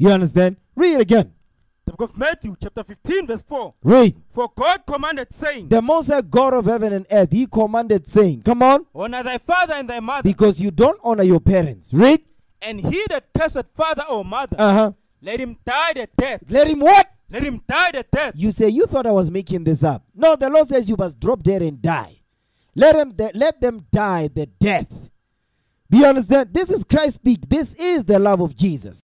You understand? Read it again. The book of Matthew, chapter 15, verse 4. Read. For God commanded, saying, The Most High God of heaven and earth, He commanded, saying, come on. Honor thy father and thy mother. Because you don't honor your parents. Read. And he that curseth father or mother, let him die the death. Let him what? Let him die the death. You say, you thought I was making this up. No, the Lord says you must drop dead and die. Let them die the death. Do you understand? This is Christ speak. This is the love of Jesus.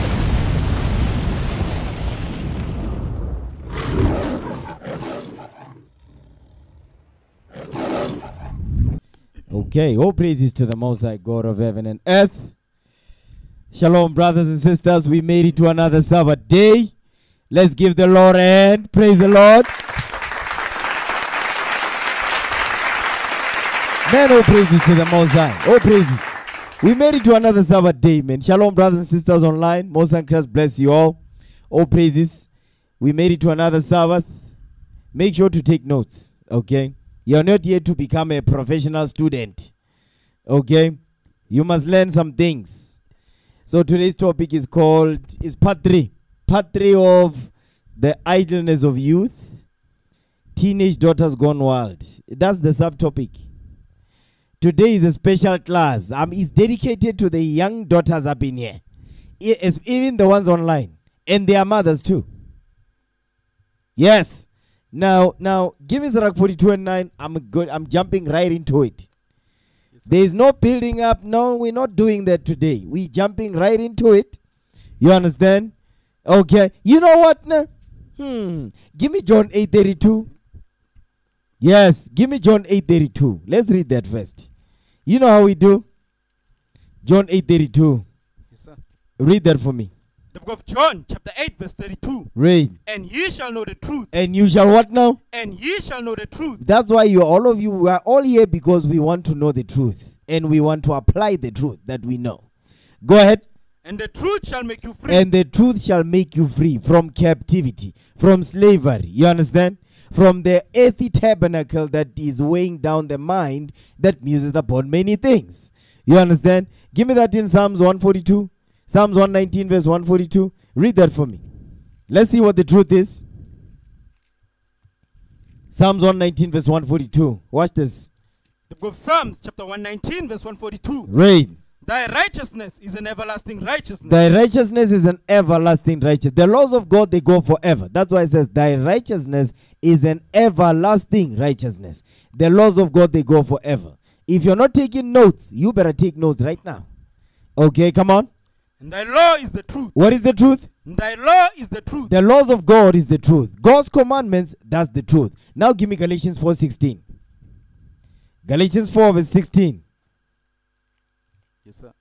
Okay, all praises to the Most High God of heaven and earth. Shalom, brothers and sisters. We made it to another Sabbath day. Let's give the Lord a hand. Praise the Lord. Man, all praises to the Most High. All praises. We made it to another Sabbath day, man. Shalom, brothers and sisters online. Most High Christ bless you all. All praises. We made it to another Sabbath. Make sure to take notes, okay? You're not here to become a professional student, okay? You must learn some things. So today's topic is part 3. Part 3 of the idleness of youth. Teenage daughters gone wild. That's the subtopic. Today is a special class. It's dedicated to the young daughters up in here. Even the ones online. And their mothers too. Yes. Now, give me Sirach 42 and 9. I'm jumping right into it. Yes, there is no building up. No, we're not doing that today. We're jumping right into it. You understand? Okay. You know what? Give me John 8:32. Yes, give me John 8:32. Let's read that first. You know how we do? John 8:32. Yes, sir. Read that for me. The book of John, chapter 8, verse 32. Read. And ye shall know the truth. And you shall what now? And ye shall know the truth. That's why all of you, we are all here because we want to know the truth. And we want to apply the truth that we know. Go ahead. And the truth shall make you free. And the truth shall make you free from captivity, from slavery. You understand? From the earthly tabernacle that is weighing down the mind that muses upon many things. You understand? Give me that in Psalms 142. Psalms 119 verse 142. Read that for me. Let's see what the truth is. Psalms 119 verse 142. Watch this. The book of Psalms chapter 119 verse 142. Read. Thy righteousness is an everlasting righteousness. Thy righteousness is an everlasting righteousness. The laws of God, they go forever. That's why it says thy righteousness is an everlasting righteousness. The laws of God, they go forever. If you're not taking notes, you better take notes right now. Okay, come on. And thy law is the truth. What is the truth? And thy law is the truth. The laws of God is the truth. God's commandments, that's the truth. Now give me Galatians 4:16. Galatians 4 verse 16. Yes, sir.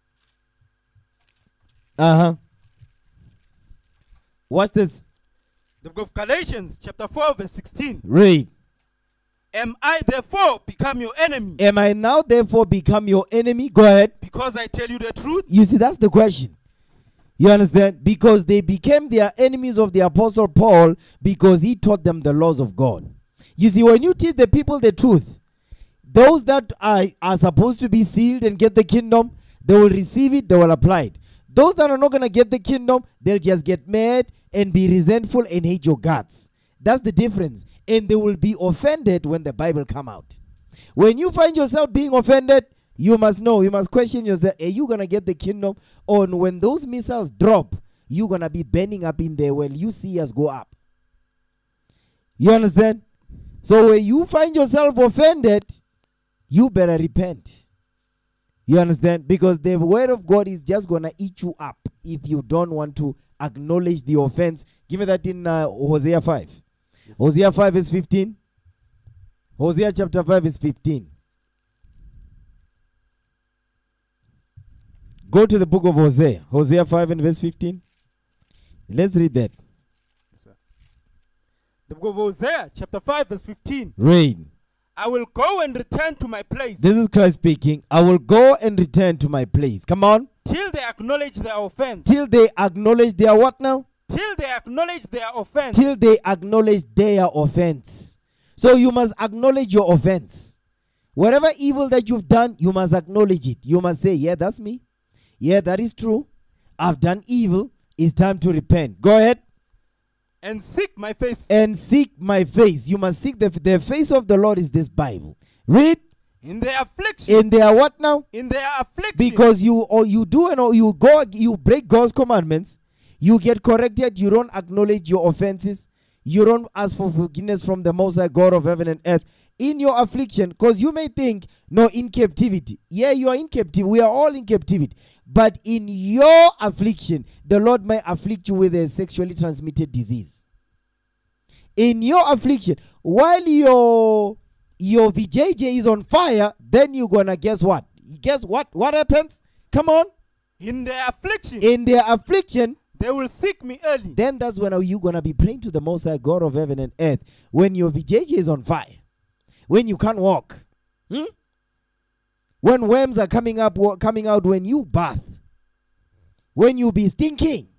Watch this. The book of Galatians chapter 4 verse 16. Read. Am I therefore become your enemy? Am I now therefore become your enemy? Go ahead. Because I tell you the truth? You see, that's the question. You understand? Because they became their enemies of the Apostle Paul because he taught them the laws of God. You see, when you teach the people the truth, those that are supposed to be sealed and get the kingdom, they will receive it, they will apply it. Those that are not going to get the kingdom, they'll just get mad and be resentful and hate your guts. That's the difference. And they will be offended when the Bible come out. When you find yourself being offended, you must know, you must question yourself, are you going to get the kingdom? Or when those missiles drop, you're going to be burning up in there when you see us go up. You understand? So when you find yourself offended, you better repent. You understand? Because the word of God is just going to eat you up if you don't want to acknowledge the offense. Give me that in Hosea 5. Yes. Hosea 5 is 15. Hosea chapter 5 is 15. Go to the book of Hosea. Hosea 5 and verse 15. Let's read that. Yes, sir. The book of Hosea chapter 5 verse 15. Read. I will go and return to my place. This is Christ speaking. I will go and return to my place. Come on. Till they acknowledge their offense. Till they acknowledge their what now? Till they acknowledge their offense. Till they acknowledge their offense. So you must acknowledge your offense. Whatever evil that you've done, you must acknowledge it. You must say, yeah, that's me. Yeah, that is true. I've done evil. It's time to repent. Go ahead. And seek my face. And seek my face. You must seek the face of the Lord is this Bible. Read. In their affliction. In their what now? In their affliction. Because you break God's commandments, you get corrected, you don't acknowledge your offenses, you don't ask for forgiveness from the Most High God of heaven and earth. In your affliction, because you may think, no, in captivity. Yeah, you are in captivity. We are all in captivity. But in your affliction, the Lord may afflict you with a sexually transmitted disease. In your affliction, while your VJJ is on fire, then you're gonna guess what? Guess what? What happens? Come on. In their affliction. In their affliction, they will seek me early. Then that's when you're gonna be praying to the Most High God of heaven and earth. When your VJJ is on fire, when you can't walk, when worms are coming out when you bath, when you be stinking,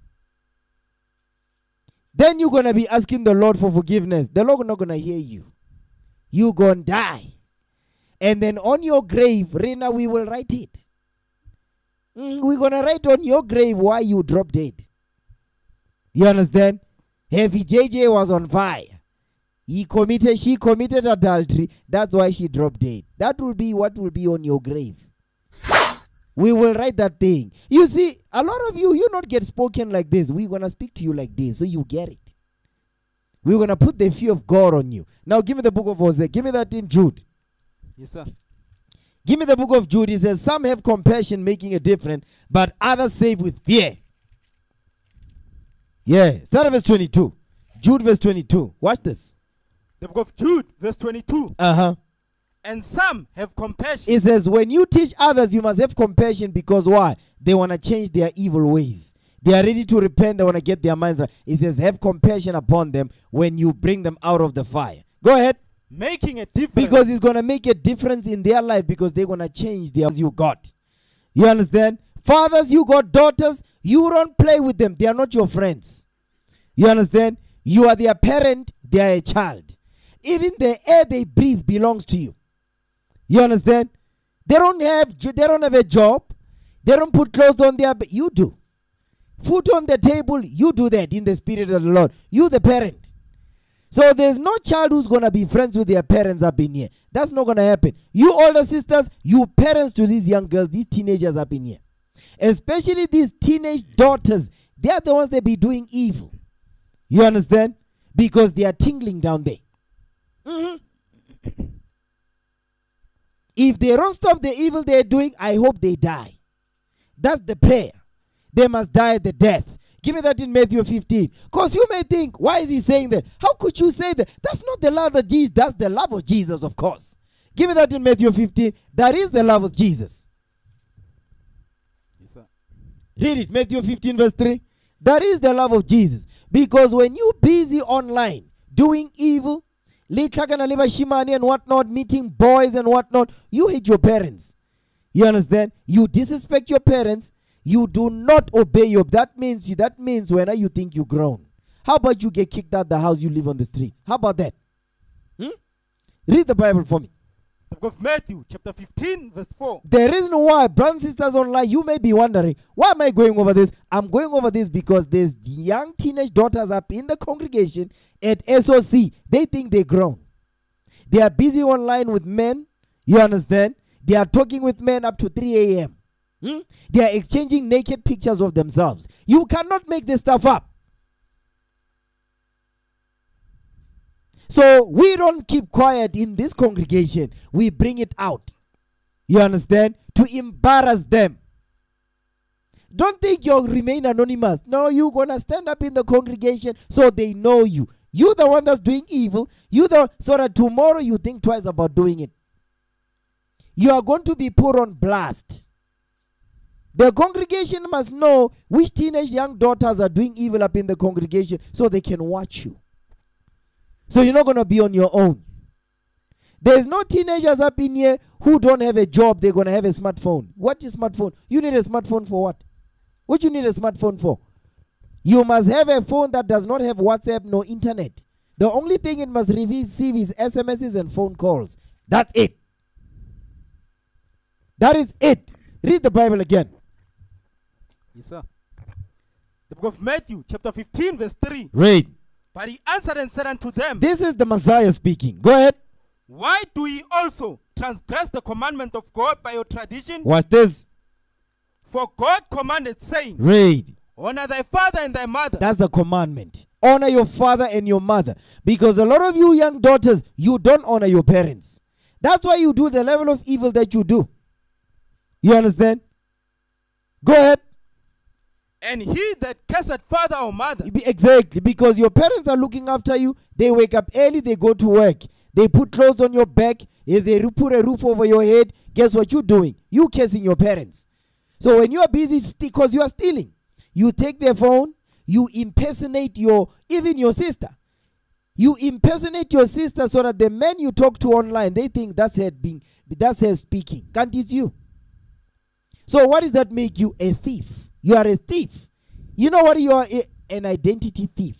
then you're gonna be asking the Lord for forgiveness. The Lord not gonna hear you. You gonna die. And then on your grave, Rena, we will write it. We're gonna write on your grave why you dropped dead. You understand? Heavy JJ was on fire. She committed adultery. That's why she dropped dead. That will be what will be on your grave. We will write that thing. You see, a lot of you not get spoken like this. We're gonna speak to you like this so you get it. We're going to put the fear of God on you. Now give me the book of Hosea. Give me that in Jude. Yes, sir. Give me the book of Jude. It says, some have compassion, making a difference, but others save with fear. Yeah. Start at verse 22. Jude verse 22. Watch this. The book of Jude verse 22. Uh-huh. And some have compassion. It says, when you teach others, you must have compassion because why? They want to change their evil ways. They are ready to repent. They want to get their minds right. It says, have compassion upon them when you bring them out of the fire. Go ahead. Making a difference. Because it's going to make a difference in their life because they're going to change their you got. You understand? Fathers, you got daughters. You don't play with them. They are not your friends. You understand? You are their parent. They are a child. Even the air they breathe belongs to you. You understand? They don't have a job. They don't put clothes on their bed. You do. Food on the table, you do that in the spirit of the Lord. You the parent. So there's no child who's going to be friends with their parents up in here. That's not going to happen. You older sisters, you parents to these young girls, these teenagers up in here. Especially these teenage daughters. They are the ones that be doing evil. You understand? Because they are tingling down there. If they don't stop the evil they're doing, I hope they die. That's the prayer. They must die the death. Give me that in Matthew 15. Because you may think, why is he saying that? How could you say that? That's not the love of Jesus. That's the love of Jesus, of course. Give me that in Matthew 15. That is the love of Jesus. Yes, sir. Read it. Matthew 15 verse 3. That is the love of Jesus. Because when you're busy online doing evil, and whatnot, meeting boys and whatnot, you hate your parents. You understand? You disrespect your parents. You do not obey your. That means when you think you're grown. How about you get kicked out of the house, you live on the streets? How about that? Read the Bible for me. The book of Matthew, chapter 15, verse 4. The reason why, brothers and sisters online, you may be wondering, why am I going over this? I'm going over this because there's young teenage daughters up in the congregation at SOC. They think they're grown. They are busy online with men. You understand? They are talking with men up to 3 a.m. They are exchanging naked pictures of themselves. You cannot make this stuff up. So we don't keep quiet in this congregation. We bring it out. You understand? To embarrass them. Don't think you'll remain anonymous. No, you're going to stand up in the congregation so they know you. You're the one that's doing evil. So that tomorrow you think twice about doing it. You are going to be put on blast. The congregation must know which teenage young daughters are doing evil up in the congregation so they can watch you. So you're not going to be on your own. There's no teenagers up in here who don't have a job. They're going to have a smartphone. What is smartphone? You need a smartphone for what? What you need a smartphone for? You must have a phone that does not have WhatsApp, no internet. The only thing it must receive is SMSs and phone calls. That's it. That is it. Read the Bible again. Yes, sir. The book of Matthew, chapter 15, verse 3. Read. But he answered and said unto them, This is the Messiah speaking. Go ahead. Why do ye also transgress the commandment of God by your tradition? Watch this. For God commanded, saying, Read. Honor thy father and thy mother. That's the commandment. Honor your father and your mother. Because a lot of you young daughters, you don't honor your parents. That's why you do the level of evil that you do. You understand? Go ahead. And he that curseth father or mother. Exactly. Because your parents are looking after you. They wake up early. They go to work. They put clothes on your back. If they put a roof over your head, guess what you're doing? You cursing your parents. So when you are busy, because you are stealing, you take their phone, you impersonate even your sister. You impersonate your sister so that the men you talk to online, they think that's her speaking. Can't it you? So what does that make you? A thief. You are a thief. You know what? You are an identity thief.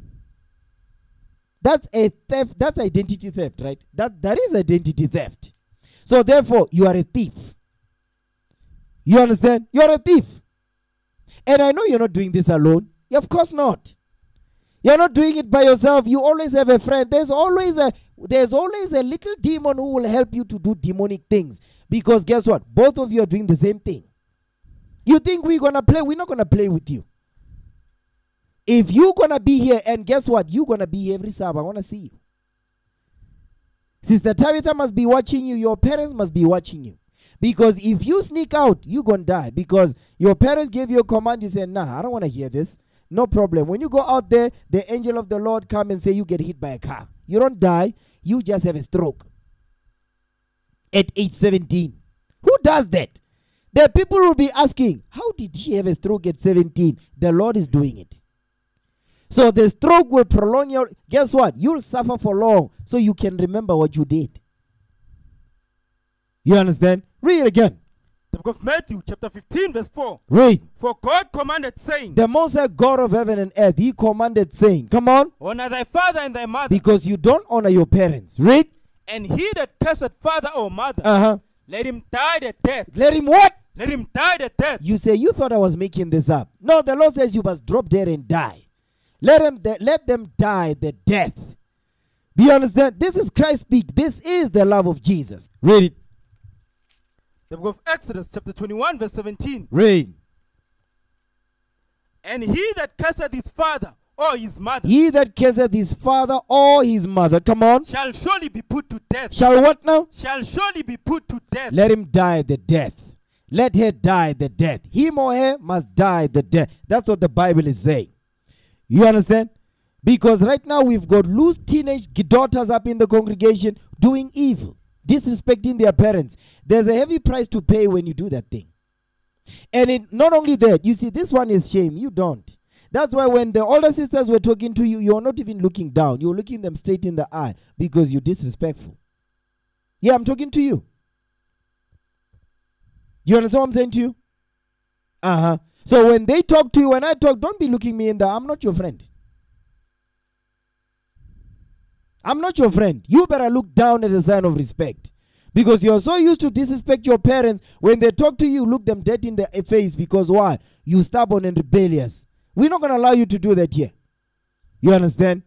That's a theft. That's identity theft, right? That is identity theft. So therefore, you are a thief. You understand? You are a thief. And I know you're not doing this alone. Of course not. You're not doing it by yourself. You always have a friend. There's always a little demon who will help you to do demonic things. Because guess what? Both of you are doing the same thing. You think we're going to play? We're not going to play with you. If you're going to be here, and guess what? You're going to be here every Sabbath. I want to see you. Sister Tabitha must be watching you. Your parents must be watching you. Because if you sneak out, you're going to die. Because your parents gave you a command. You say, nah, I don't want to hear this. No problem. When you go out there, the angel of the Lord come and say you get hit by a car. You don't die. You just have a stroke. At age 17. Who does that? The people will be asking, how did she have a stroke at 17? The Lord is doing it. So the stroke will prolong your... Guess what? You'll suffer for long so you can remember what you did. You understand? Read it again. The book of Matthew, chapter 15, verse 4. Read. For God commanded, saying, The Most High God of heaven and earth, He commanded, saying, come on. Honor thy father and thy mother. Because you don't honor your parents. Read. And he that curseth father or mother, let him die the death. Let him what? Let him die the death. You say, you thought I was making this up. No, the Lord says you must drop dead and die. Let them die the death. Do you understand? This is Christ speak. This is the love of Jesus. Read it. The book of Exodus, chapter 21, verse 17. Read. And he that curseth his father or his mother. He that curseth his father or his mother. Come on. Shall surely be put to death. Shall what now? Shall surely be put to death. Let him die the death. Let her die the death. Him or her must die the death. That's what the Bible is saying. You understand? Because right now we've got loose teenage daughters up in the congregation doing evil, disrespecting their parents. There's a heavy price to pay when you do that thing. And not only that, you see, this one is shame. You don't. That's why when the older sisters were talking to you, you're not even looking down. You're looking them straight in the eye because you're disrespectful. Yeah, I'm talking to you. You understand what I'm saying to you? So when they talk to you, when I talk, don't be looking me in the eye. I'm not your friend. I'm not your friend. You better look down as a sign of respect. Because you're so used to disrespect your parents. When they talk to you, look them dead in the face. Because why? You stubborn and rebellious. We're not going to allow you to do that here. You understand?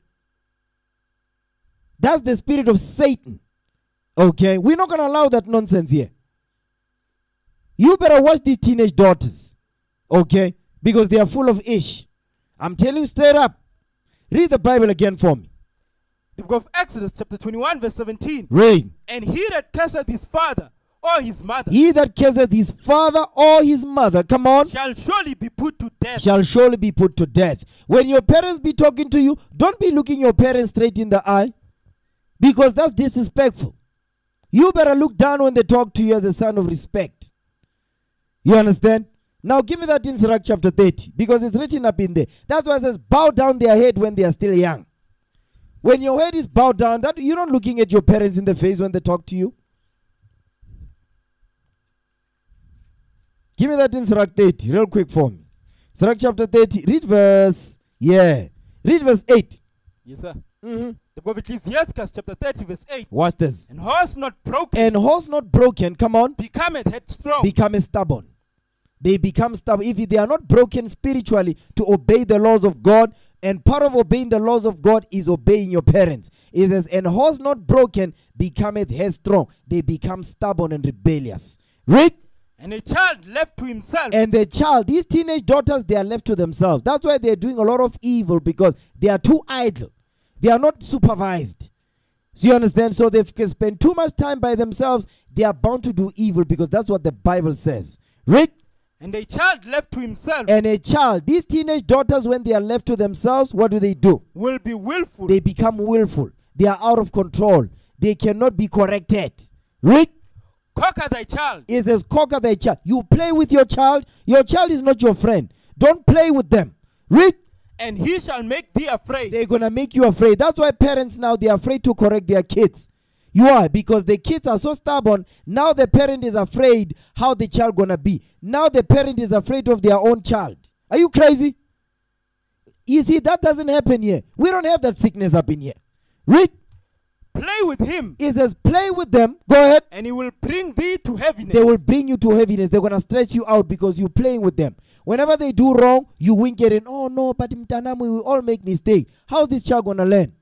That's the spirit of Satan. Okay? We're not going to allow that nonsense here. You better watch these teenage daughters. Okay? Because they are full of ish. I'm telling you straight up. Read the Bible again for me. The book of Exodus, chapter 21, verse 17. Read. And he that curseth his father or his mother. He that curseth his father or his mother, come on. Shall surely be put to death. Shall surely be put to death. When your parents be talking to you, don't be looking your parents straight in the eye. Because that's disrespectful. You better look down when they talk to you as a sign of respect. You understand? Now give me that in Sirach chapter 30. Because it's written up in there. That's why it says, bow down their head when they are still young. When your head is bowed down, that you're not looking at your parents in the face when they talk to you. Give me that in Sirach 30, real quick for me. Sirach chapter 30, read verse 8. Yes, sir. The book of Ecclesiastes, chapter 30, verse 8. What's this? And horse not broken. And horse not broken, come on. Becometh headstrong. Becometh stubborn. They become stubborn. If they are not broken spiritually to obey the laws of God, and part of obeying the laws of God is obeying your parents. It says, and horse not broken becometh headstrong. They become stubborn and rebellious. Read. And a child left to himself. And the child, these teenage daughters, they are left to themselves. That's why they're doing a lot of evil, because they are too idle. They are not supervised. So you understand? So they can spend too much time by themselves. They are bound to do evil, because that's what the Bible says. Read. And a child left to himself. And a child, these teenage daughters, when they are left to themselves, what do? Will be willful. They become willful. They are out of control. They cannot be corrected. Read. Conquer thy child. It says, conquer thy child. You play with your child. Your child is not your friend. Don't play with them. Read. And he shall make thee afraid. They're going to make you afraid. That's why parents now, they're afraid to correct their kids. You are, because the kids are so stubborn. Now the parent is afraid how the child going to be. Now the parent is afraid of their own child. Are you crazy? You see, that doesn't happen here. We don't have that sickness up in here. Read. Play with him. It says, play with them. Go ahead. And he will bring thee to heaviness. They will bring you to heaviness. They're going to stress you out because you're playing with them. Whenever they do wrong, you wink at it. Oh no, but mtanam, we will all make mistakes. How's this child going to learn?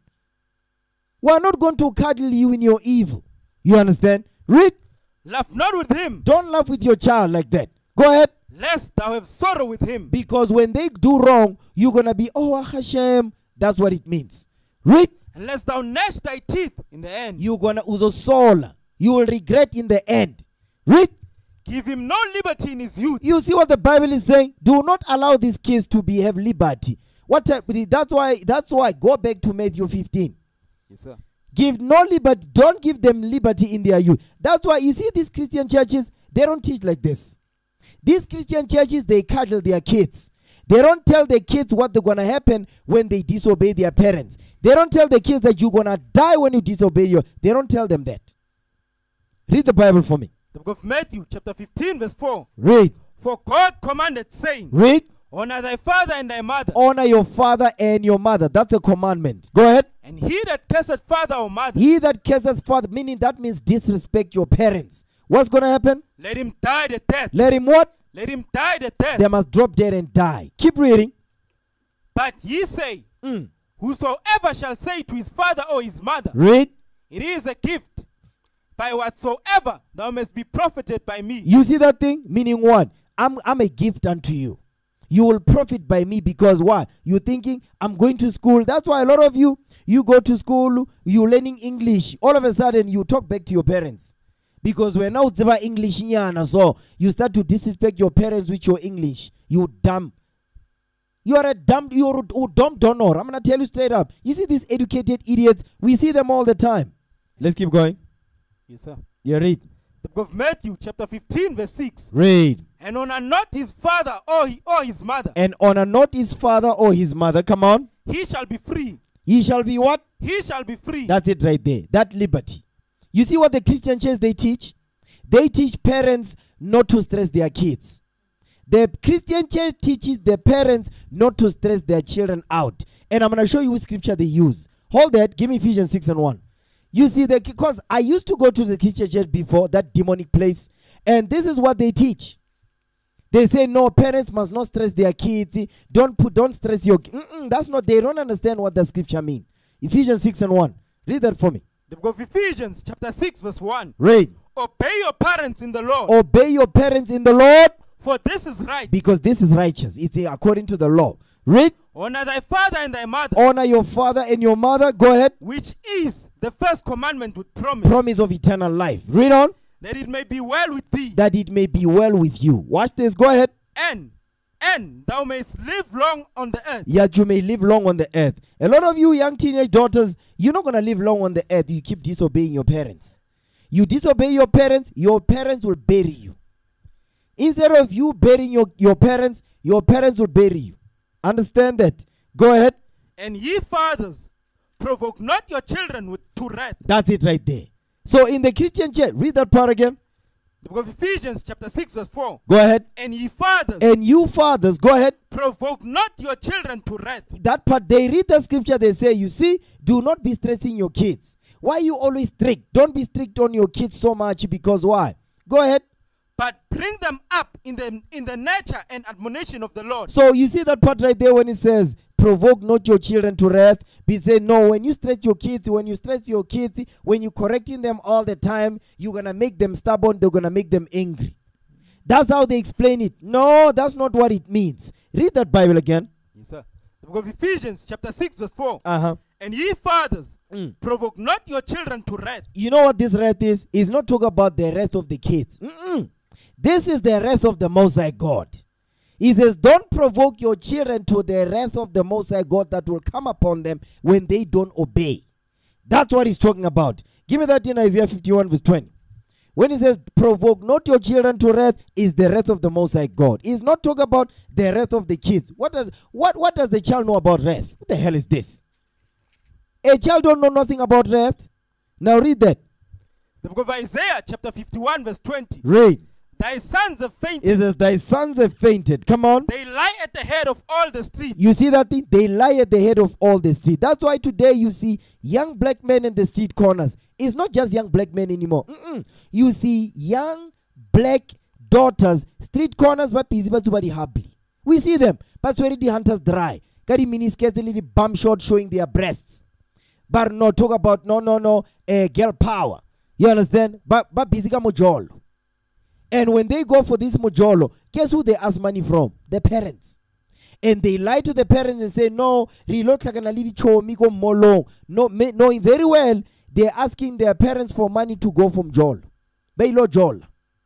We're not going to cuddle you in your evil. You understand? Read. Laugh not with him. Don't laugh with your child like that. Go ahead. Lest thou have sorrow with him. Because when they do wrong, you're going to be, oh Hashem. That's what it means. Read. Unless thou gnash thy teeth in the end. You're going to uzosola. You will regret in the end. Read. Give him no liberty in his youth. You see what the Bible is saying? Do not allow these kids to have liberty. That's why go back to Matthew 15. Yes, sir. Give no liberty. Don't give them liberty in their youth. That's why you see these Christian churches, they don't teach like this. These Christian churches, they cuddle their kids. They don't tell the kids what they're going to happen when they disobey their parents. They don't tell the kids that you're going to die when you disobey your. They don't tell them that. Read the Bible for me. The book of Matthew, chapter 15, verse 4. Read. For God commanded, saying, Read. Honor thy father and thy mother. Honor your father and your mother. That's a commandment. Go ahead. And he that curseth father or mother. He that curseth father, meaning that means disrespect your parents. What's going to happen? Let him die the death. Let him what? Let him die the death. They must drop dead and die. Keep reading. But ye say, whosoever shall say to his father or his mother, Read. It is a gift, by whatsoever thou mayst be profited by me. You see that thing? Meaning what? I'm a gift unto you. You will profit by me because what? You're thinking, I'm going to school. That's why a lot of you go to school, you're learning English. All of a sudden, you talk back to your parents. Because we're now English, so you start to disrespect your parents with your English. You dumb. You're a dumb donor. I'm going to tell you straight up. You see these educated idiots, we see them all the time. Let's keep going. Yes, sir. Yeah, read. The book of Matthew, chapter 15, verse 6. Read. And honor not his father or his mother. And honor not his father or his mother. Come on. He shall be free. He shall be what? He shall be free. That's it right there. That liberty. You see what the Christian church they teach? They teach parents not to stress their kids. The Christian church teaches the parents not to stress their children out. And I'm going to show you which scripture they use. Hold that. Give me Ephesians 6:1. You see, because I used to go to the Christian church before, that demonic place. And this is what they teach. They say, no, parents must not stress their kids. Don't stress your kids. That's not, they don't understand what the scripture means. Ephesians 6:1. Read that for me. The book of Ephesians, chapter 6, verse 1. Read. Obey your parents in the Lord. Obey your parents in the Lord. For this is right. Because this is righteous. It's according to the law. Read. Honor thy father and thy mother. Honor your father and your mother. Go ahead. Which is the first commandment with promise. Promise of eternal life. Read on. That it may be well with thee. That it may be well with you. Watch this. Go ahead. And thou mayst live long on the earth. Yet you may live long on the earth. A lot of you young teenage daughters, you're not going to live long on the earth. You keep disobeying your parents. You disobey your parents will bury you. Instead of you burying your parents will bury you. Understand that? Go ahead. And ye fathers, provoke not your children to wrath. That's it right there. So in the Christian church, read that part again. The book of Ephesians, chapter 6, verse 4. Go ahead. And ye fathers. And you fathers, go ahead. Provoke not your children to wrath. That part, they read the scripture, they say, you see, do not be stressing your kids. Why are you always strict? Don't be strict on your kids so much because why? Go ahead. but bring them up in the nature and admonition of the Lord. So you see that part right there when it says, provoke not your children to wrath. Be say, no, when you stress your kids, when you're correcting them all the time, you're going to make them stubborn, they're going to make them angry. That's how they explain it. No, that's not what it means. Read that Bible again. Yes, sir. The book of Ephesians, chapter 6, verse 4. And ye fathers, provoke not your children to wrath. You know what this wrath is? It's not talking about the wrath of the kids. This is the wrath of the Most High God. He says, don't provoke your children to the wrath of the Most High God that will come upon them when they don't obey. That's what he's talking about. Give me that in Isaiah 51 verse 20. When he says, provoke not your children to wrath, is the wrath of the Most High God. He's not talking about the wrath of the kids. What does the child know about wrath? What the hell is this? A child don't know nothing about wrath. Now read that. The book of Isaiah, chapter 51, verse 20. Read. Thy sons have fainted. It says, thy sons have fainted. Come on. They lie at the head of all the streets. You see that thing? They lie at the head of all the streets. That's why today you see young black men in the street corners. It's not just young black men anymore. You see young black daughters, street corners, but busy, but somebody happy. We see them. But where the hunters dry. Got mini skirts, a little bum short showing their breasts. But no, talk about girl power. You understand? But busy mojolo. And when they go for this mojolo, guess who they ask money from? The parents. And they lie to the parents and say, no, knowing very well they're asking their parents for money to go from Jol. Jol.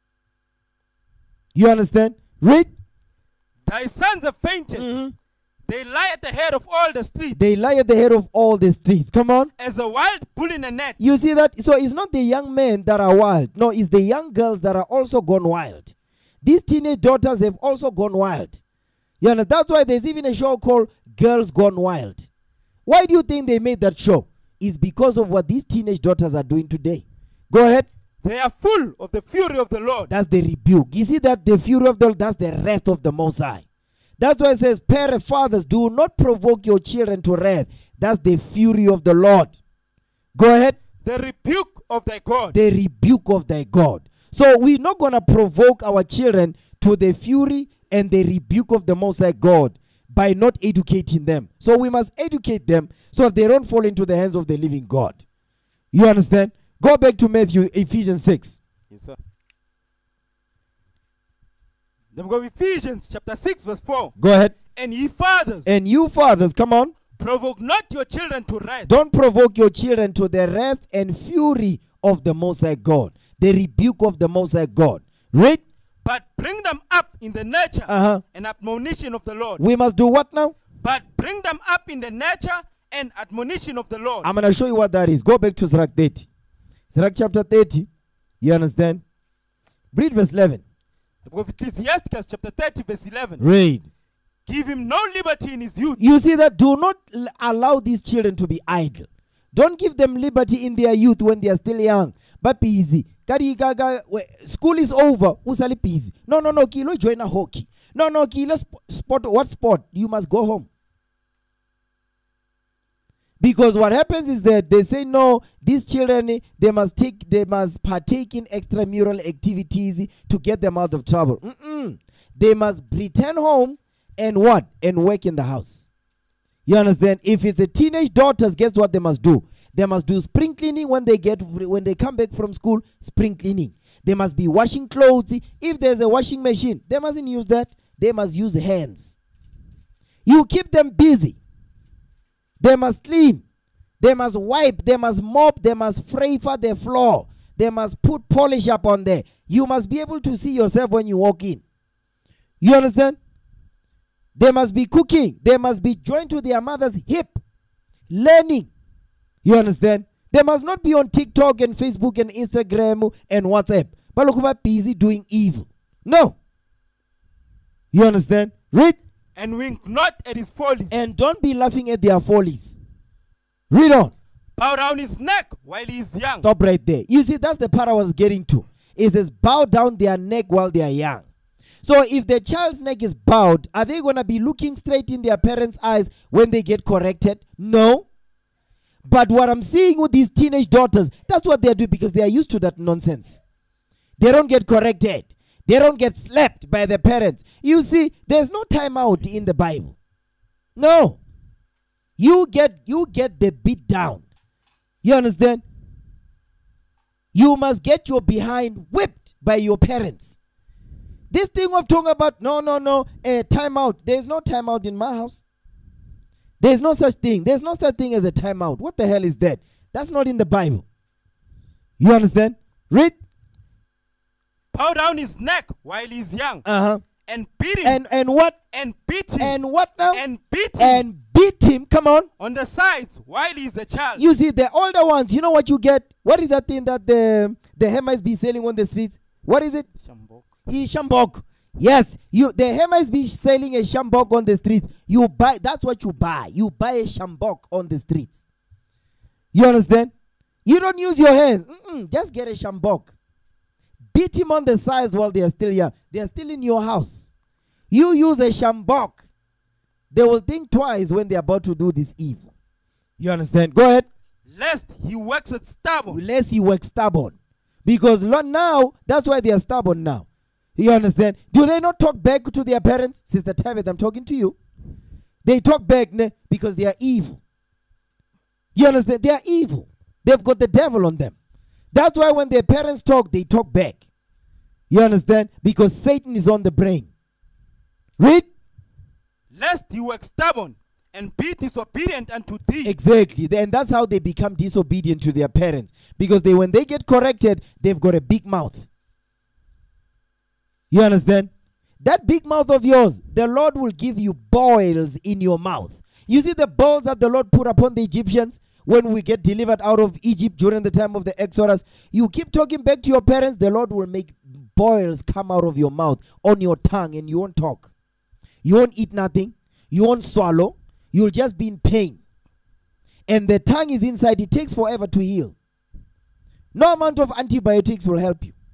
You understand? Read. Thy sons have fainted. They lie at the head of all the streets. They lie at the head of all the streets. Come on. As a wild bull in a net. You see that? So it's not the young men that are wild. No, it's the young girls that are also gone wild. These teenage daughters have also gone wild. You know, that's why there's even a show called Girls Gone Wild. Why do you think they made that show? It's because of what these teenage daughters are doing today. Go ahead. They are full of the fury of the Lord. That's the rebuke. You see that the fury of the Lord, that's the wrath of the Most High. That's why it says, parents, fathers, do not provoke your children to wrath. That's the fury of the Lord. Go ahead. The rebuke of thy God. The rebuke of thy God. So we're not going to provoke our children to the fury and the rebuke of the Most High God by not educating them. So we must educate them so they don't fall into the hands of the living God. You understand? Go back to Ephesians 6. Yes, sir. The book of Ephesians, chapter 6, verse 4. Go ahead. And ye fathers. And you fathers, come on. Provoke not your children to wrath. Don't provoke your children to the wrath and fury of the Most High God. The rebuke of the Most High God. Read. But bring them up in the nature and admonition of the Lord. We must do what now? But bring them up in the nature and admonition of the Lord. I'm going to show you what that is. Go back to Sirach 30. Sirach chapter 30. You understand? Read verse 11. The book of Ecclesiastes, chapter 30, verse 11. Read. Give him no liberty in his youth. You see that? Do not allow these children to be idle. Don't give them liberty in their youth when they are still young. But busy. School is over. Usali busy. No. Kilo join a hockey. No. Kilo sport. What sport? You must go home. Because what happens is that they say, no, these children, they must partake in extramural activities to get them out of trouble. They must return home and what? And work in the house. You understand? If it's a teenage daughters, guess what they must do? They must do spring cleaning when they come back from school, spring cleaning. They must be washing clothes. If there's a washing machine, they mustn't use that. They must use hands. You keep them busy. They must clean. They must wipe. They must mop. They must freifer the floor. They must put polish up on there. You must be able to see yourself when you walk in. You understand? They must be cooking. They must be joined to their mother's hip. Learning. You understand? They must not be on TikTok and Facebook and Instagram and WhatsApp. But look about busy doing evil. No. You understand? Read. And wink not at his follies. And don't be laughing at their follies. Read on. Bow down his neck while he is young. Stop right there. You see, that's the part I was getting to. It says bow down their neck while they are young. So if the child's neck is bowed, are they going to be looking straight in their parents' eyes when they get corrected? No. But what I'm seeing with these teenage daughters, that's what they're doing because they are used to that nonsense. They don't get corrected. They don't get slapped by their parents. You see, there's no time out in the Bible. No. You get the beat down. You understand? You must get your behind whipped by your parents. This thing of talking about, no, time out. There's no time out in my house. There's no such thing. There's no such thing as a time out. What the hell is that? That's not in the Bible. You understand? Read. Bow down his neck while he's young. And beat him. And what? And beat him. And what now? And beat him. And beat him. Come on. On the sides while he's a child. You see, the older ones, you know what you get? What is that thing that the Hamites be selling on the streets? What is it? Shambok. Shambok. Yes, the Hamites be selling a shambok on the streets. You buy, that's what you buy. You buy a shambok on the streets. You understand? You don't use your hands. Just get a shambok. Beat him on the sides while they are still young. They are still in your house. You use a shambok. They will think twice when they are about to do this evil. You understand? Go ahead. Lest he works it stubborn. Lest he works stubborn. Because now, that's why they are stubborn now. You understand? Do they not talk back to their parents? Sister Tabitha, I'm talking to you. They talk back because they are evil. You understand? They are evil. They've got the devil on them. That's why when their parents talk, they talk back. You understand? Because Satan is on the brain. Read. Lest he work stubborn and be disobedient unto thee. Exactly. And that's how they become disobedient to their parents. Because when they get corrected, they've got a big mouth. You understand? That big mouth of yours, the Lord will give you boils in your mouth. You see the boils that the Lord put upon the Egyptians when we get delivered out of Egypt during the time of the Exodus? You keep talking back to your parents, the Lord will make boils come out of your mouth, on your tongue, and you won't talk. You won't eat nothing. You won't swallow. You'll just be in pain. And the tongue is inside. It takes forever to heal. No amount of antibiotics will help you.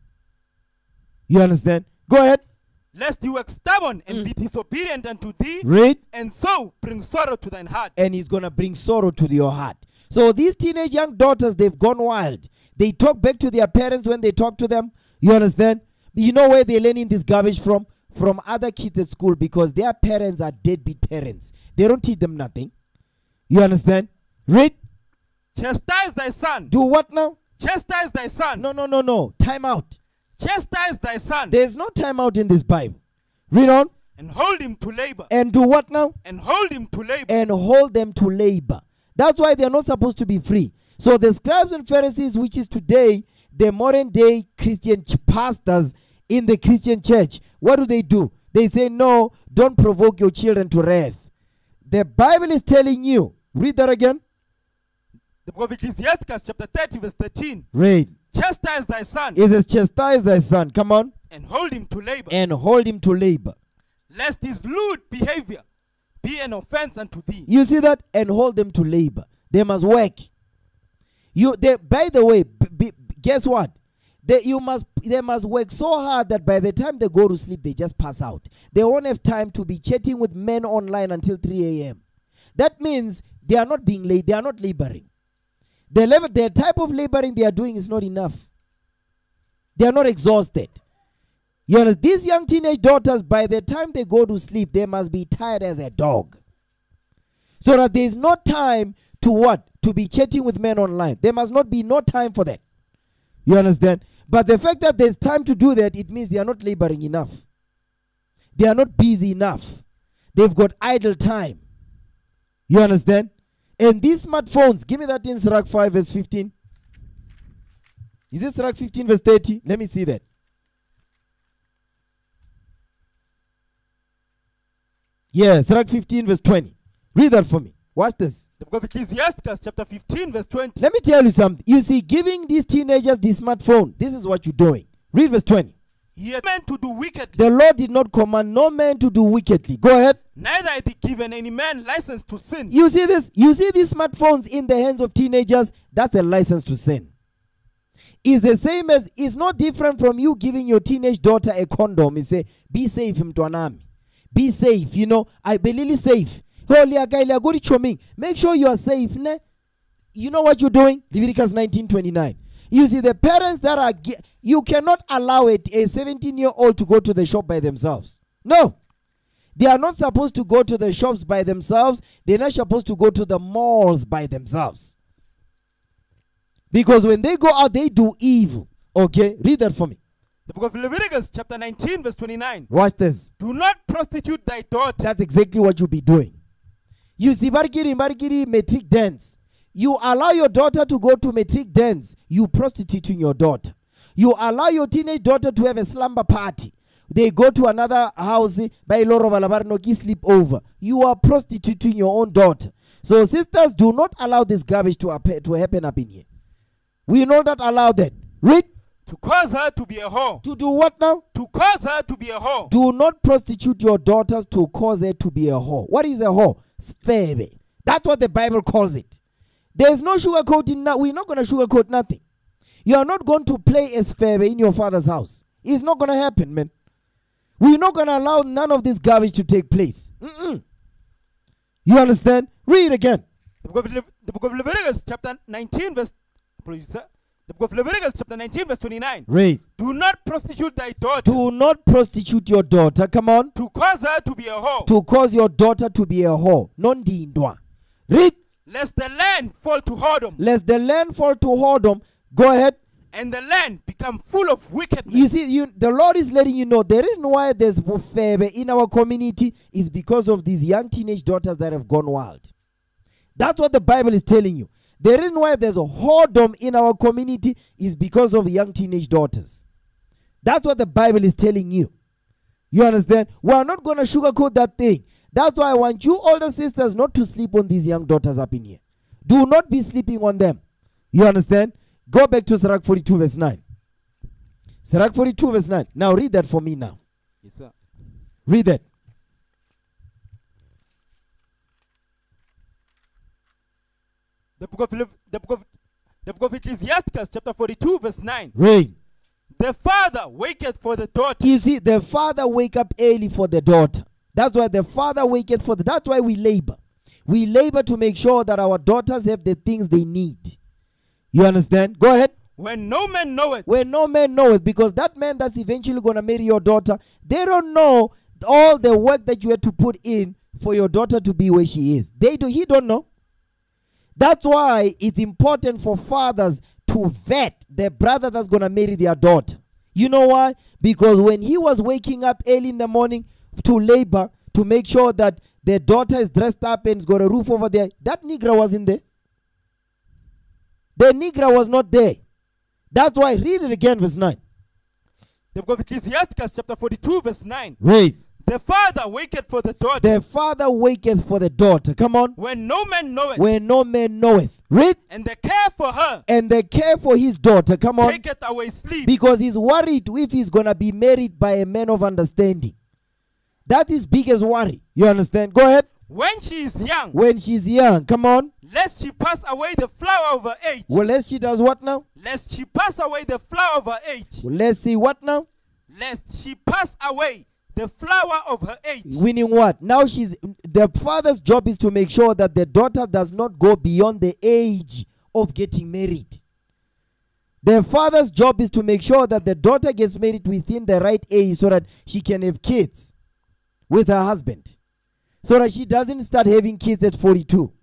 You understand? Go ahead. Lest you work stubborn and be disobedient unto thee. Read. And so bring sorrow to thine heart. And he's going to bring sorrow to your heart. So these teenage young daughters, they've gone wild. They talk back to their parents when they talk to them. You understand? You know where they're learning this garbage from? From other kids at school, because their parents are deadbeat parents. They don't teach them nothing. You understand? Read. Chastise thy son. Do what now? Chastise thy son. No. Time out. Chastise thy son. There's no time out in this Bible. Read on. And hold him to labor. And do what now? And hold him to labor. And hold them to labor. That's why they're not supposed to be free. So the scribes and Pharisees, which is today the modern day Christian pastors in the Christian church, what do? They say, no, don't provoke your children to wrath. The Bible is telling you. Read that again. The book of Ecclesiastes chapter 30 verse 13. Read. Chastise thy son. It says chastise thy son. Come on. And hold him to labor. And hold him to labor. Lest his lewd behavior be an offense unto thee. You see that? And hold them to labor. They must work. By the way, guess what? They must work so hard that by the time they go to sleep, they just pass out. They won't have time to be chatting with men online until 3 a.m. That means they are not being late. They are not laboring. The type of laboring they are doing is not enough. They are not exhausted. You know, these young teenage daughters, by the time they go to sleep, they must be tired as a dog. So that there is no time to what? To be chatting with men online. There must not be no time for that. You understand? But the fact that there's time to do that, it means they are not laboring enough. They are not busy enough. They've got idle time. You understand? And these smartphones, give me that in Sirach 5 verse 15. Is it Sirach 15 verse 30? Let me see that. Yeah, Sirach 15 verse 20. Read that for me. Watch this. The book of Ecclesiastes chapter 15 verse 20. Let me tell you something. You see, giving these teenagers the smartphone, this is what you're doing. Read verse 20. He had meant to do wickedly. The Lord did not command no man to do wickedly. Go ahead. Neither hath he given any man license to sin. You see this? You see these smartphones in the hands of teenagers? That's a license to sin. It's the same as, it's not different from you giving your teenage daughter a condom. You say, be safe, mtwanami. Be safe, you know. I believe safe. Make sure you are safe. Ne? You know what you're doing? Leviticus 19:29. You see, the parents that are You cannot allow a 17-year-old to go to the shop by themselves. No. They are not supposed to go to the shops by themselves. They're not supposed to go to the malls by themselves. Because when they go out, they do evil. Okay, read that for me. The book of Leviticus, chapter 19, verse 29. Watch this. Do not prostitute thy daughter. That's exactly what you'll be doing. You see, bargiri metric dance. You allow your daughter to go to metric dance. You prostituting your daughter. You allow your teenage daughter to have a slumber party. They go to another house, by Loro sleep over. You are prostituting your own daughter. So sisters, do not allow this garbage to happen up in here. We will not allow that. Read. To cause her to be a whore. To do what now? To cause her to be a whore. Do not prostitute your daughters to cause her to be a whore. What is a whore? Sfebe. That's what the Bible calls it. There's no sugarcoating now. We're not going to sugarcoat nothing. You are not going to play a sfebe in your father's house. It's not going to happen, man. We're not going to allow none of this garbage to take place. You understand? Read again. The book of Leviticus, chapter 19, verse... The book of Leviticus, chapter 19, verse 29. Read. Do not prostitute thy daughter. Do not prostitute your daughter. Come on. To cause her to be a whore. To cause your daughter to be a whore. Non-dindwa. Read. Lest the land fall to whoredom. Lest the land fall to whoredom. Go ahead. And the land become full of wickedness. You see, the Lord is letting you know the reason why there's wufebe in our community is because of these young teenage daughters that have gone wild. That's what the Bible is telling you. The reason why there's a whoredom in our community is because of young teenage daughters. That's what the Bible is telling you. You understand? We are not going to sugarcoat that thing. That's why I want you older sisters not to sleep on these young daughters up in here. Do not be sleeping on them. You understand? Go back to Sirach 42 verse 9. Sirach 42 verse 9. Now read that for me now. Yes, sir. Read that. The book of Ecclesiastes, chapter 42, verse 9. Read. The father waketh for the daughter. You see, the father wake up early for the daughter. That's why the father waketh for the... That's why we labor. We labor to make sure that our daughters have the things they need. You understand? Go ahead. When no man knoweth. When no man knoweth. Because that man that's eventually going to marry your daughter, they don't know all the work that you had to put in for your daughter to be where she is. He don't know. That's why it's important for fathers to vet the brother that's going to marry their daughter. You know why? Because when he was waking up early in the morning to labor, to make sure that their daughter is dressed up and has got a roof over there, that Negro wasn't there. The Negro was not there. That's why, read it again, verse 9. The book of Ecclesiastes, chapter 42, verse 9. Read. The father waketh for the daughter. The father waketh for the daughter. Come on. When no man knoweth. When no man knoweth. Read. And the care for her. And the care for his daughter. Come on. Taketh away sleep. Because he's worried if he's going to be married by a man of understanding. That is biggest worry. You understand? Go ahead. When she is young. When she's young. Come on. Lest she pass away the flower of her age. Well, lest she does what now? Lest she pass away the flower of her age. Well, let's see what now? Lest she pass away the flower of her age. Meaning what? Now the father's job is to make sure that the daughter does not go beyond the age of getting married. The father's job is to make sure that the daughter gets married within the right age so that she can have kids with her husband. So that she doesn't start having kids at 42.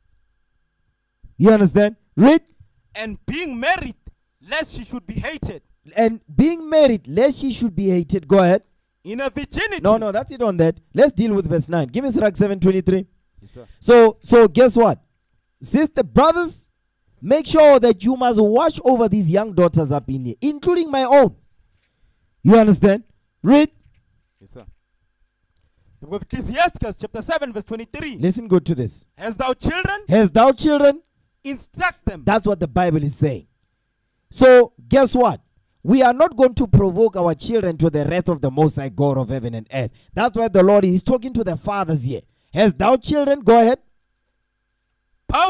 You understand? Read. And being married, lest she should be hated. And being married, lest she should be hated. Go ahead. In a virginity. No, that's it on that. Let's deal with verse 9. Give me Sirach 7:23. Yes, sir. So guess what? Sister, brothers, make sure that you must watch over these young daughters up in here, including my own. You understand? Read. Yes, sir. The book of Ecclesiastes, chapter 7, verse 23. Listen good to this. Hast thou children? Hast thou children? Instruct them. That's what the Bible is saying. So, guess what? We are not going to provoke our children to the wrath of the Most High God of heaven and earth. That's why the Lord is talking to the fathers here. Hast thou children? Go ahead. Bow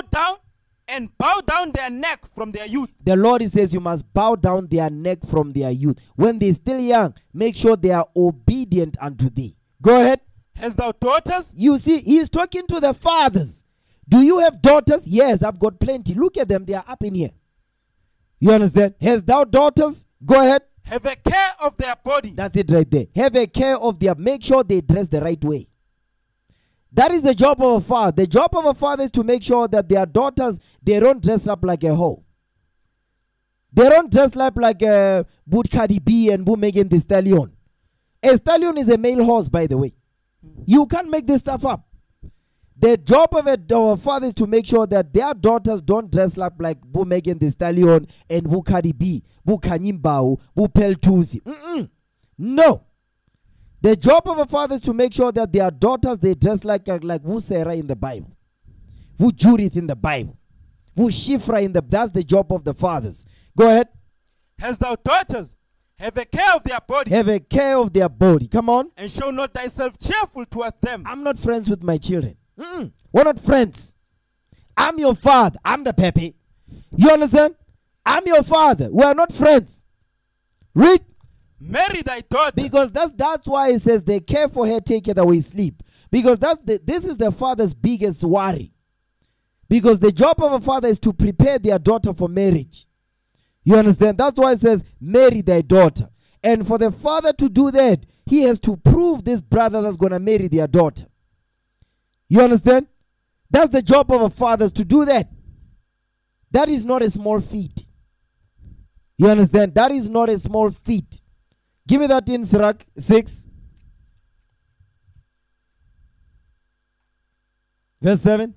down their neck from their youth. The Lord says you must bow down their neck from their youth. When they're still young, make sure they are obedient unto thee. Go ahead. Hast thou daughters? You see, he's talking to the fathers. Do you have daughters? Yes, I've got plenty. Look at them. They are up in here. You understand? Hast thou daughters? Go ahead. Have a care of their body. That's it right there. Have a care of their, make sure they dress the right way. That is the job of a father. The job of a father is to make sure that their daughters, they don't dress up like a hoe. They don't dress up like a Boot Cardi B and Boo Megan Thee Stallion. A stallion is a male horse, by the way. You can't make this stuff up. The job of a father is to make sure that their daughters don't dress up like Boo Megan Thee Stallion and Boo Cardi B, Boo Kanyimbao, Boo Peltuzi. No. The job of a father is to make sure that their daughters, they dress like Boo Sarah in the Bible, Boo Judith in the Bible, Boo Shifra in the, that's the job of the fathers. Go ahead. Hast thou daughters? Have a care of their body. Have a care of their body. Come on. And show not thyself cheerful towards them. I'm not friends with my children. We're not friends. I'm your father. I'm the Pepe. You understand? I'm your father. We are not friends. Read. Marry thy daughter. Because that's why it says they care for her, take her away, sleep. Because this is the father's biggest worry. Because the job of a father is to prepare their daughter for marriage. You understand? That's why it says, marry thy daughter. And for the father to do that, he has to prove this brother that's going to marry their daughter. You understand? That's the job of a father, to do that. That is not a small feat. You understand? That is not a small feat. Give me that in Sirach 6. Verse 7.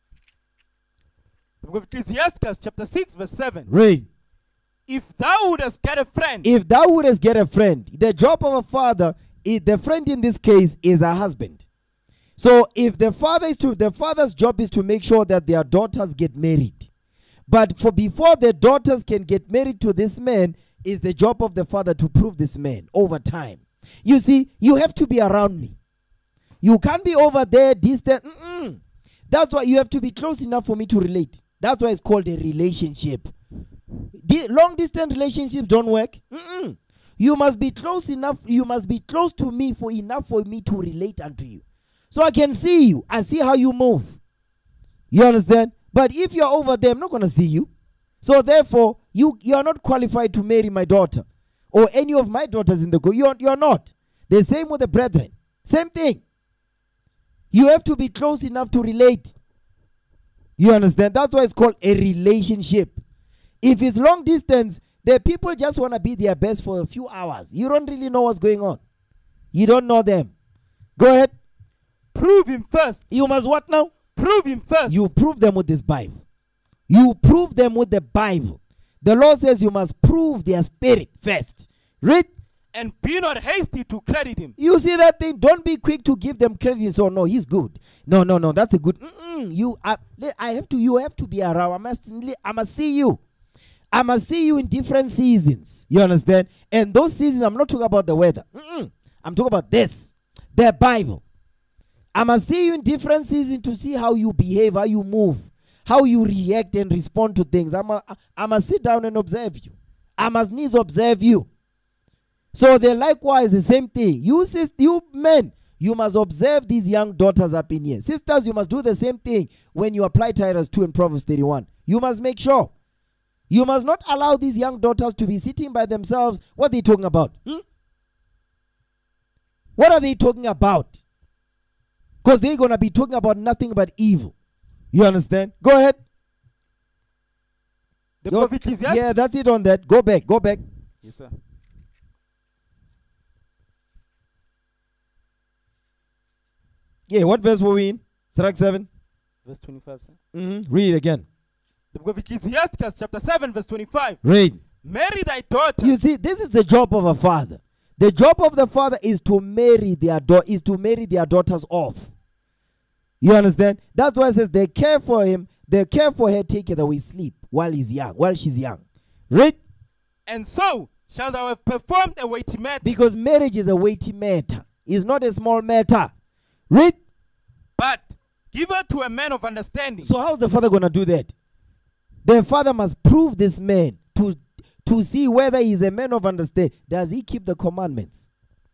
The book of Ecclesiastes chapter 6 verse 7. Read. If thou wouldest get a friend. If thou wouldest get a friend. The job of a father, the friend in this case is a husband. So if the father's job is to make sure that their daughters get married. But before the daughters can get married to this man, is the job of the father to prove this man over time. You see, you have to be around me. You can't be over there distant. That's why you have to be close enough for me to relate. That's why it's called a relationship. Long distance relationships don't work. You must be close enough. You must be close to me for enough for me to relate unto you. So I can see you. I see how you move. You understand? But if you're over there, I'm not going to see you. So therefore, you are not qualified to marry my daughter or any of my daughters in the group. You're not. The same with the brethren. Same thing. You have to be close enough to relate. You understand? That's why it's called a relationship. If it's long distance, the people just want to be their best for a few hours. You don't really know what's going on. You don't know them. Go ahead. Prove him first. You must what now? Prove him first. You prove them with this Bible. You prove them with the Bible. The Lord says you must prove their spirit first. Read. And be not hasty to credit him. You see that thing? Don't be quick to give them credit. So no, he's good. No, that's a good. You have to be around. I must see you. I must see you in different seasons. You understand? And those seasons, I'm not talking about the weather. I'm talking about this, the Bible. I must see you in different seasons to see how you behave, how you move, how you react and respond to things. I must sit down and observe you. I must needs observe you. So they likewise the same thing. You men, you must observe these young daughters up in here. Sisters, you must do the same thing when you apply Titus 2 and Proverbs 31. You must make sure. You must not allow these young daughters to be sitting by themselves. What are they talking about? What are they talking about? Because they're going to be talking about nothing but evil. You understand? Go ahead. Yeah, that's it on that. Go back. Yes, sir. Yeah, what verse were we in? Sirach 7? Verse 25, sir. Read again. The book of Ecclesiastes chapter 7 verse 25. Read. Marry thy daughter. You see, this is the job of a father. The job of the father is to marry their daughters off. You understand? That's why it says they care for him, they care for her, take her away, sleep while she's young. Read. And so shall thou have performed a weighty matter. Because marriage is a weighty matter. It's not a small matter. Read. But give her to a man of understanding. So how's the father going to do that? The father must prove this man to see whether he's a man of understanding. Does he keep the commandments?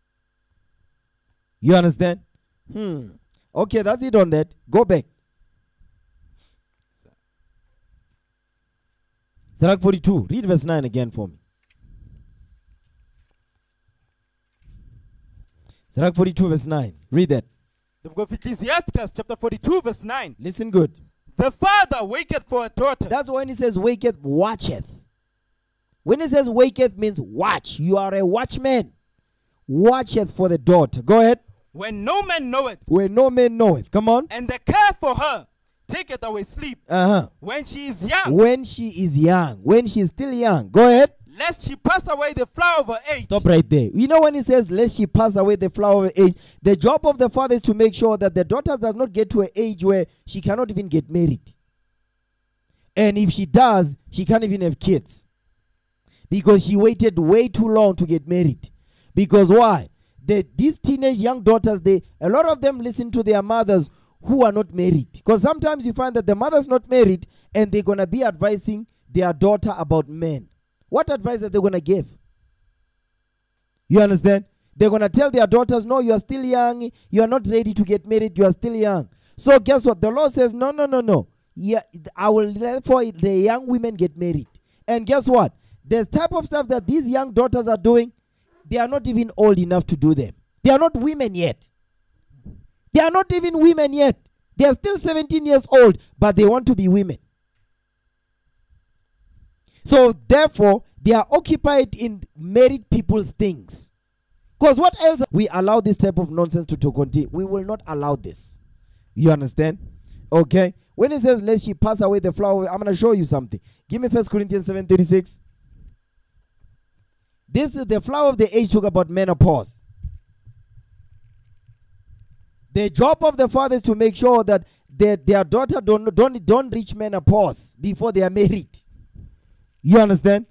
You understand? Okay, that's it on that. Go back. Sirach 42. Read verse 9 again for me. Sirach 42 verse 9. Read that. The book of Ecclesiasticus chapter 42 verse 9. Listen good. The father waketh for a daughter. That's when he says waketh, watcheth. When he says waketh means watch. You are a watchman. Watcheth for the daughter. Go ahead. When no man knoweth. When no man knoweth. Come on. And the care for her taketh away sleep. When she is young. When she is young. When she is still young. Go ahead. Lest she pass away the flower of her age. Stop right there. You know when he says lest she pass away the flower of her age, the job of the father is to make sure that the daughter does not get to an age where she cannot even get married. And if she does, she can't even have kids. Because she waited way too long to get married. Because why? These teenage young daughters, a lot of them listen to their mothers who are not married. Because sometimes you find that the mother's not married and they're going to be advising their daughter about men. What advice are they going to give? You understand? They're going to tell their daughters, no, you are still young. You are not ready to get married. You are still young. So guess what? The Lord says, no. Yeah, I will let for the young women get married. And guess what? There's type of stuff that these young daughters are doing. They are not even old enough to do them. They are not women yet. They are not even women yet. They are still 17 years old, but they want to be women. So therefore, they are occupied in married people's things. Because what else? We allow this type of nonsense to continue. We will not allow this. You understand? Okay. When it says, lest she pass away the flower, I'm going to show you something. Give me 1 Corinthians 7:36. This is the flower of the age talk about menopause. The job of the father is to make sure that their daughter don't reach menopause before they are married. You understand?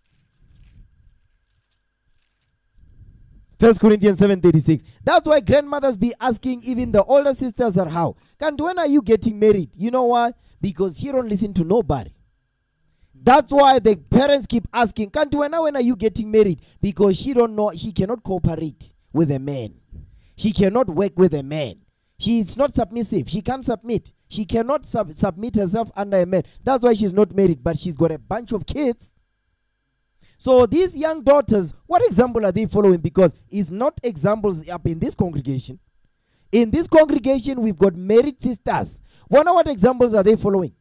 1 Corinthians 7:36. That's why grandmothers be asking even the older sisters are how. When are you getting married? You know why? Because he don't listen to nobody. That's why the parents keep asking, when are you getting married? Because she don't know, she cannot cooperate with a man. She cannot work with a man. She is not submissive. She can't submit. She cannot submit herself under a man. That's why she's not married, but she's got a bunch of kids. So these young daughters, what example are they following? Because it's not examples up in this congregation. In this congregation, we've got married sisters. What examples are they following?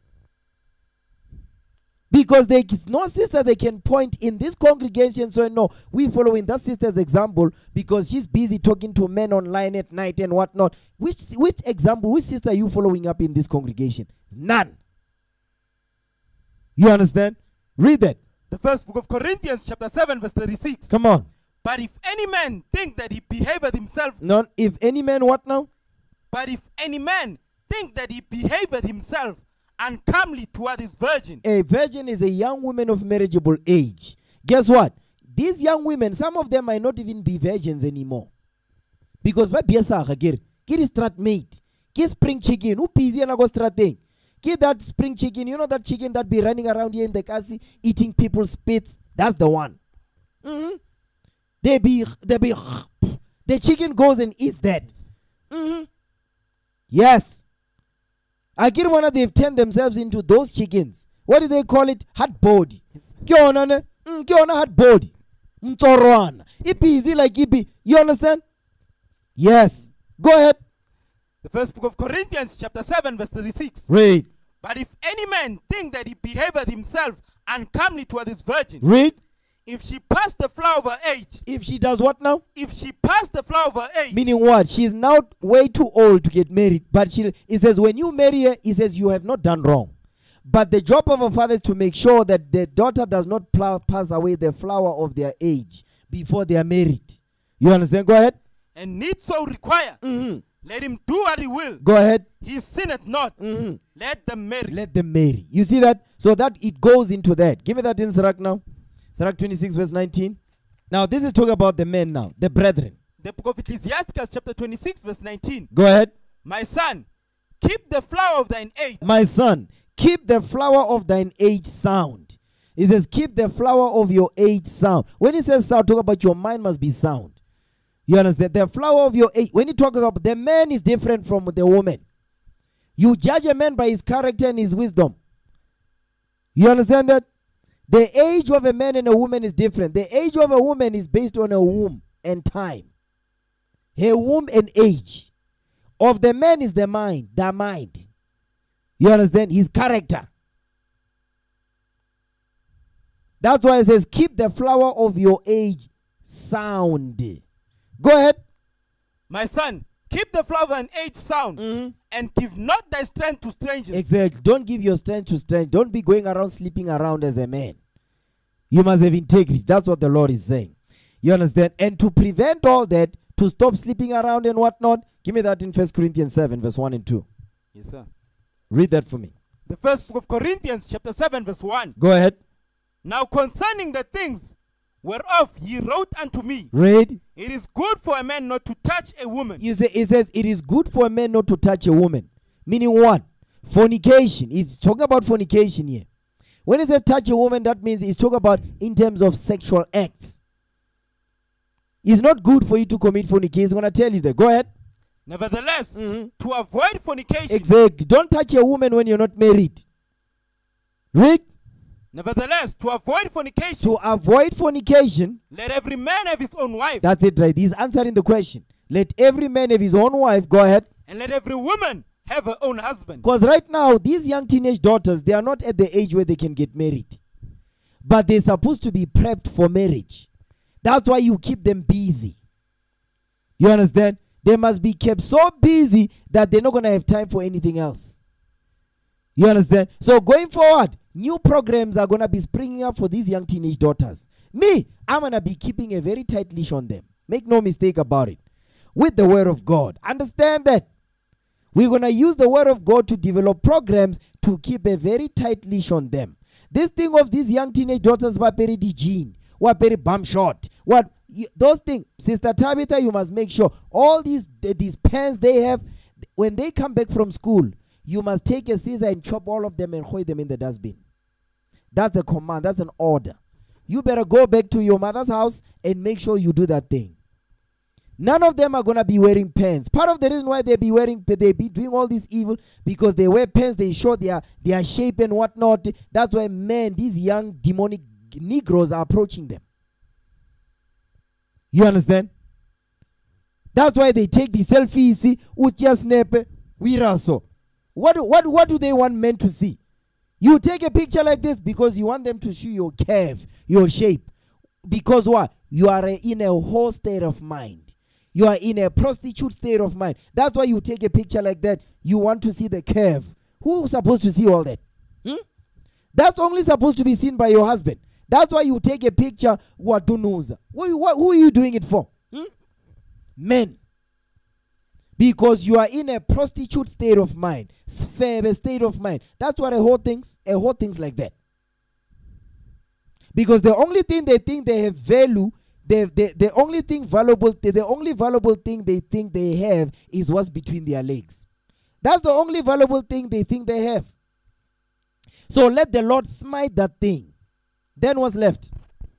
Because there is no sister they can point in this congregation. So no, we're following that sister's example because she's busy talking to men online at night and whatnot. Which example, which sister are you following up in this congregation? None. You understand? Read that. The first book of Corinthians chapter 7 verse 36. Come on. But if any man think that he behaveth himself. Not if any man what now? But if any man think that he behaveth himself uncomely toward his virgin. A virgin is a young woman of marriageable age. Guess what? These young women, some of them might not even be virgins anymore. Because by biasa agir, kid is strat mate, kid spring chicken, who busy and go strating. Kid that spring chicken, you know that chicken that be running around here in the kasi eating people's spits. That's the one. The chicken goes and eats that. Yes. I get one of they've turned themselves into those chickens. What do they call it? Hot body. Kiona hot body. Mtorwana. It be easy like it be. You understand? Yes. Go ahead. The first book of Corinthians chapter 7 verse 36. Read. But if any man think that he behaveth himself uncomely toward his virgin. Read. If she pass the flower of her age. If she does what now? If she pass the flower of her age. Meaning what? She's now way too old to get married. But it says when you marry her, it says you have not done wrong. But the job of a father is to make sure that the daughter does not pass away the flower of their age before they are married. You understand? Go ahead. And need so require. Let him do what he will. Go ahead. He sinneth not. Let them marry. Let them marry. You see that? So that it goes into that. Give me that in Sirach now. Sirach 26 verse 19. Now this is talking about the men now, the brethren. The book of Ecclesiasticus chapter 26 verse 19. Go ahead. My son, keep the flower of thine age. My son, keep the flower of thine age sound. It says keep the flower of your age sound. When it says sound, talk about your mind must be sound. You understand? The flower of your age. When you talk about the man is different from the woman. You judge a man by his character and his wisdom. You understand that? The age of a man and a woman is different. The age of a woman is based on a womb and time. Her womb and age. Of the man is the mind. The mind. You understand? His character. That's why it says, keep the flower of your age sound. Go ahead. My son, keep the flower and age sound, and give not thy strength to strangers. Exactly. Don't give your strength to strangers. Don't be going around sleeping around as a man. You must have integrity. That's what the Lord is saying. You understand? And to prevent all that, to stop sleeping around and whatnot, give me that in 1 Corinthians 7, verse 1 and 2. Yes, sir. Read that for me. The first book of Corinthians, chapter 7, verse 1. Go ahead. Now concerning the things whereof ye wrote unto me, read. It is good for a man not to touch a woman. You say, it says, it is good for a man not to touch a woman. Meaning what? Fornication. It's talking about fornication here. When it says touch a woman, that means it's talking about in terms of sexual acts. It's not good for you to commit fornication. It's going to tell you that. Go ahead. Nevertheless, to avoid fornication. Exactly. Don't touch a woman when you're not married. Read. Nevertheless, to avoid fornication. To avoid fornication. Let every man have his own wife. That's it, right? He's answering the question. Let every man have his own wife. Go ahead. And let every woman have her own husband. Because right now, these young teenage daughters, they are not at the age where they can get married. But they're supposed to be prepped for marriage. That's why you keep them busy. You understand? They must be kept so busy that they're not going to have time for anything else. You understand? So going forward, new programs are going to be springing up for these young teenage daughters. Me, I'm going to be keeping a very tight leash on them. Make no mistake about it. With the word of God. Understand that. We're going to use the word of God to develop programs to keep a very tight leash on them. This thing of these young teenage daughters, what very gene, what very bum shot, what those things, Sister Tabitha, you must make sure all these pens they have, when they come back from school, you must take a scissor and chop all of them and throw them in the dustbin. That's a command. That's an order. You better go back to your mother's house and make sure you do that thing. None of them are going to be wearing pants. Part of the reason why they be doing all this evil, because they wear pants, they show their shape and whatnot. That's why men, these young demonic Negroes are approaching them. You understand? That's why they take the selfies, What do they want men to see? You take a picture like this because you want them to see your curve, your shape. Because what? You are in a whole state of mind. You are in a prostitute state of mind. That's why you take a picture like that. You want to see the curve. Who's supposed to see all that? That's only supposed to be seen by your husband. That's why you take a picture. Who are you doing it for? Men. Because you are in a prostitute state of mind. State of mind. That's what a whole things like that. Because the only thing they think they have value, the only valuable thing they think they have is what's between their legs. That's the only valuable thing they think they have. So let the Lord smite that thing. Then what's left?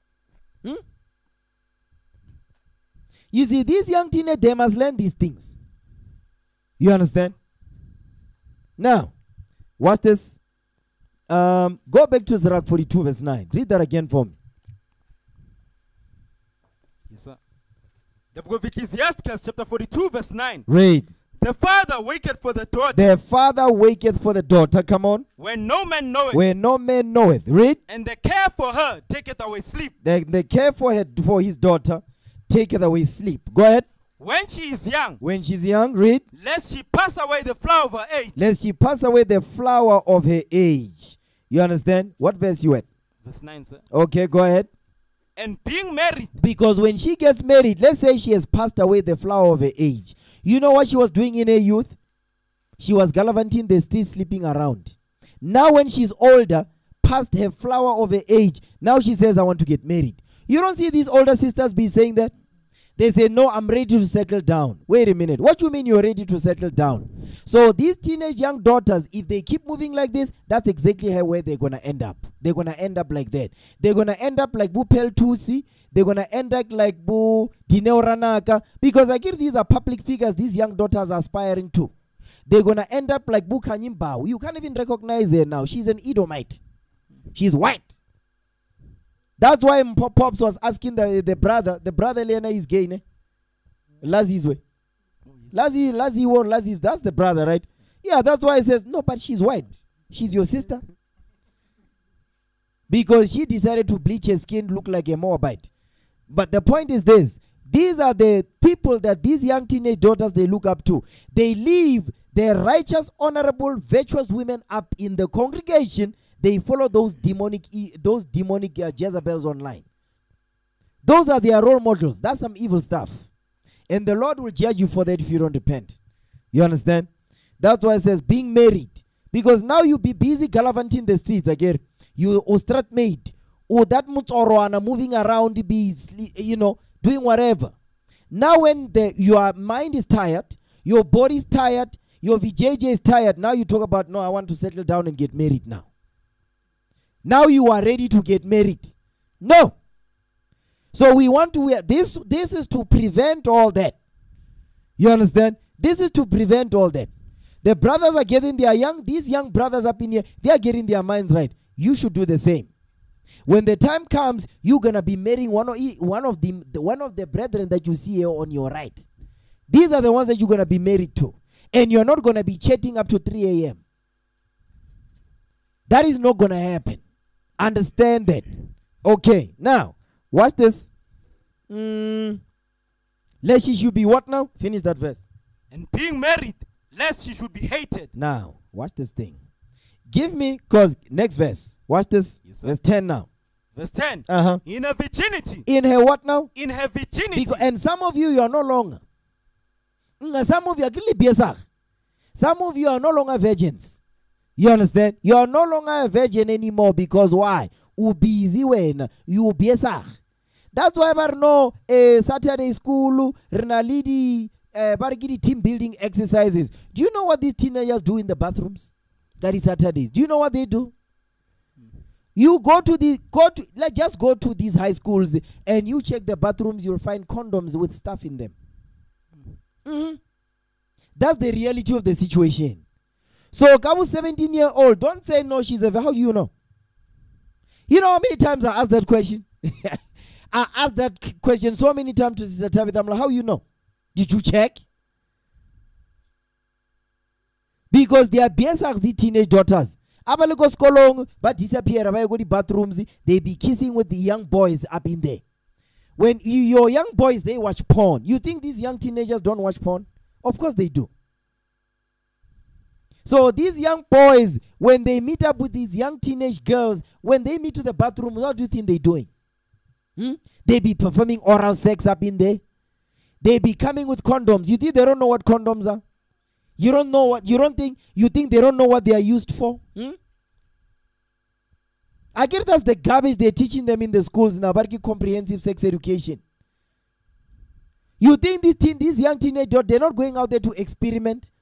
You see, these young teenagers, they must learn these things. You understand? Now, watch this. Go back to Sirach 42 verse 9. Read that again for me. Yes, sir. The book of Ecclesiastes, chapter 42 verse 9. Read. The father waketh for the daughter. The father waketh for the daughter. Come on. When no man knoweth. When no man knoweth. Read. And the care for her taketh away sleep. The care for his daughter taketh away sleep. Go ahead. When she is young. When she's young. Read. Lest she pass away the flower of her age. Lest she pass away the flower of her age. You understand? What verse you at? Verse 9, sir. Okay, go ahead. And being married. Because when she gets married, let's say she has passed away the flower of her age. You know what she was doing in her youth? She was gallivanting the streets, sleeping around. Now when she's older, past her flower of her age, now she says, I want to get married. You don't see these older sisters be saying that? They say, no, I'm ready to settle down. Wait a minute. What do you mean you're ready to settle down? So these teenage young daughters, if they keep moving like this, that's exactly where they're going to end up. They're going to end up like that. They're going to end up like Bu Pel Tusi. They're going to end up like Bu Dineo Ranaka. Because I guess these are public figures these young daughters are aspiring to. They're going to end up like Bu Kanyimbao. You can't even recognize her now. She's an Edomite. She's white. That's why Pops was asking the brother Lena is gay, ne? Lazi's way. Lazi, that's the brother, right? Yeah, that's why he says, no, but she's white. She's your sister. Because she decided to bleach her skin, look like a Moabite. But the point is this. These are the people that these young teenage daughters, they look up to. They leave their righteous, honorable, virtuous women up in the congregation. They follow those demonic Jezebels online. Those are their role models. That's some evil stuff. And the Lord will judge you for that if you don't repent. You understand? That's why it says being married. Because now you be busy gallivanting the streets again. You ostrat maid. Or that mutsoroana moving around, be, doing whatever. Now when your mind is tired, your body is tired, your VJJ is tired, now you talk about, no, I want to settle down and get married now. Now you are ready to get married. No. So we want to, this is to prevent all that. You understand? This is to prevent all that. The brothers are getting these young brothers up in here, they are getting their minds right. You should do the same. When the time comes, you're going to be marrying one of the brethren that you see here on your right. These are the ones that you're going to be married to. And you're not going to be chatting up to 3 a.m. That is not going to happen. Understand that. Okay, now, watch this. Lest she should be what now? Finish that verse. And being married, lest she should be hated. Now, watch this thing. Give me, because next verse. Watch this. Yes, verse 10 now. Verse 10. In her virginity. In her what now? In her virginity. And some of you are no longer. Some of you are really biasar. Some of you are no longer virgins. You understand? You are no longer a virgin anymore because why? Ubizi when you biasar. That's why I know Saturday school, Renalidi, team building exercises. Do you know what these teenagers do in the bathrooms? That is Saturdays. Do you know what they do? You let's go to these high schools and you check the bathrooms, you'll find condoms with stuff in them. That's the reality of the situation. So Kabu 17-year-old, don't say no, she's a, how do you know? You know how many times I asked that question? I asked that question so many times to Sister Tabitha. I'm like, how you know? Did you check? Because they are BSRs, the teenage daughters. Abaleko skolong, but disappear, go to bathrooms, they be kissing with the young boys up in there. When your young boys, they watch porn. You think these young teenagers don't watch porn? Of course they do. So these young boys, when they meet up with these young teenage girls, when they meet to the bathroom, what do you think they're doing? They be performing oral sex up in there. They be coming with condoms. You think they don't know what condoms are? You don't know what, you think they don't know what they are used for? I get that's the garbage they're teaching them in the schools in Abarki comprehensive sex education. You think these young teenagers, they're not going out there to experiment?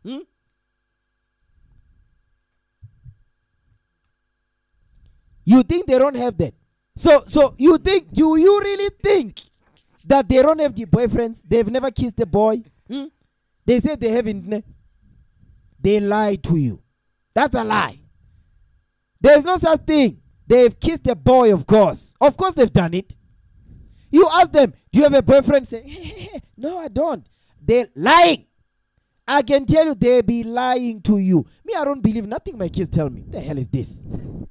You think they don't have that? So you really think that they don't have the boyfriends? They've never kissed a boy? They say they haven't. They lie to you. That's a lie. There's no such thing. They've kissed a boy, of course. Of course they've done it. You ask them, do you have a boyfriend? Say, no, I don't. They're lying. I can tell you they be lying to you. Me, I don't believe nothing my kids tell me. The hell is this?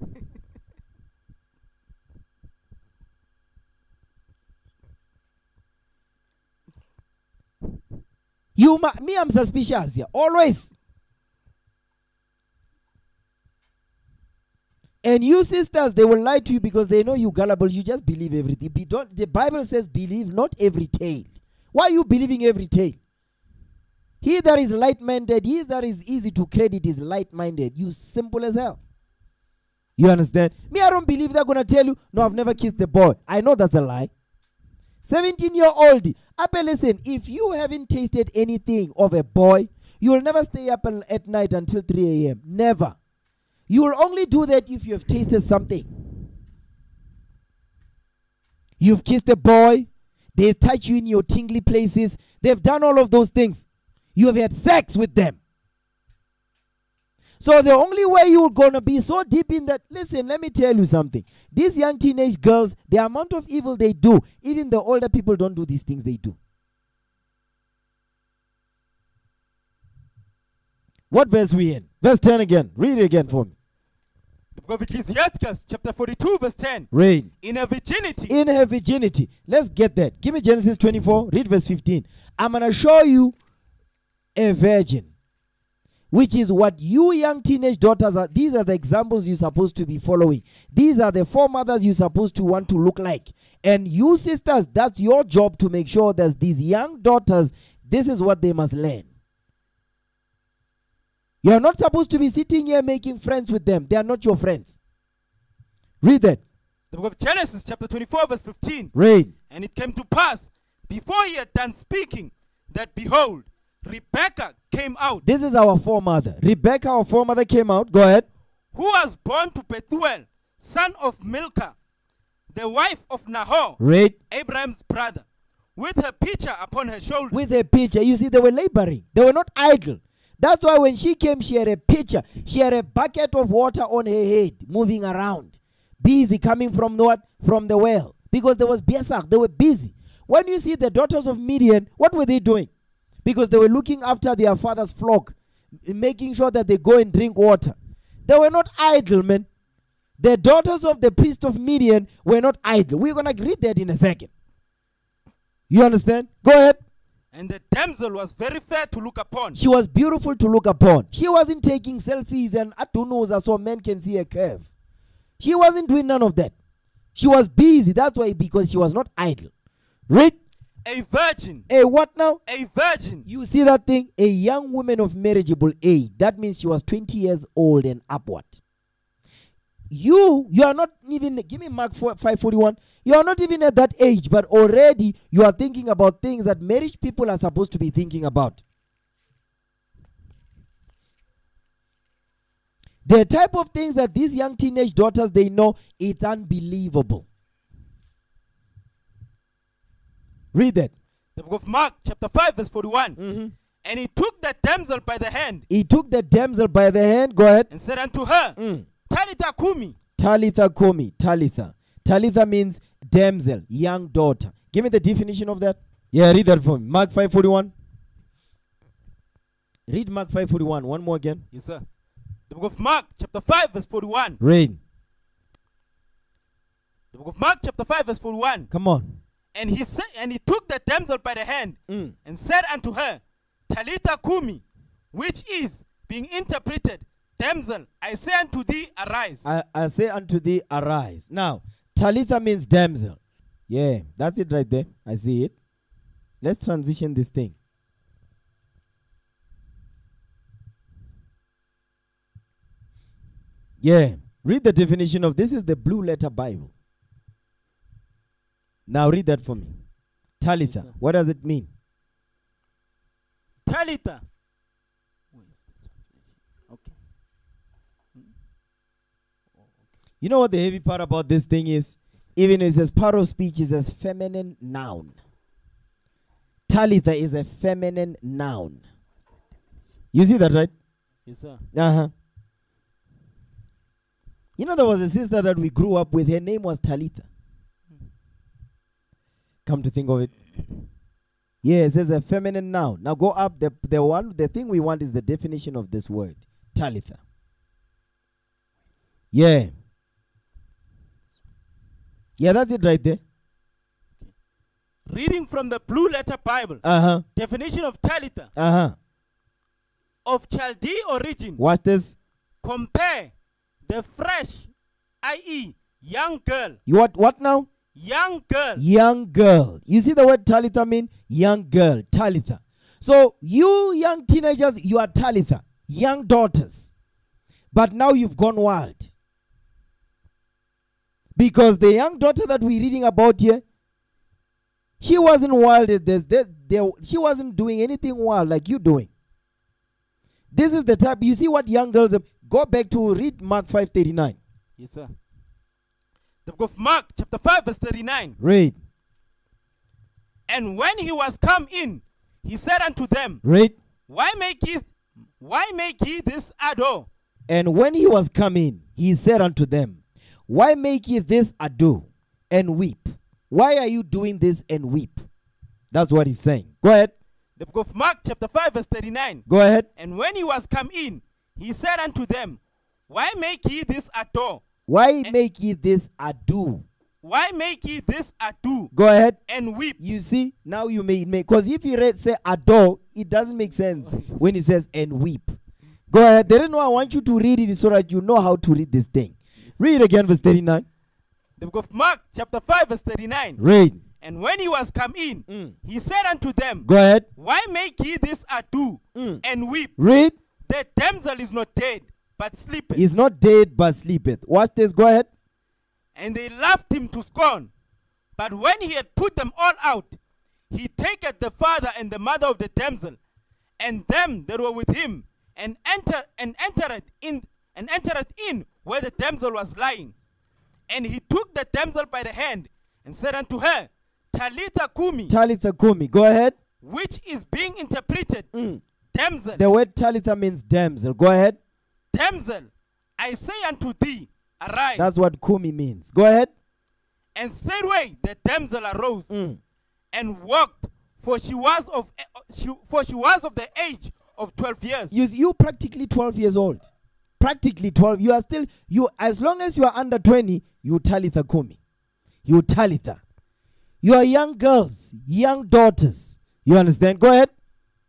Me, I'm suspicious here. Always. And you sisters, they will lie to you because they know you gullible. You just believe everything. The Bible says believe not every tale. Why are you believing every tale? He that is light-minded, he that is easy to credit is light-minded. You simple as hell. You understand? Me, I don't believe they're going to tell you, no, I've never kissed a boy. I know that's a lie. 17-year-old. Listen, if you haven't tasted anything of a boy, you will never stay up at night until 3 a.m. Never. You will only do that if you have tasted something. You've kissed a boy. They touch you in your tingly places. They've done all of those things. You have had sex with them. So the only way you're going to be so deep in that, listen, let me tell you something. These young teenage girls, the amount of evil they do, even the older people don't do these things they do. What verse we in? Verse 10 again. Read it again for me. The book of Ecclesiastes, chapter 42, verse 10. Read. In her virginity. In her virginity. Let's get that. Give me Genesis 24. Read verse 15. I'm going to show you a virgin, which is what you young teenage daughters are. These are the examples you're supposed to be following. These are the foremothers you're supposed to want to look like. And you sisters, that's your job to make sure that these young daughters, this is what they must learn. You're not supposed to be sitting here making friends with them. They are not your friends. Read that. The book of Genesis, chapter 24, verse 15. Read. And it came to pass, before he had done speaking, that behold, Rebekah came out. This is our foremother. Rebekah, our foremother, came out. Go ahead. Who was born to Bethuel, son of Milcah, the wife of Nahor, Read. Abraham's brother, with her pitcher upon her shoulder. With a pitcher. You see, they were laboring. They were not idle. That's why when she came, she had a pitcher. She had a bucket of water on her head, moving around. Busy, coming from what? From the well. Because there was Besak. They were busy. When you see the daughters of Midian, what were they doing? Because they were looking after their father's flock, making sure that they go and drink water. They were not idle, man. The daughters of the priest of Midian were not idle. We're going to read that in a second. You understand? Go ahead. And the damsel was very fair to look upon. She was beautiful to look upon. She wasn't taking selfies and atunos so men can see a curve. She wasn't doing none of that. She was busy. That's why, because she was not idle. Read. A virgin. A what now? A virgin. You see that thing? A young woman of marriageable age. That means she was 20 years old and upward. You are not even, give me Mark 5:41. You are not even at that age, but already you are thinking about things that marriage people are supposed to be thinking about. The type of things that these young teenage daughters, they know, it's unbelievable. Read that. The book of Mark, chapter 5, verse 41. And he took the damsel by the hand. He took the damsel by the hand. Go ahead. And said unto her, Talitha kumi. Talitha kumi. Talitha. Talitha means damsel, young daughter. Give me the definition of that. Yeah, read that for me. Mark 5:41. Read Mark 5:41. One more again. Yes, sir. The book of Mark, chapter 5, verse 41. Read. The book of Mark, chapter 5, verse 41. Come on. And he said, and he took the damsel by the hand and said unto her, Talitha kumi, which is being interpreted, damsel, I say unto thee, arise. I say unto thee, arise. Now, Talitha means damsel. Yeah, that's it right there. I see it. Let's transition this thing. Yeah, read the definition of this. Is the Blue Letter Bible. Now read that for me. Talitha, yes, what does it mean? Talitha. Okay. You know what the heavy part about this thing is? Even it says part of speech is a feminine noun. Talitha is a feminine noun. You see that, right? Yes, sir. Uh-huh. You know, there was a sister that we grew up with. Her name was Talitha. Come to think of it. Yeah, it says a feminine noun. Now go up. The thing we want is the definition of this word. Talitha. Yeah. Yeah, that's it right there. Reading from the Blue Letter Bible. Uh-huh. Definition of Talitha. Uh-huh. Of Chaldee origin. Watch this. Compare the fresh, i.e. young girl. You what now? Young girl. Young girl. You see the word Talitha mean? Young girl. Talitha. So you young teenagers, you are Talitha. Young daughters. But now you've gone wild. Because the young daughter that we're reading about here, she wasn't wild. She wasn't doing anything wild like you doing. This is the type. You see what young girls... Go back to read Mark 5:39. Yes, sir. The book of Mark, chapter 5, verse 39. Read. And when he was come in, he said unto them, Read. Why make ye this ado And when he was come in, he said unto them, why make ye this ado and weep? Why are you doing this and weep? That's what he's saying. Go ahead. The book of Mark chapter 5 verse 39. Go ahead. And when he was come in, he said unto them, why make ye this ado? Why make ye this ado? Why make ye this ado? Go ahead. And weep. You see, now you may make, because if you read say ado, it doesn't make sense when it says and weep. Go ahead. The reason why I want you to read it is so that you know how to read this thing. Read again verse 39. The book of Mark chapter 5 verse 39. Read. And when he was come in, he said unto them, Go ahead. why make ye this ado and weep? Read. The damsel is not dead, but sleepeth. Is not dead, but sleepeth. Watch this. Go ahead. And they laughed him to scorn. But when he had put them all out, he taketh the father and the mother of the damsel, and them that were with him, and entered in where the damsel was lying. And he took the damsel by the hand, and said unto her, Talitha kumi. Talitha kumi. Go ahead. Which is being interpreted, damsel. The word Talitha means damsel. Go ahead. Damsel, I say unto thee, arise. That's what kumi means. Go ahead. And straightway the damsel arose and walked, for she was of the age of 12 years. You practically 12 years old. Practically 12. You are still, as long as you are under 20, you Talitha kumi. You Talitha. You are young girls, young daughters. You understand? Go ahead.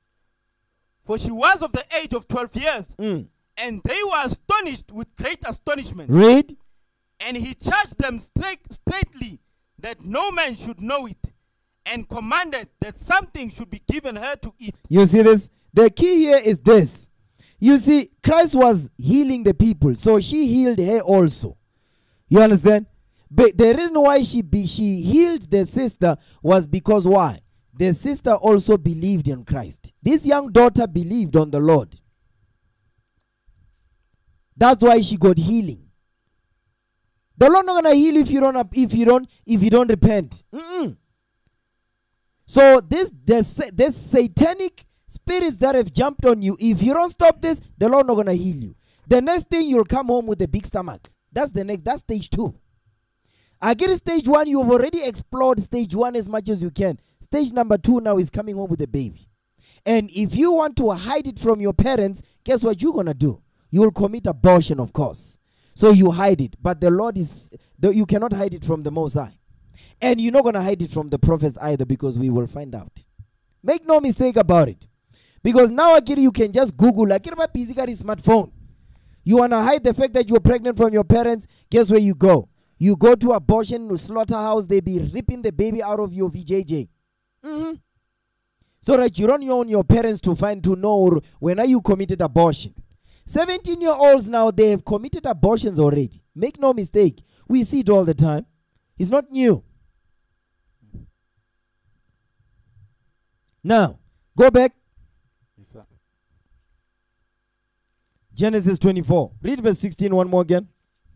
For she was of the age of 12 years, and they were astonished with great astonishment. Read. And he charged them straightly that no man should know it, and commanded that something should be given her to eat. You see this? The key here is this. You see, Christ was healing the people, so she healed her also. You understand? But the reason why she healed the sister was because why? The sister also believed in Christ. This young daughter believed on the Lord. That's why she got healing. The Lord not gonna heal you if you don't repent. So this satanic spirits that have jumped on you, if you don't stop this, the Lord not gonna heal you. The next thing, you'll come home with a big stomach. That's stage 2. I get stage 1, you've already explored stage 1 as much as you can. Stage number 2 now is coming home with a baby. And if you want to hide it from your parents, guess what you're gonna do? You will commit abortion, of course. So you hide it. But the Lord you cannot hide it from the Most High. And you're not gonna hide it from the prophets either, because we will find out. Make no mistake about it. Because now again you can just Google, like my busy got a smartphone. You wanna hide the fact that you're pregnant from your parents, guess where you go? You go to abortion slaughterhouse, they be ripping the baby out of your VJJ. So that you don't want your parents to know when you committed abortion. 17-year-olds now, they have committed abortions already. Make no mistake. We see it all the time. It's not new. Now, go back. Yes, sir. Genesis 24. Read verse 16 one more again.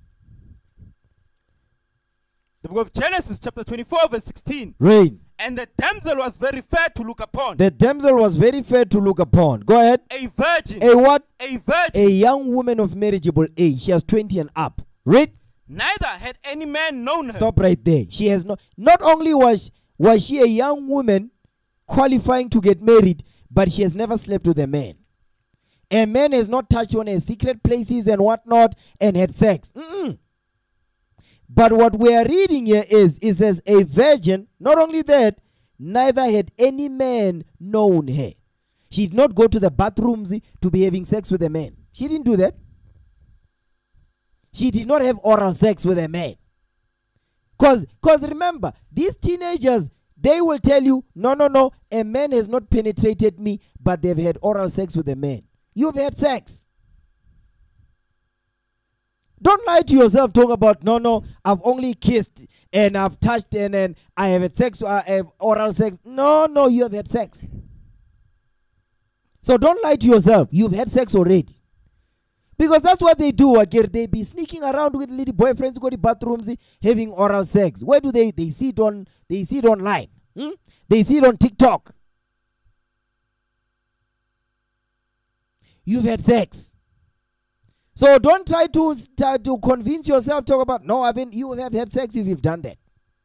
The book of Genesis chapter 24 verse 16. Read. And the damsel was very fair to look upon. The damsel was very fair to look upon. Go ahead. A virgin. A what? A virgin. A young woman of marriageable age. She has 20 and up. Read. Neither had any man known her. Stop right there. She has not only was she a young woman qualifying to get married, but she has never slept with a man. A man has not touched on her secret places and whatnot and had sex. But what we are reading here is, it says a virgin. Not only that, neither had any man known her. She did not go to the bathrooms to be having sex with a man. She didn't do that. She did not have oral sex with a man. Because remember, these teenagers, they will tell you, no, a man has not penetrated me, but they've had oral sex with a man. You've had sex. Don't lie to yourself, talk about, no, I've only kissed and I've touched and then I have had sex, I have oral sex. No, you have had sex. So don't lie to yourself. You've had sex already. Because that's what they do. Again, they be sneaking around with little boyfriends, go to bathrooms, having oral sex. Where do they see it on? They see it online. They see it on TikTok. You've had sex. So don't try to convince yourself, talk about, no, you have had sex if you've done that.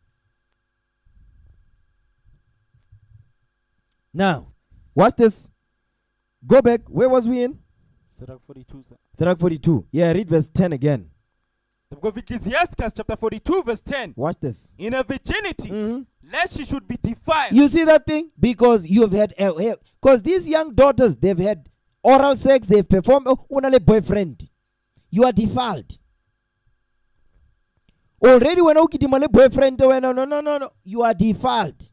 Now, watch this. Go back. Where was we in? Sirach 42, sir. Sirach 42. Yeah, read verse 10 again. The book of Ecclesiastes chapter 42 verse 10. Watch this. In her virginity, lest she should be defiled. You see that thing? Because you have had, because these young daughters, they've had oral sex, they've performed, unale boyfriend. You are defiled. Already when ukidimale boyfriend, no, you are defiled.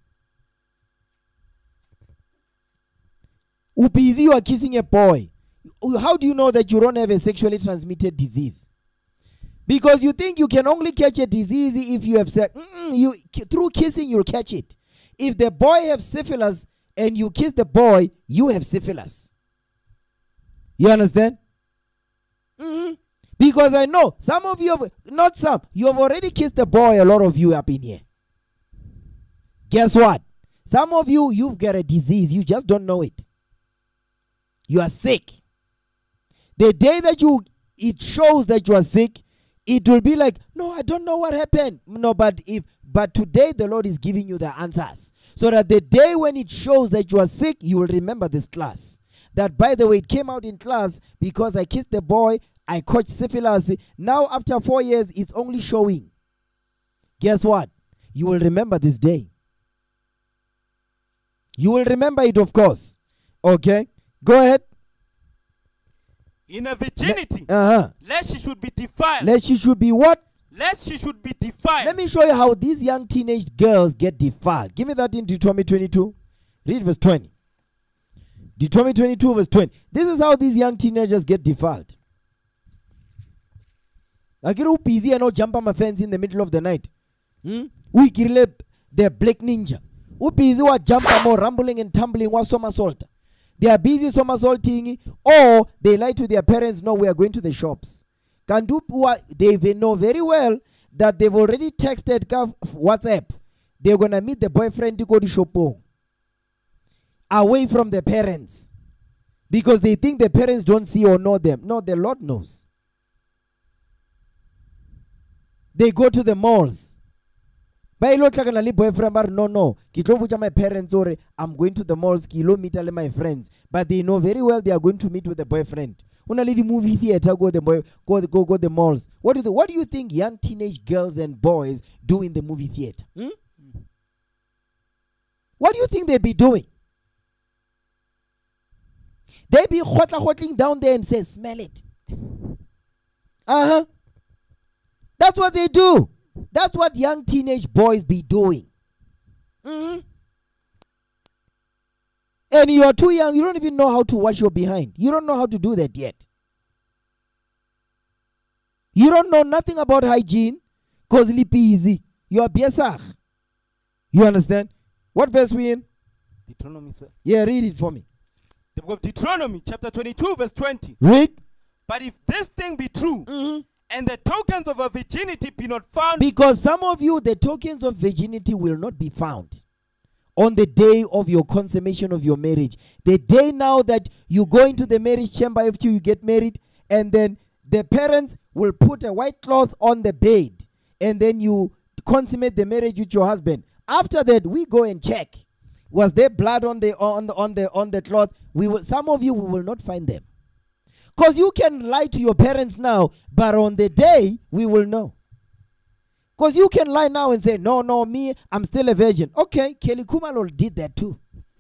Busy, you are kissing a boy. How do you know that you don't have a sexually transmitted disease? Because you think you can only catch a disease if you have sex. Through kissing, you'll catch it. If the boy has syphilis and you kiss the boy, you have syphilis. You understand? Because I know some of you have, not some, you have already kissed the boy, a lot of you up in here. Guess what? Some of you, you've got a disease, you just don't know it. You are sick. The day that it shows that you are sick, it will be like, no, I don't know what happened. No, but today the Lord is giving you the answers. So that the day when it shows that you are sick, you will remember this class. That, by the way, it came out in class because I kissed the boy, I caught syphilis. Now after 4 years, it's only showing. Guess what? You will remember this day. You will remember it, of course. Okay? Go ahead. In a virginity, lest she should be defiled. Lest she should be what? Lest she should be defiled. Let me show you how these young teenage girls get defiled. Give me that in Deuteronomy 22. Read verse 20. Deuteronomy 22 verse 20. This is how these young teenagers get defiled. I get busy and jump on my fence in the middle of the night. We kill the black ninja. Who busy wa jump more rumbling and tumbling was somersault. They are busy somersaulting, or they lie to their parents, no, we are going to the shops. They know very well that they've already texted WhatsApp. They're going to meet the boyfriend to go to shop away from the parents. Because they think the parents don't see or know them. No, the Lord knows. They go to the malls. Boyfriend, no. My parents, or I'm going to the malls, meet all my friends. But they know very well they are going to meet with the boyfriend. Una the movie theater, go the malls. What do you think young teenage girls and boys do in the movie theater? What do you think they be doing? They be hotling down there and say, smell it. That's what they do. That's what young teenage boys be doing. And you are too young. You don't even know how to wash your behind. You don't know how to do that yet. You don't know nothing about hygiene. Because it's easy. You are biesach. You understand? What verse we in? Deuteronomy, sir. Yeah, read it for me. The book of Deuteronomy, chapter 22, verse 20. Read. But if this thing be true, and the tokens of her virginity be not found. Because some of you, the tokens of virginity will not be found on the day of your consummation of your marriage. The day now that you go into the marriage chamber after you get married, and then the parents will put a white cloth on the bed, and then you consummate the marriage with your husband. After that, we go and check. Was there blood on the cloth? Some of you, we will not find them. Because you can lie to your parents now, but on the day, we will know. Because you can lie now and say, no, me, I'm still a virgin. Okay, Kelly Kumalo did that too.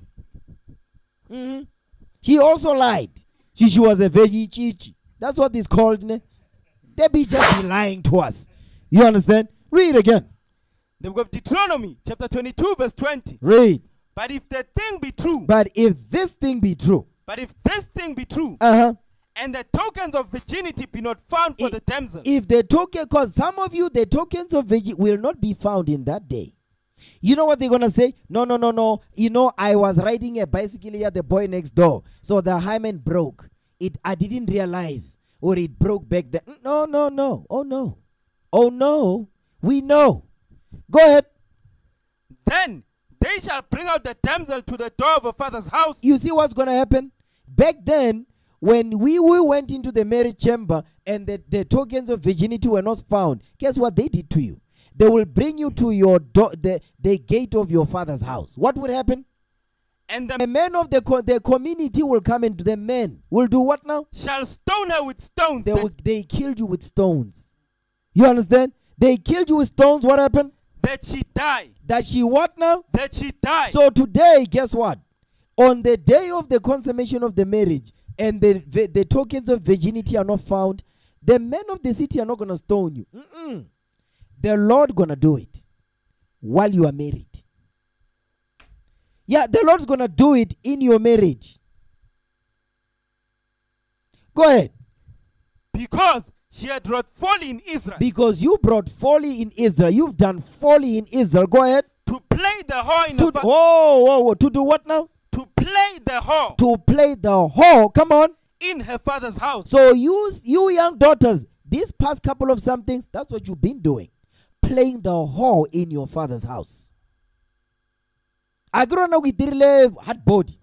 She also lied. She was a virgin. That's what it's called. They be just lying to us. You understand? Read again. The book of Deuteronomy, chapter 22, verse 20. Read. But if the thing be true. But if this thing be true. But if this thing be true. And the tokens of virginity be not found for the damsel. If the token, because some of you, the tokens of virginity will not be found in that day. You know what they're going to say? No. You know, I was riding a bicycle at the boy next door. So the hymen broke. I didn't realize. Or it broke back then. No. Oh no. We know. Go ahead. Then they shall bring out the damsel to the door of her father's house. You see what's going to happen? Back then, when we went into the marriage chamber, and the tokens of virginity were not found, guess what they did to you? They will bring you to your the gate of your father's house. What would happen? And The men of the community will come, and the men will do what now? shall stone her with stones. They killed you with stones. You understand? They killed you with stones. What happened? That she died. That she what now? That she died. So today, guess what? On the day of the consummation of the marriage, and the tokens of virginity are not found, the men of the city are not going to stone you. The Lord going to do it while you are married. Yeah, the Lord's going to do it in your marriage. Go ahead. Because she had wrought folly in Israel. Because you brought folly in Israel. You've done folly in Israel. Go ahead. To play the whore in To do what now? To play the whore. To play the whore. Come on. In her father's house. So you young daughters, these past couple of somethings, that's what you've been doing. Playing the whore in your father's house. Agrona ugitirile hard body.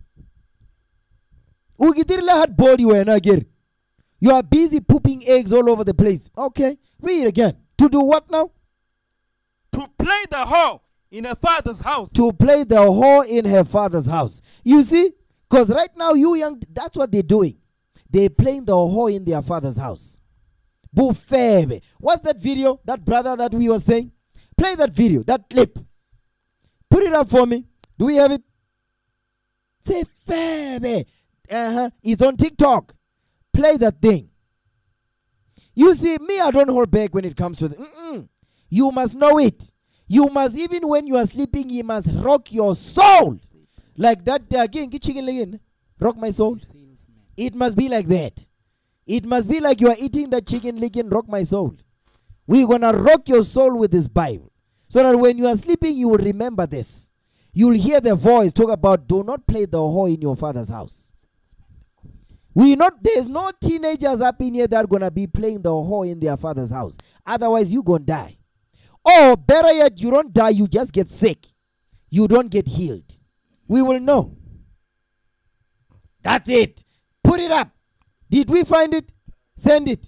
Ugitirile hard body when again. You are busy pooping eggs all over the place. Okay, read again. To do what now? To play the whore in her father's house. To play the whore in her father's house. You see? Because right now you young, that's what they're doing. They're playing the whore in their father's house. Bufebe. What's that video? That brother that we were saying? Play that video, that clip. Put it up for me. Do we have it? Say febe. It's on TikTok. Play that thing. You see, me, I don't hold back when it comes to the. You must know it. You must, even when you are sleeping, you must rock your soul. Like that again. Rock my soul. It must be like that. It must be like you are eating the chicken licking, rock my soul. We're going to rock your soul with this Bible. So that when you are sleeping, you will remember this. You'll hear the voice talk about, do not play the whore in your father's house. There's no teenagers up in here that are going to be playing the whore in their father's house. Otherwise, you're going to die. Or better yet, you don't die, you just get sick. You don't get healed. We will know. That's it. Put it up. Did we find it? Send it.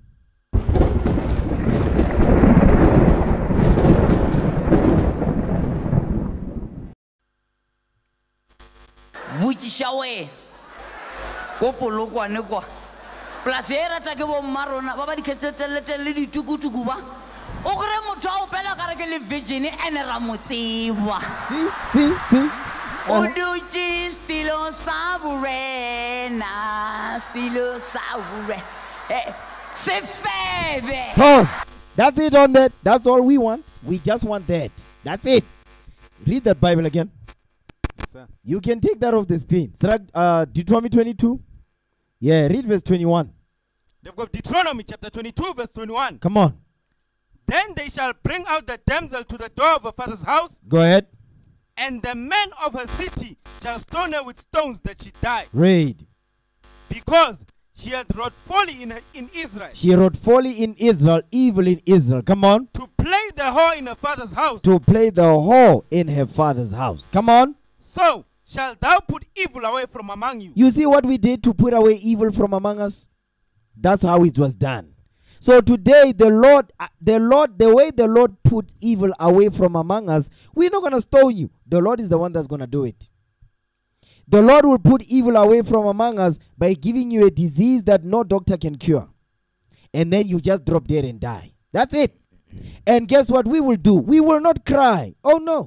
Buchishawe. Kopolokwane kwa. Plus e rata ke bo marona ba ba diketselete le ditukutuku ba. O kre motho a o pela ka re ke le virgin ene ra motseba. See. Uduchi stilo saburena, stilo sabure. Se febe. Pause. That's it on that. That's all we want. We just want that. That's it. Read that Bible again. Yes, sir. You can take that off the screen. Deuteronomy 22. Yeah, read verse 21. They've got Deuteronomy chapter 22 verse 21. Come on. Then they shall bring out the damsel to the door of her father's house, Go ahead. and the men of her city shall stone her with stones that she die, Read. because she had wrought folly in Israel. She wrote folly in Israel, evil in Israel. Come on. To play the whore in her father's house. To play the whore in her father's house. Come on. So shalt thou put evil away from among you. You see what we did to put away evil from among us? That's how it was done. So today, the way the Lord put evil away from among us, we're not going to stone you. The Lord is the one that's going to do it. The Lord will put evil away from among us by giving you a disease that no doctor can cure. And then you just drop dead and die. That's it. And guess what we will do? We will not cry. Oh no.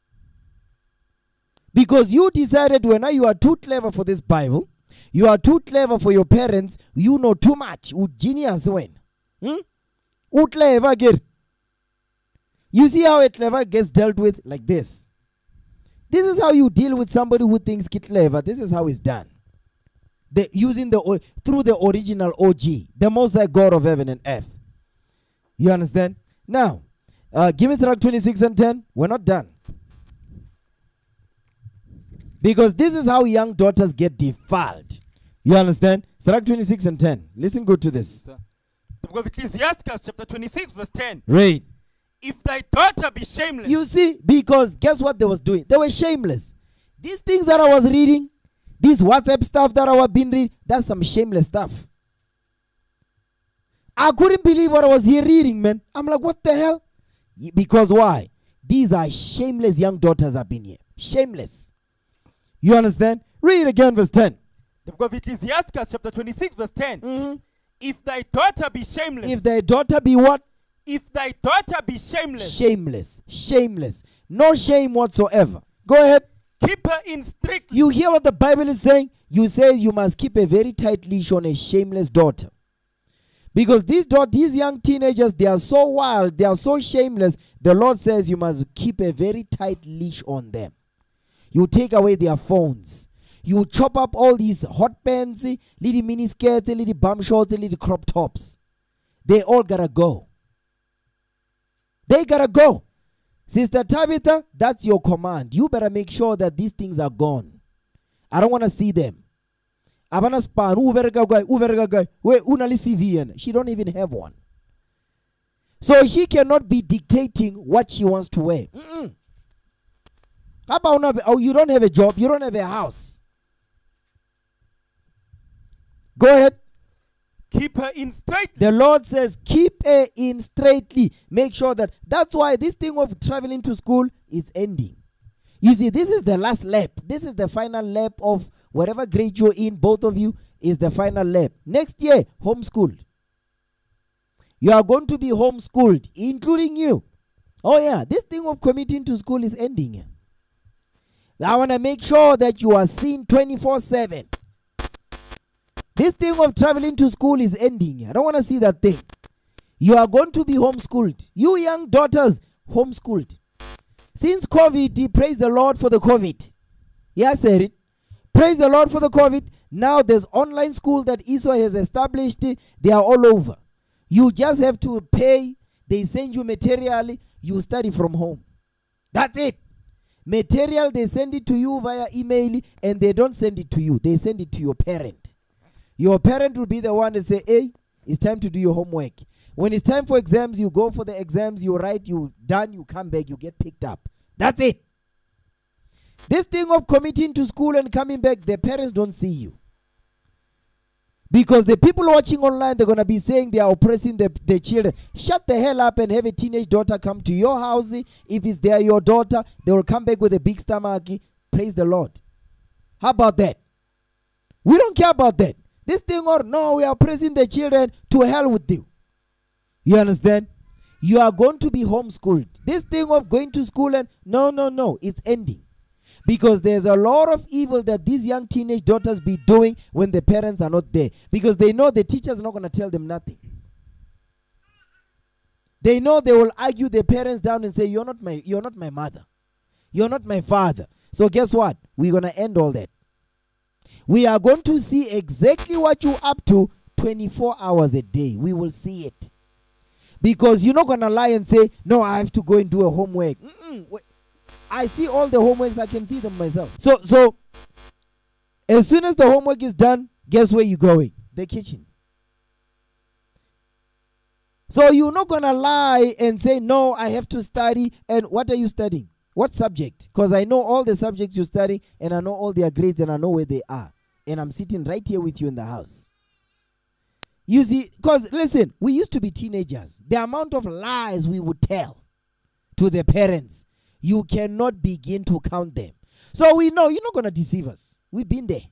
Because you decided when you are too clever for this Bible, you are too clever for your parents, you know too much. You genius when. You see how a clever gets dealt with? Like this. This is how you deal with somebody who thinks he's clever. This is how it's done. Through the original OG, the Most High God of heaven and earth. You understand? Now, give me Sirach 26 and 10. We're not done. Because this is how young daughters get defiled. You understand? Sirach 26 and 10. Listen good to this. Ecclesiastes chapter 26 verse 10. Read. If thy daughter be shameless. You see, because guess what they was doing? They were shameless. These things that I was reading, this WhatsApp stuff that I was been reading, that's some shameless stuff. I couldn't believe what I was here reading, man. I'm like, what the hell? Because why? These are shameless young daughters have been here. Shameless. You understand? Read again verse 10. The book of Ecclesiastes chapter 26 verse 10. If thy daughter be shameless. If thy daughter be what? If thy daughter be shameless. Shameless. Shameless. No shame whatsoever. Go ahead. Keep her in strict. You hear what the Bible is saying? You say you must keep a very tight leash on a shameless daughter. Because these young teenagers, they are so wild, they are so shameless. The Lord says you must keep a very tight leash on them. You take away their phones. You chop up all these hot pants, little mini skirts, little bum shorts, little crop tops. They all gotta go. They gotta go. Sister Tabitha, that's your command. You better make sure that these things are gone. I don't want to see them. Abana span, she don't even have one. So she cannot be dictating what she wants to wear. How about you don't have a job, you don't have a house. Go ahead. Keep her in straightly. The Lord says, keep her in straightly. Make sure that. That's why this thing of traveling to school is ending. You see, this is the last lap. This is the final lap of whatever grade you're in, both of you, is the final lap. Next year, homeschooled. You are going to be homeschooled, including you. Oh yeah, this thing of committing to school is ending. I want to make sure that you are seen 24/7. This thing of traveling to school is ending. I don't want to see that thing. You are going to be homeschooled. You young daughters, homeschooled. Since COVID, praise the Lord for the COVID. Yeah, I said it. Praise the Lord for the COVID. Now there's online school that ISO has established. They are all over. You just have to pay. They send you material. You study from home. That's it. Material, they send it to you via email, and they don't send it to you. They send it to your parent. Your parent will be the one to say, hey, it's time to do your homework. When it's time for exams, you go for the exams, you write, you done, you come back, you get picked up. That's it. This thing of committing to school and coming back, the parents don't see you. Because the people watching online, they're going to be saying they are oppressing the children. Shut the hell up and have a teenage daughter come to your house. If it's there, your daughter, they will come back with a big stomach. Praise the Lord. How about that? We don't care about that. This thing or no, we are oppressing the children, to hell with you. You understand? You are going to be homeschooled. This thing of going to school and no, it's ending. Because there's a lot of evil that these young teenage daughters be doing when the parents are not there. Because they know the teacher's not going to tell them nothing. They know they will argue their parents down and say, you're not my mother. You're not my father. So guess what? We're going to end all that. We are going to see exactly what you're up to 24 hours a day. We will see it. Because you're not going to lie and say, no, I have to go and do a homework. I see all the homeworks. I can see them myself. So as soon as the homework is done, guess where you're going? The kitchen. So you're not going to lie and say, no, I have to study. And what are you studying? What subject? Because I know all the subjects you study, and I know all their grades, and I know where they are. And I'm sitting right here with you in the house. You see, because listen, we used to be teenagers. The amount of lies we would tell to the parents, you cannot begin to count them. So we know you're not going to deceive us. We've been there.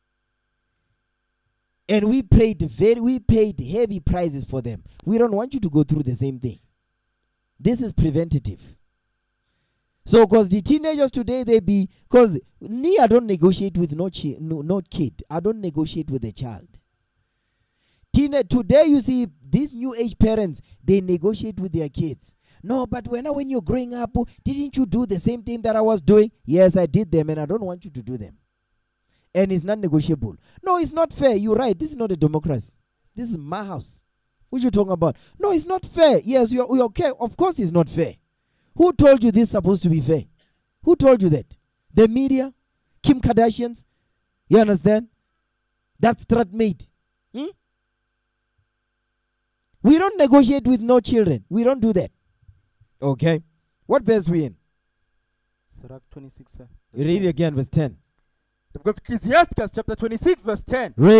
And we paid heavy prices for them. We don't want you to go through the same thing. This is preventative. So, because the teenagers today, because I don't negotiate with no kid. I don't negotiate with a child. Today, you see, these new age parents, they negotiate with their kids. No, but when you're growing up, didn't you do the same thing that I was doing? Yes, I did them, and I don't want you to do them. And it's not negotiable. No, it's not fair. You're right. This is not a democracy. This is my house. What you talking about? No, it's not fair. Yes, you're okay. Of course it's not fair. Who told you this is supposed to be fair? Who told you that? The media? Kim Kardashians? You understand? That's threat made. We don't negotiate with no children. We don't do that. Okay. What verse we in? Surah 26, sir. Read it again, verse 10. The book of Ecclesiastes chapter 26, verse 10. Read.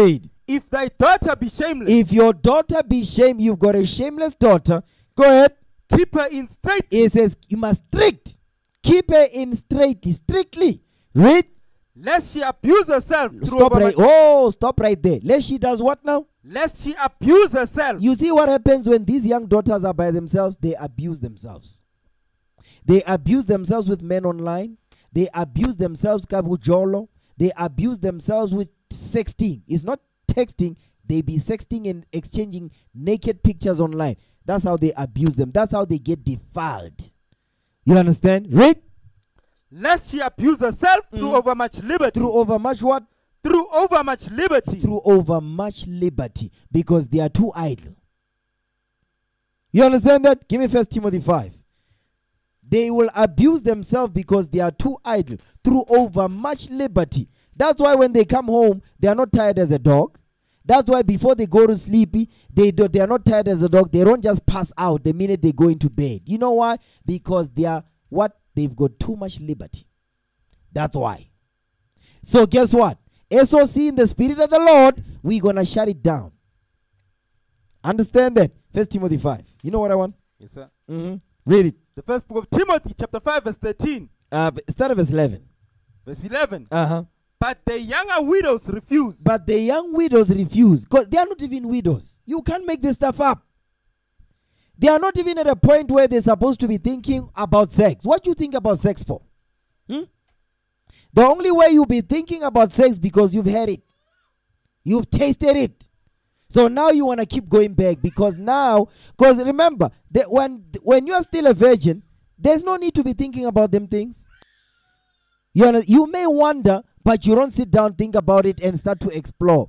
If thy daughter be shameless, If your daughter be shamed, you've got a shameless daughter. Go ahead. keep her in straight, It says you must strict. Keep her in strictly. Read. lest she abuse herself through Stop right. Stop right there. Lest she does what now? lest she abuse herself. You see what happens when these young daughters are by themselves? They abuse themselves. They abuse themselves with men online. They abuse themselves with jolo. They abuse themselves with sexting. It's not texting. They be sexting and exchanging naked pictures online. That's how they abuse them. That's how they get defiled. You understand? Read. Lest she abuse herself through overmuch liberty. Through overmuch what? Through overmuch liberty. Through overmuch liberty. Because they are too idle. You understand that? Give me 1 Timothy 5. They will abuse themselves because they are too idle. Through overmuch liberty. That's why when they come home, they are not tired as a dog. That's why before they go to sleep, they are not tired as a dog. They don't just pass out the minute they go into bed. You know why? Because they are what? They've got too much liberty. That's why. So guess what? SOC in the Spirit of the Lord, we're going to shut it down. Understand that? 1 Timothy 5. You know what I want? Yes, sir. Read it. The first book of Timothy, chapter 5, verse 13. Start at verse 11. Verse 11. Uh-huh. But the younger widows refuse. But the young widows refuse. Because they are not even widows. You can't make this stuff up. They are not even at a point where they're supposed to be thinking about sex. What do you think about sex for? The only way you'll be thinking about sex because you've had it. You've tasted it. So now you want to keep going back because remember, that when you are still a virgin, there's no need to be thinking about them things. You may wonder, but you don't sit down, think about it, and start to explore.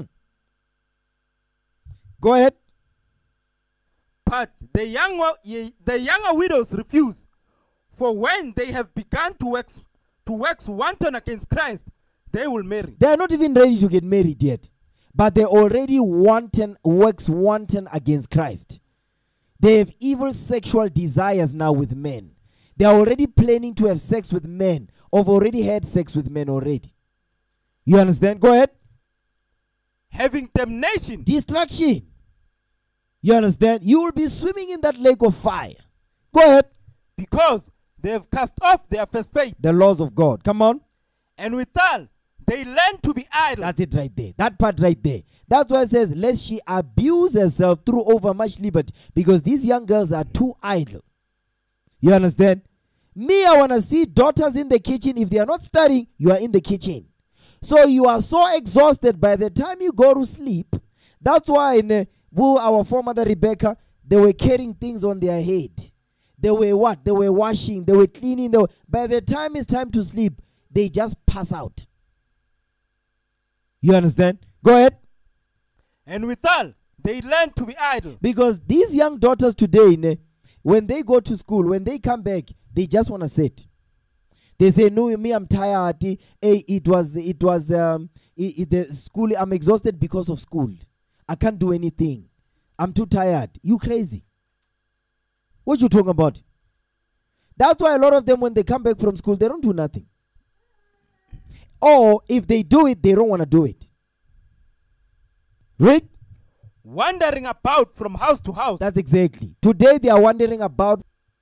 Go ahead. But the younger widows refuse. For when they have begun to wax wanton against Christ, they will marry. They are not even ready to get married yet. But they already wax wanton against Christ. They have evil sexual desires now with men. They are already planning to have sex with men. Or have already had sex with men already. You understand? Go ahead. Having damnation. Destruction. You understand? You will be swimming in that lake of fire. Go ahead. Because they have cast off their first faith. The laws of God. Come on. And withal, they learn to be idle. That's it right there. That part right there. That's why it says, lest she abuse herself through overmuch liberty. Because these young girls are too idle. You understand? Me, I want to see daughters in the kitchen. If they are not studying, you are in the kitchen. So you are so exhausted by the time you go to sleep. That's why our foremother Rebecca, they were carrying things on their head. They were what? They were washing. They were cleaning. By the time it's time to sleep, they just pass out. You understand? Go ahead. And withal, they learn to be idle. Because these young daughters today, when they go to school, when they come back, they just want to sit. They say, no, me, I'm tired. It was the school. I'm exhausted because of school. I can't do anything. I'm too tired. You crazy. What you talking about? That's why a lot of them, when they come back from school, they don't do nothing. Or if they do it, they don't want to do it. Right? Wandering about from house to house. That's exactly. Today they are wandering about.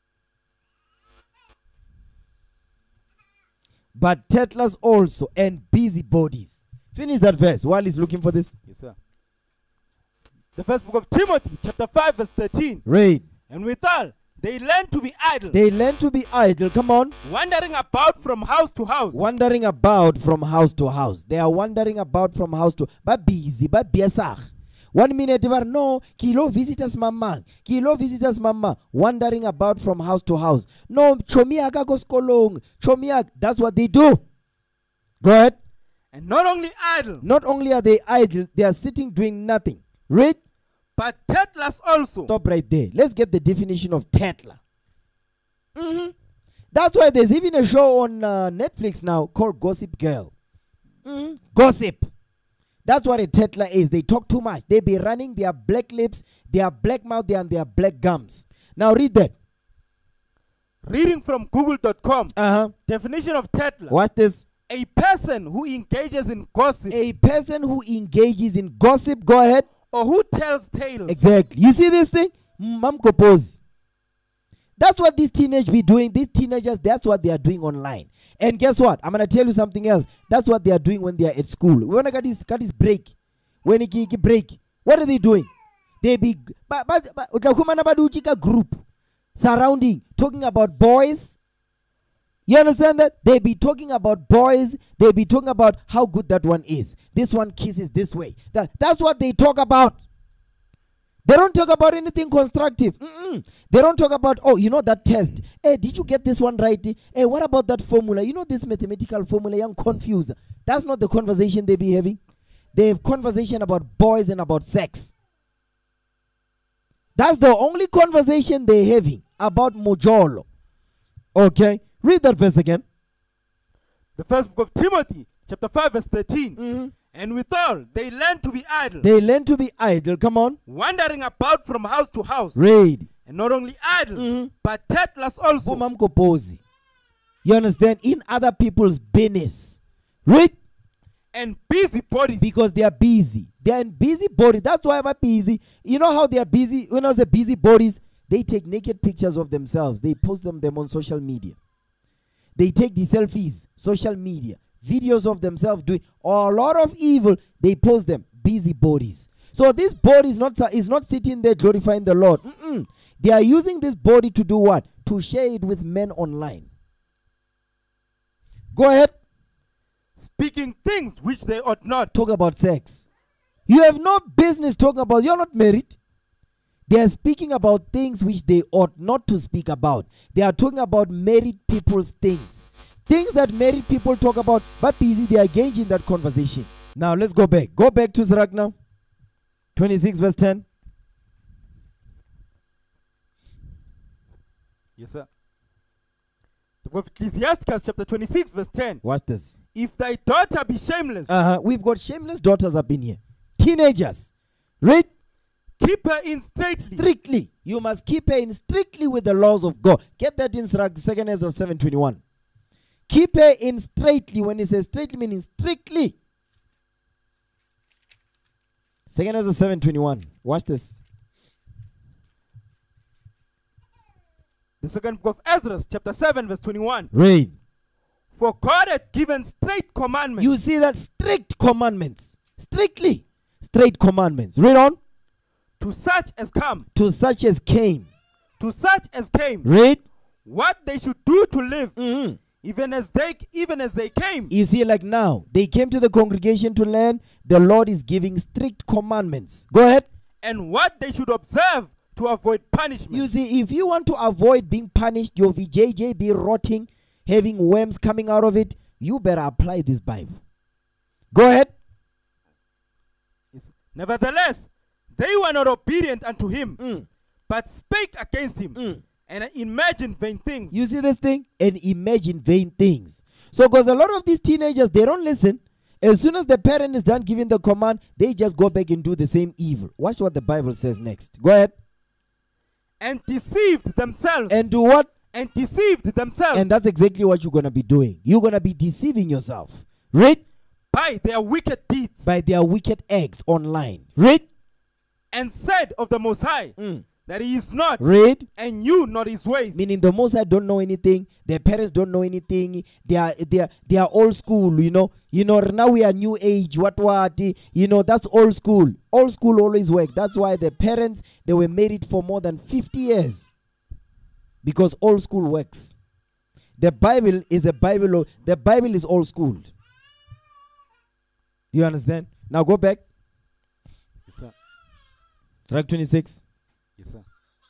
But tattlers also and busybodies. Finish that verse while he's looking for this. Yes, sir. The first book of Timothy, chapter 5, verse 13. Read. And withal, they learn to be idle. They learn to be idle. Come on. Wandering about from house to house. Wandering about from house to house. They are wandering about from house to. But busy, but biasach. 1 minute, no, kilo visitors mama. Kilo visitors mama. Wandering about from house to house. No, chomiaga goes kolong. Chomiag. That's what they do. Go ahead. And not only idle. Not only are they idle, they are sitting doing nothing. Read. But tattlers also. Stop right there. Let's get the definition of tattler. That's why there's even a show on Netflix now called Gossip Girl. Gossip. That's what a tattler is. They talk too much. They be running their black lips, their black mouth, and their black gums. Now read that. Reading from google.com. Uh-huh. Definition of tattler. Watch this. A person who engages in gossip A person who engages in gossip. Go ahead. or who tells tales. Exactly. You see this thing? Mamkopozi. That's what these teenagers be doing. These teenagers, that's what they are doing online. And guess what? I'm going to tell you something else. That's what they are doing when they are at school. When I got this break, when it break, what are they doing? They be group surrounding, talking about boys. You understand that? They be talking about boys. They be talking about how good that one is. This one kisses this way. That's what they talk about. They don't talk about anything constructive. They don't talk about, oh, you know that test. Hey, did you get this one right? Hey, what about that formula? You know this mathematical formula, young confused. That's not the conversation they be having. They have conversation about boys and about sex. That's the only conversation they're having about mojolo. Okay? Read that verse again. The first book of Timothy, chapter 5, verse 13. And withal, they learn to be idle. They learn to be idle. Come on. Wandering about from house to house. Read. And not only idle, but tatless also. You understand? In other people's business. Read. And busy bodies. Because they are busy. They are in busy body. That's why I'm busy. You know how they are busy? When I say busy bodies, they take naked pictures of themselves. They post them on social media. They take the selfies, social media, videos of themselves doing a lot of evil. They post them. Busy bodies. So this body is not sitting there glorifying the Lord. They are using this body to do what? To share it with men online. Go ahead. Speaking things which they ought not. Talk about sex. You have no business talking about. You're not married. They are speaking about things which they ought not to speak about. They are talking about married people's things. Things that married people talk about, but busy, they are engaged in that conversation. Now, let's go back. Go back to Sirach now. 26 verse 10. Yes, sir. The book of Ecclesiastes, chapter 26, verse 10. Watch this. If thy daughter be shameless. We've got shameless daughters up in here. Teenagers. Read. Keep her in straitly. Strictly. You must keep her in strictly with the laws of God. Get that in 2 Ezra 7:21. Keep her in straitly. When it says straitly, meaning strictly. 2 Ezra 7:21. Watch this. The second book of Ezra, chapter 7, verse 21. Read. For God hath given straight commandments. You see that? Strict commandments. Strictly. Straight commandments. Read on. To such as come. To such as came. To such as came. Read. What they should do to live. Even as they came. You see, like now, they came to the congregation to learn. The Lord is giving strict commandments. Go ahead. And what they should observe to avoid punishment. You see, if you want to avoid being punished, your VJJ be rotting, having worms coming out of it, you better apply this Bible. Go ahead. Yes. Nevertheless, they were not obedient unto him, but spake against him, and imagined vain things. You see this thing? And imagine vain things. So, because a lot of these teenagers, they don't listen. As soon as the parent is done giving the command, they just go back and do the same evil. Watch what the Bible says next. Go ahead. And deceived themselves. And do what? And deceived themselves. And that's exactly what you're going to be doing. You're going to be deceiving yourself. Read. By their wicked deeds. By their wicked acts online. Read. And said of the Most High that he is not. Read. And knew not his ways. Meaning the Most High don't know anything. Their parents don't know anything. They are old school, you know. Now we are new age. What? That's old school. Old school always work. That's why the parents, they were married for more than 50 years. Because old school works. The Bible is the Bible is old school. You understand? Now go back. Yes, sir. Track 26. Yes, sir.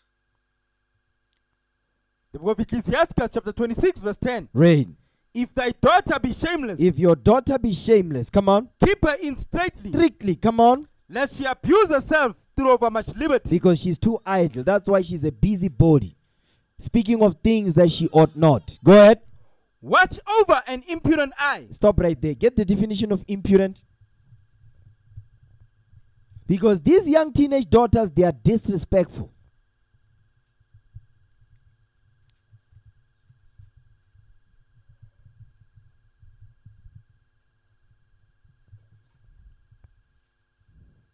The book of Ecclesiastes, chapter 26, verse 10. Read. If thy daughter be shameless. If your daughter be shameless, come on. Keep her in straitly. Strictly, come on. Lest she abuse herself through overmuch liberty. Because she's too idle. That's why she's a busybody. Speaking of things that she ought not. Go ahead. Watch over an impudent eye. Stop right there. Get the definition of impudent. Because these young teenage daughters, they are disrespectful.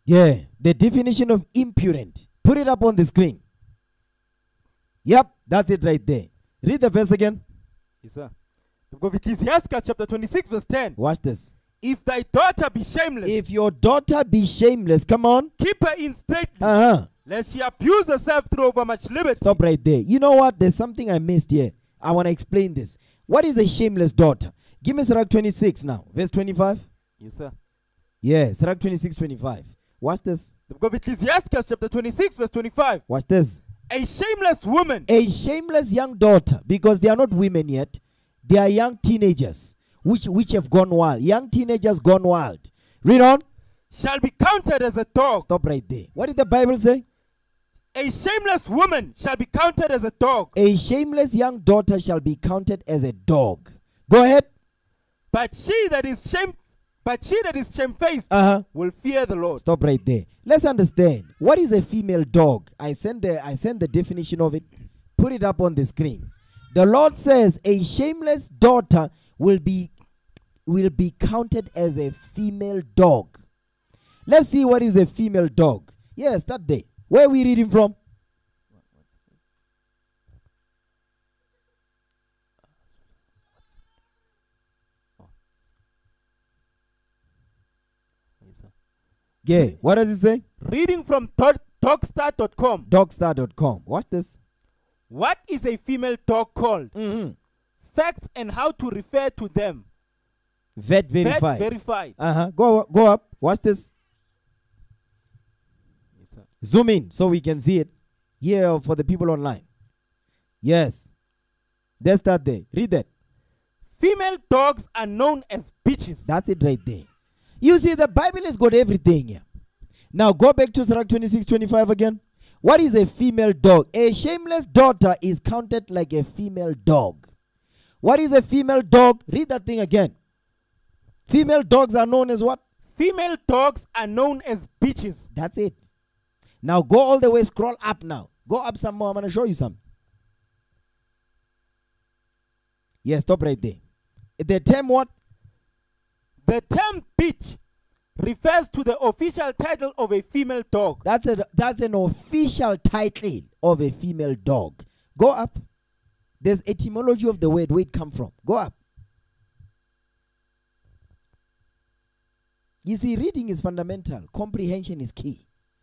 Yeah, the definition of impudent. Put it up on the screen. Yep, that's it right there. Read the verse again. Yes, sir. The book of Ecclesiastes chapter 26 verse 10. Watch this. If thy daughter be shameless, If your daughter be shameless, come on. keep her in straitly, Uh-huh. lest she abuse herself through overmuch liberty. Stop right there. You know what? There's something I missed here. I want to explain this. What is a shameless daughter? Give me Sirach 26 now. Verse 25. Yes, sir. Yeah, Sirach 26, 25. Watch this. The book of Ecclesiastes chapter 26 verse 25. Watch this. A shameless woman, A shameless young daughter, because they are not women yet. They are young teenagers, which have gone wild. Young teenagers gone wild. Read on. shall be counted as a dog. Stop right there. What did the Bible say? A shameless woman shall be counted as a dog. A shameless young daughter shall be counted as a dog. Go ahead. But she that is shamefaced Uh-huh. will fear the Lord. Stop right there. Let's understand. What is a female dog? I send the definition of it. Put it up on the screen. The Lord says a shameless daughter will be counted as a female dog. Let's see what is a female dog. Yes, that day. Where are we reading from? Yeah, what does it say? Reading from dogstar.com. Dogstar.com. Watch this. What is a female dog called? Mm-hmm. Facts and how to refer to them. Vet verified. Vet verified. Uh-huh. Go up. Watch this. Yes, sir. Zoom in so we can see it. Here for the people online. Yes. That's that there. Read that. Female dogs are known as bitches. That's it right there. You see, the Bible has got everything here. Now go back to Sirach 26:25 again. What is a female dog? A shameless daughter is counted like a female dog. What is a female dog? Read that thing again. Female dogs are known as what? Female dogs are known as bitches. That's it. Now go all the way, scroll up now. Go up some more. I'm going to show you some. Yes, stop right there. The term what? The term bitch refers to the official title of a female dog. That's an official title of a female dog. Go up. There's etymology of the word, where it come from. Go up. You see, reading is fundamental. Comprehension is key.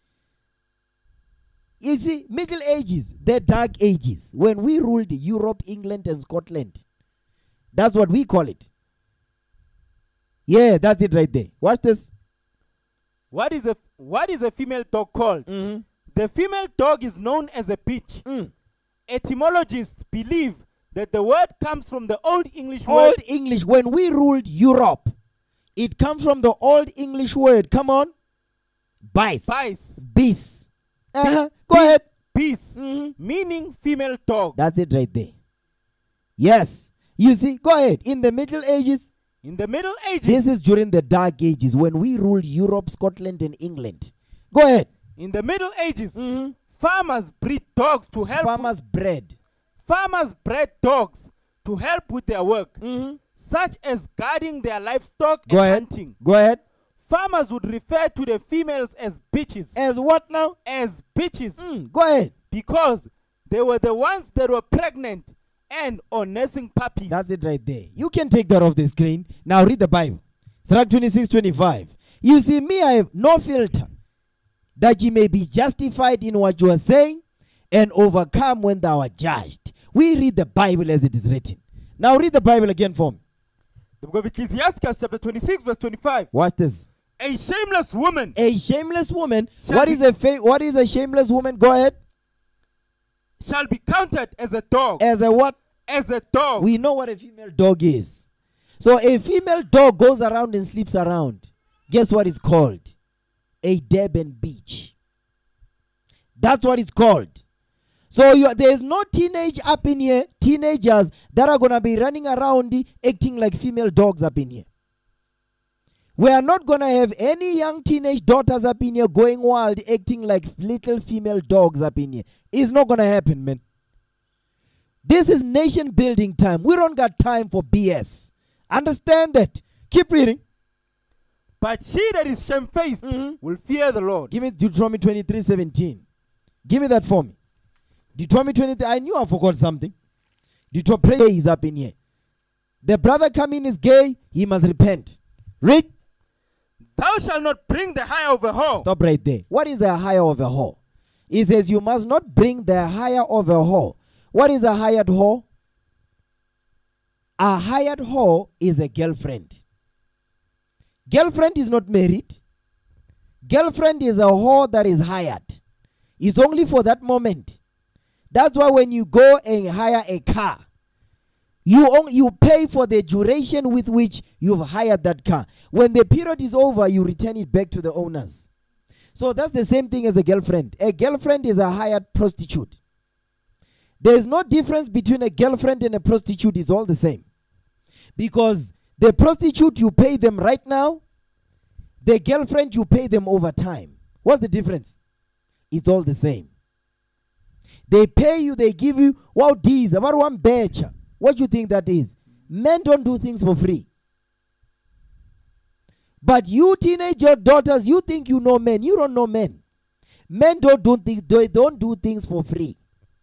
You see, Middle Ages, the Dark Ages, when we ruled Europe, England, and Scotland. That's what we call it. Yeah, that's it right there. Watch this. What is a female dog called? Mm-hmm. The female dog is known as a bitch. Etymologists believe that the word comes from the Old English word. Old English, when we ruled Europe, it comes from the Old English word. Come on. Bice. Bice. Bis. Uh-huh. Go ahead. Bis. Mm-hmm. Meaning female dog. That's it right there. Yes. You see, go ahead. In the Middle Ages, In the Middle Ages. this is during the Dark Ages when we ruled Europe, Scotland, and England. Go ahead. In the Middle Ages, Mm-hmm. farmers breed dogs to help. Farmers bred. Farmers bred dogs to help with their work, Mm-hmm. such as guarding their livestock Go and ahead. hunting. Go ahead. Farmers would refer to the females as bitches. As what now? As bitches. Go ahead. Because they were the ones that were pregnant and or nursing puppies. That's it right there. You can take that off the screen. Now read the Bible. Sirach 26:25. You see, me, I have no filter, that ye may be justified in what you are saying and overcome when thou art judged. We read the Bible as it is written. Now read the Bible again for me. The book of Ecclesiastes chapter 26 verse 25. Watch this. A shameless woman A shameless woman. Shall What be- is a shameless woman? Go ahead. shall be counted as a dog. As a what? As a dog. We know what a female dog is. So a female dog goes around and sleeps around. Guess what it's called? A Durban beach. That's what it's called. So there's no teenagers up in here that are going to be running around acting like female dogs up in here. We are not going to have any young teenage daughters up in here going wild acting like little female dogs up in here. It's not going to happen, man. This is nation building time. We don't got time for BS. Understand that. Keep reading. But she that is shamefaced will fear the Lord. Give me Deuteronomy 23:17. Give me that for me. Deuteronomy 23. I knew I forgot something. Deuteronomy is up in here. The brother coming is gay, he must repent. Read. Thou shalt not bring the hire of a whore. Stop right there. What is the hire of a whore? It says you must not bring the hire of a whore. What is a hired whore? A hired whore is a girlfriend. Girlfriend is not married. Girlfriend is a whore that is hired. It's only for that moment. That's why when you go and hire a car, you pay for the duration with which you've hired that car. When the period is over, you return it back to the owners. So that's the same thing as a girlfriend. A girlfriend is a hired prostitute. There is no difference between a girlfriend and a prostitute. It's all the same. Because the prostitute, you pay them right now. The girlfriend, you pay them over time. What's the difference? It's all the same. They pay you, they give you, wow, these, about one batch. What do you think that is? Men don't do things for free. But you teenager daughters, you think you know men. You don't know men. Men don't do things for free.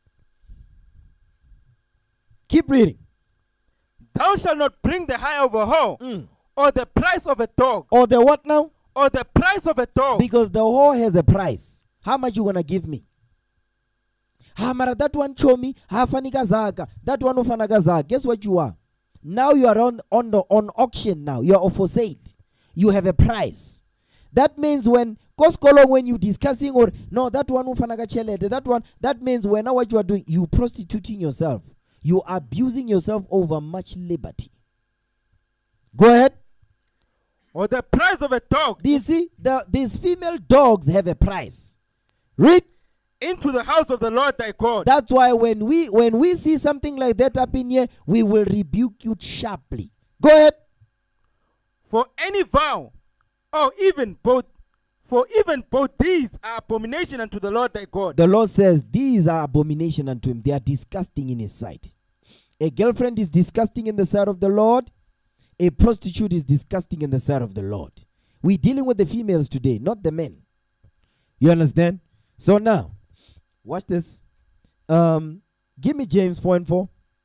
Keep reading. Thou shalt not bring the hire of a whore, or the price of a dog. Or the what now? Or the price of a dog. Because the whore has a price. How much you gonna give me? Mara, that one show me. That one ufanagazaga. Guess what you are? Now you are on auction now. You are for sale. You have a price. That means when you discussing or no, that one ufanaga chelete, that one, that means when now what you are doing, you prostituting yourself. You are abusing yourself over much liberty. Go ahead. Or the price of a dog. Do you see? These female dogs have a price. Read. Into the house of the Lord thy God. That's why when we see something like that up in here, we will rebuke you sharply. Go ahead. For any vow, or even both these are abomination unto the Lord thy God. The Lord says these are abomination unto him. They are disgusting in his sight. A girlfriend is disgusting in the sight of the Lord. A prostitute is disgusting in the sight of the Lord. We're dealing with the females today, not the men. You understand? So now, watch this. Give me James 4:4.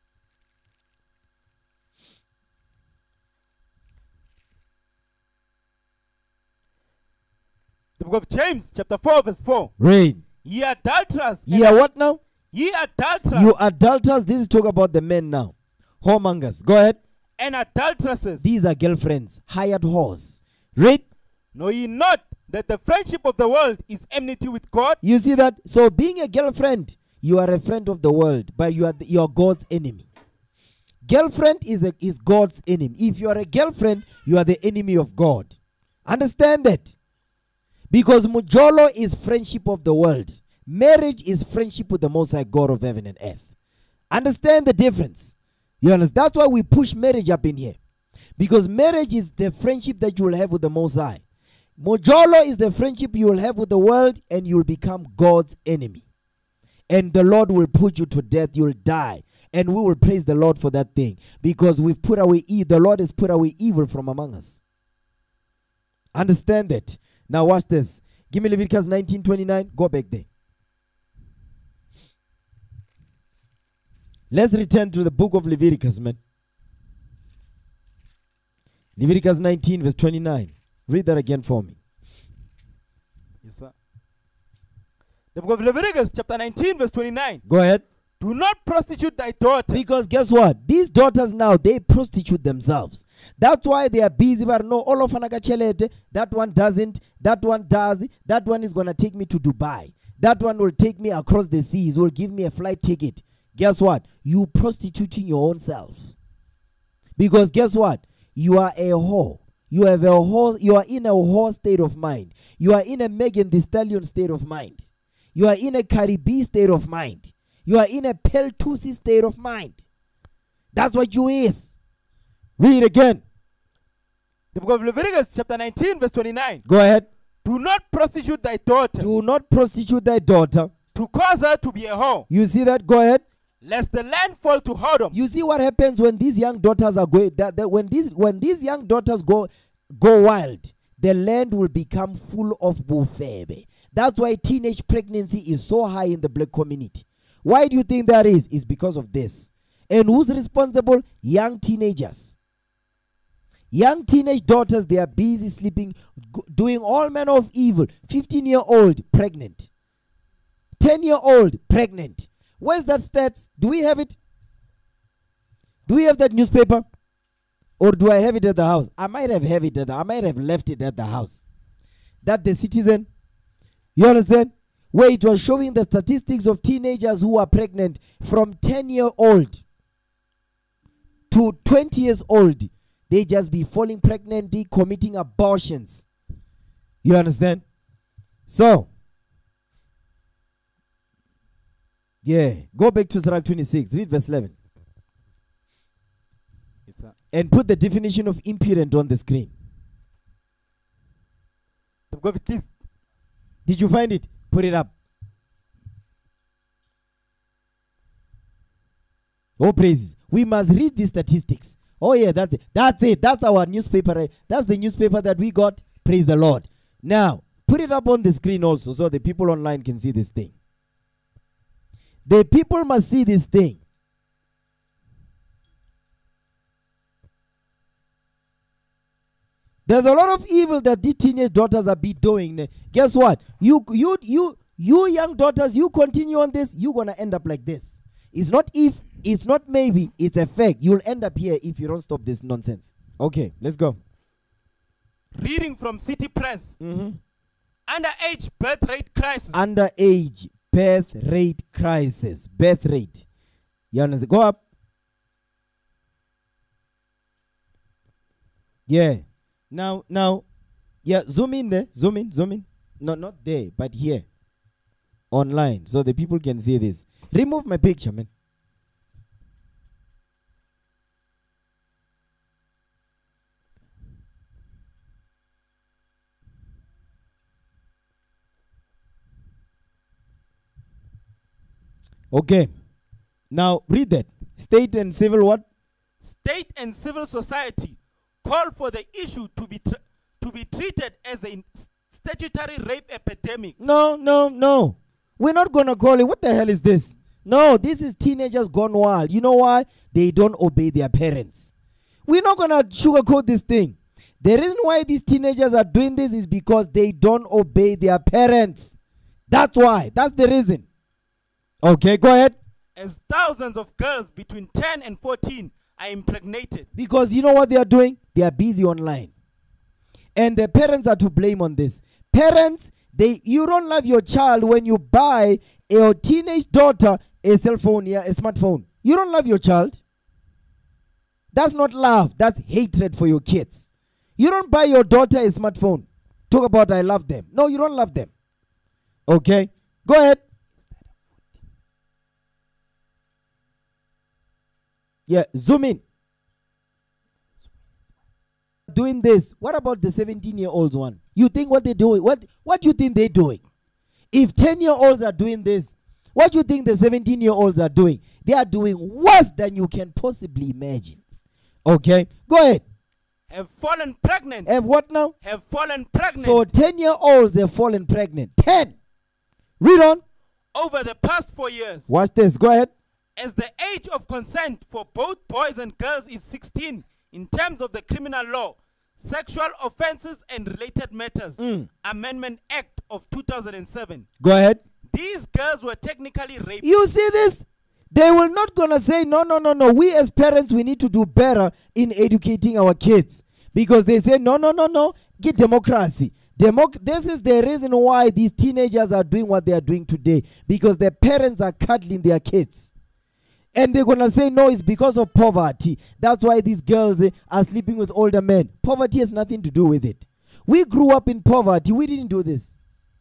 The book of James, chapter 4, verse 4. Read. Ye adulterers. Ye are what now? Ye adulterers. You adulterers. This is talk about the men now. Whoremongers. Go ahead. And adulteresses. These are girlfriends, hired whores. Read. Know ye not that the friendship of the world is enmity with God? You see that? So being a girlfriend, you are a friend of the world, but you are God's enemy. Girlfriend is God's enemy. If you are a girlfriend, you are the enemy of God. Understand that? Because mujolo is friendship of the world. Marriage is friendship with the Most High God of heaven and earth. Understand the difference. You understand? That's why we push marriage up in here. Because marriage is the friendship that you will have with the Most High. Mojolo is the friendship you will have with the world, and you will become God's enemy. And the Lord will put you to death. You will die. And we will praise the Lord for that thing. Because we've put away evil. The Lord has put away evil from among us. Understand that. Now watch this. Give me Leviticus 19:29. Go back there. Let's return to the book of Leviticus, man. Leviticus 19 verse 29. Read that again for me. Yes, sir. The book of Leviticus chapter 19 verse 29. Go ahead. Do not prostitute thy daughter. Because guess what? These daughters now, they prostitute themselves. That's why they are busy. But no, all of Anagachelete, that one doesn't, that one does, that one is going to take me to Dubai. That one will take me across the seas, will give me a flight ticket. Guess what? You prostituting your own self. Because guess what? You are a whore. You have a whore. You are in a whore state of mind. You are in a Megan Thee Stallion state of mind. You are in a Caribbean state of mind. You are in a Peltusi state of mind. That's what you is. Read again. The book of Leviticus chapter 19 verse 29. Go ahead. Do not prostitute thy daughter. Do not prostitute thy daughter. To cause her to be a whore. You see that? Go ahead. Lest the land fall to whoredom. You see what happens when these young daughters are going. When these young daughters go wild, the land will become full of bufebe. That's why teenage pregnancy is so high in the black community. Why do you think that is? It's because of this. And who's responsible? Young teenagers. Young teenage daughters, they are busy sleeping, doing all manner of evil. 15-year-old pregnant. 10-year-old pregnant. Where's that stats? Do we have it? Do we have that newspaper? Or do I have it at the house? I might have it I might have left it at the house. That the Citizen, you understand? Where it was showing the statistics of teenagers who are pregnant from 10-year-old to 20 years old. They just be falling pregnant, committing abortions. You understand? So, yeah, go back to Surah 26, read verse 11. Yes, sir. And put the definition of impudent on the screen. Did you find it? Put it up. Oh, praise. We must read these statistics. Oh, yeah, that's it. That's it. That's our newspaper. Right? That's the newspaper that we got. Praise the Lord. Now, put it up on the screen also so the people online can see this thing. The people must see this thing. There's a lot of evil that these teenage daughters are be doing. Guess what? You young daughters, you continue on this, you're going to end up like this. It's not if, it's not maybe, it's a fact. You'll end up here if you don't stop this nonsense. Okay, let's go. Reading from City Press. Underage birth rate crisis. Underage birth rate crisis. Birth rate. You understand? Go up. Yeah. Now, yeah, zoom in there. Zoom in. No, not there, but here. Online, so the people can see this. Remove my picture, man. Okay. Now, read that. State and civil what? State and civil society call for the issue to be treated as a statutory rape epidemic. No. We're not going to call it. What the hell is this? No, this is teenagers gone wild. You know why? They don't obey their parents. We're not going to sugarcoat this thing. The reason why these teenagers are doing this is because they don't obey their parents. That's why. That's the reason. Okay, go ahead. As thousands of girls between 10 and 14 are impregnated. Because you know what they are doing? They are busy online. And the parents are to blame on this. Parents, you don't love your child when you buy your teenage daughter a cell phone, yeah, a smartphone. You don't love your child. That's not love. That's hatred for your kids. You don't buy your daughter a smartphone. Talk about I love them. No, you don't love them. Okay? Go ahead. Yeah, zoom in. Doing this. What about the 17-year-olds one? You think what they're doing? What do you think they're doing? If 10-year-olds are doing this, what do you think the 17-year-olds are doing? They are doing worse than you can possibly imagine. Okay? Go ahead. Have fallen pregnant. Have what now? Have fallen pregnant. So 10-year-olds have fallen pregnant. 10. Read on. Over the past 4 years. Watch this. Go ahead. As the age of consent for both boys and girls is 16 in terms of the criminal law, Sexual Offences and Related Matters Amendment Act of 2007. Go ahead. These girls were technically raped. You see this? They will not gonna say, no. We as parents, we need to do better in educating our kids. Because they say, no. Get democracy. This is the reason why these teenagers are doing what they are doing today. Because their parents are cuddling their kids. And they're going to say, no, it's because of poverty. That's why these girls are sleeping with older men. Poverty has nothing to do with it. We grew up in poverty. We didn't do this.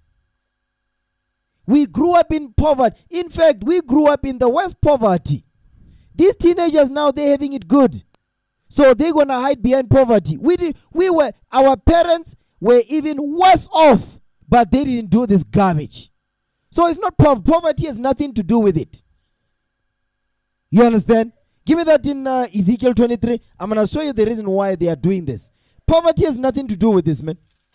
We grew up in poverty. In fact, we grew up in the worst poverty. These teenagers now, they're having it good. So they're going to hide behind poverty. Our parents were even worse off, but they didn't do this garbage. So it's not poverty has nothing to do with it. You understand? Give me that in Ezekiel 23. I'm going to show you the reason why they are doing this. Poverty has nothing to do with this, man.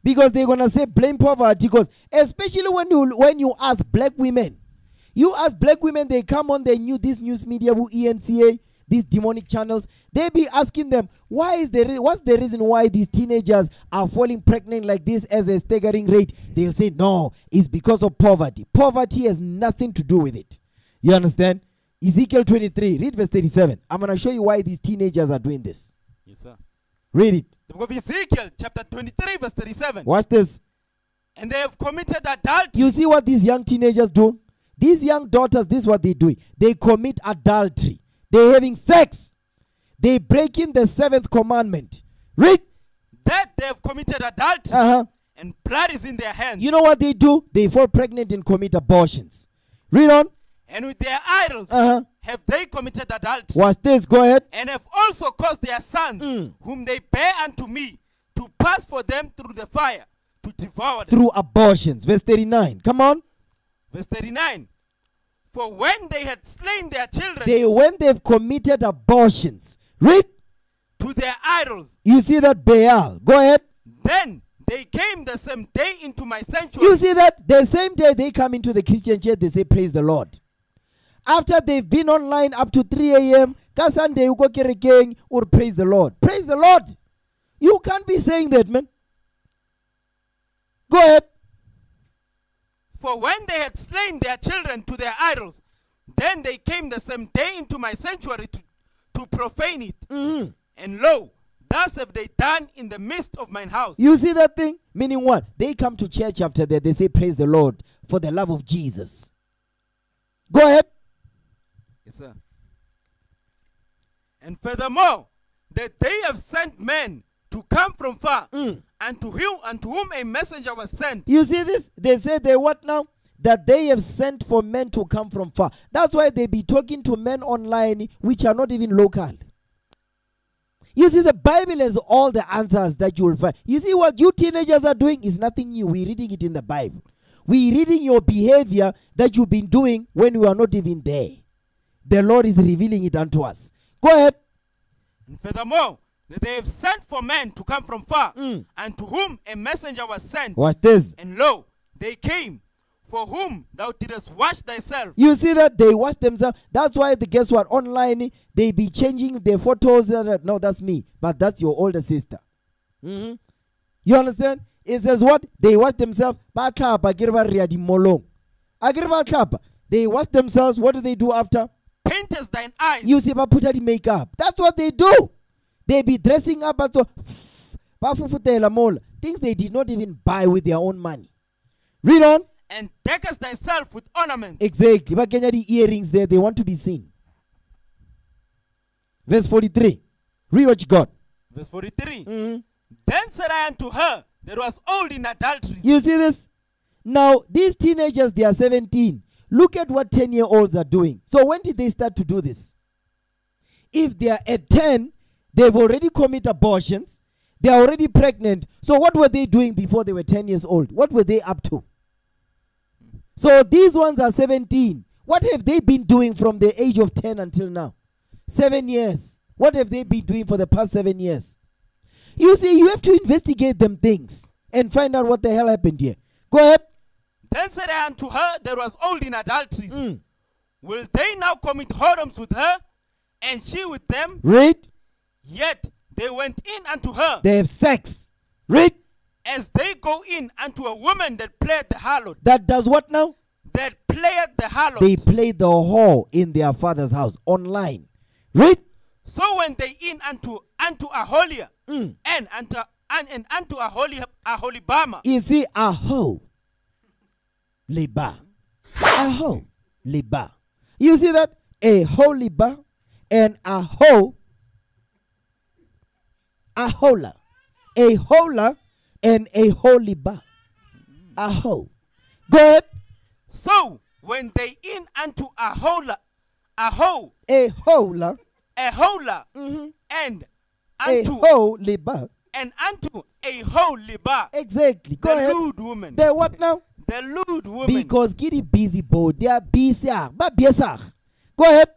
Because they're gonna say blame poverty. Because especially when you ask black women, they come on this news media, ENCA, these demonic channels. They be asking them, what's the reason why these teenagers are falling pregnant like this as a staggering rate? They'll say no, it's because of poverty. Poverty has nothing to do with it. You understand? Ezekiel 23, read verse 37. I'm gonna show you why these teenagers are doing this. Yes, sir. Read it. The book of Ezekiel, chapter 23, verse 37. Watch this. And they have committed adultery. You see what these young teenagers do? These young daughters, this is what they do. They commit adultery. They're having sex. They break in the 7th commandment. Read. That they have committed adultery. And blood is in their hands. You know what they do? They fall pregnant and commit abortions. Read on. And with their idols have they committed adultery. Watch this. Go ahead. And have also caused their sons, whom they bear unto me, to pass for them through the fire, to devour them. Through abortions. Verse 39. Come on. Verse 39. For when they had slain their children, when they've committed abortions, read, to their idols. You see that, Baal? Go ahead. Then they came the same day into my sanctuary. You see that? The same day they come into the Christian church, they say, praise the Lord. After they've been online up to 3 a.m., Sunday you go kerekeng or praise the Lord. Praise the Lord. You can't be saying that, man. Go ahead. For when they had slain their children to their idols, then they came the same day into my sanctuary to profane it. And lo, thus have they done in the midst of mine house. You see that thing? Meaning what? They come to church after that. They say, praise the Lord for the love of Jesus. Go ahead. Yes, sir. And furthermore, that they have sent men to come from far, and to whom a messenger was sent. You see this? They say they what now? That they have sent for men to come from far. That's why they be talking to men online which are not even local. You see, the Bible has all the answers that you will find. You see, what you teenagers are doing is nothing new. We're reading it in the Bible. We're reading your behavior that you've been doing when we are not even there. The Lord is revealing it unto us. Go ahead. And furthermore, that they have sent for men to come from far, and to whom a messenger was sent. Watch this. And lo, they came, for whom thou didst wash thyself. You see that? They wash themselves. That's why, guess what? Online, they be changing their photos. No, that's me. But that's your older sister. You understand? It says what? They wash themselves. They wash themselves. What do they do after? Paintest thine eyes. You see, but put the makeup. That's what they do. They be dressing up at things they did not even buy with their own money. Read on. And deckest thyself with ornaments. Exactly. But can you the earrings there? They want to be seen. Verse 43. Read what you got. Verse 43. Then said I unto her, that was old in adultery. You see this? Now, these teenagers, they are 17. Look at what 10-year-olds are doing. So when did they start to do this? If they are at 10, they've already committed abortions. They are already pregnant. So what were they doing before they were 10 years old? What were they up to? So these ones are 17. What have they been doing from the age of 10 until now? 7 years. What have they been doing for the past 7 years? You see, you have to investigate them things and find out what the hell happened here. Go ahead. Then said I unto her that was old in adulteries, will they now commit whoredoms with her, and she with them? Read. Yet they went in unto her. They have sex. Read. As they go in unto a woman that played the harlot. That does what now? That played the harlot. They played the whore in their father's house online. Read. So when they in unto a holier, and unto a holy bama. You see, a hoe. Liba. A hoe. Liba. You see that? A holy bar and a hoe. A hola. A hola and a holy bar. A hoe. Go ahead. So when they in unto a hola, a hoe. A hola. A hola. And unto a holy bar. And unto a holy bar. Exactly. Go ahead. The lewd woman. The what now? The lewd woman. Because giddy busy boy. They are busy. But go ahead.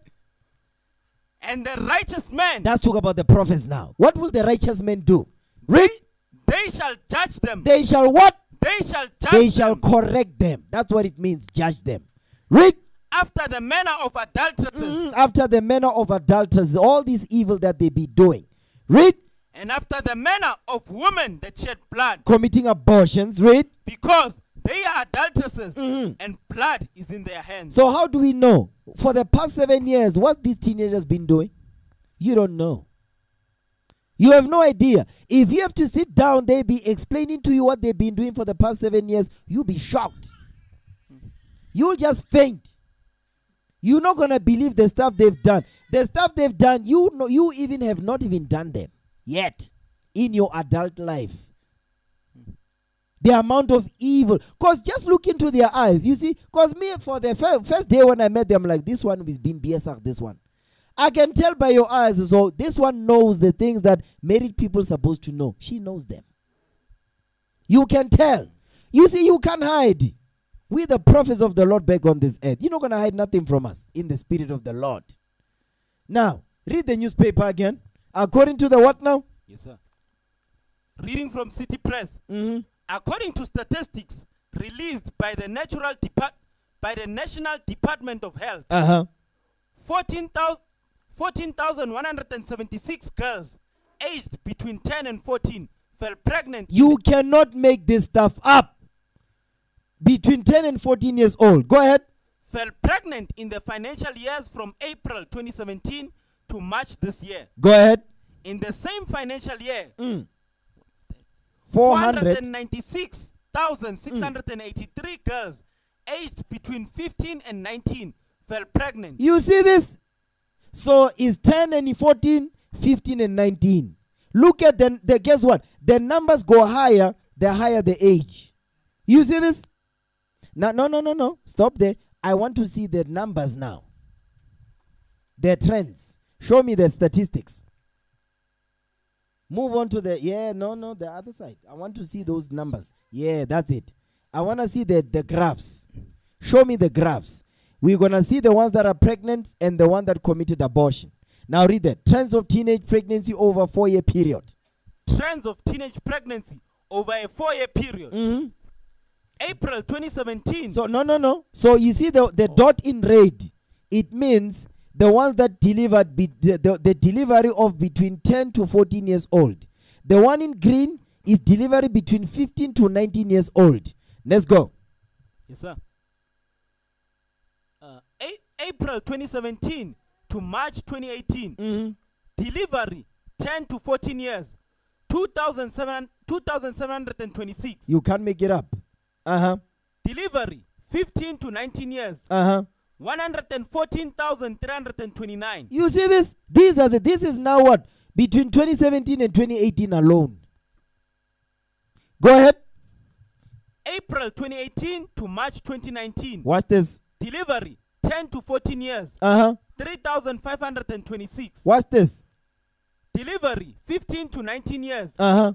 And the righteous man. Let's talk about the prophets now. What will the righteous men do? Read. They shall judge them. They shall what? They shall judge They shall them correct them. That's what it means, judge them. Read. after the manner of adulteresses. After the manner of adulterers, all this evil that they be doing. Read. And after the manner of women that shed blood. Committing abortions. Read. Because they are adulteresses and blood is in their hands. So how do we know? For the past 7 years, what these teenagers been doing? You don't know. You have no idea. If you have to sit down, they be explaining to you what they've been doing for the past 7 years, you'll be shocked. You'll just faint. You're not going to believe the stuff they've done. The stuff they've done, you even have not even done them yet in your adult life. The amount of evil. Because just look into their eyes. You see, because me, for the first day when I met them, like, this one is being BSR, this one. I can tell by your eyes. So this one knows the things that married people are supposed to know. She knows them. You can tell. You see, you can't hide. We the prophets of the Lord back on this earth. You're not going to hide nothing from us in the spirit of the Lord. Now, read the newspaper again. According to the what now? Yes, sir. Reading from City Press. According to statistics released by the National Department of Health, 14,176 girls aged between 10 and 14 fell pregnant. You cannot make this stuff up. Between 10 and 14 years old. Go ahead. Fell pregnant in the financial years from April 2017 to March this year. Go ahead. In the same financial year, 496,683 girls aged between 15 and 19 fell pregnant. You see this? So it's 10 and 14, 15 and 19. Look at the guess what? The numbers go higher, the higher the age. You see this? No. Stop there. I want to see the numbers now. The trends. Show me the statistics. Move on to the, the other side. I want to see those numbers. Yeah, that's it. I want to see the graphs. Show me the graphs. We're going to see the ones that are pregnant and the one that committed abortion. Now read that. Trends of teenage pregnancy over a 4-year period. Trends of teenage pregnancy over a 4-year period. April 2017. So, no. So you see the dot in red. It means the ones that delivered, the delivery of between 10 to 14 years old. The one in green is delivery between 15 to 19 years old. Let's go. Yes, sir. April 2017 to March 2018. Delivery 10 to 14 years. 2,726. You can't make it up. Delivery 15 to 19 years. 114,329. You see this? This is now what? Between 2017 and 2018 alone. Go ahead. April 2018 to March 2019. Watch this. Delivery 10 to 14 years. 3,526. Watch this. Delivery 15 to 19 years.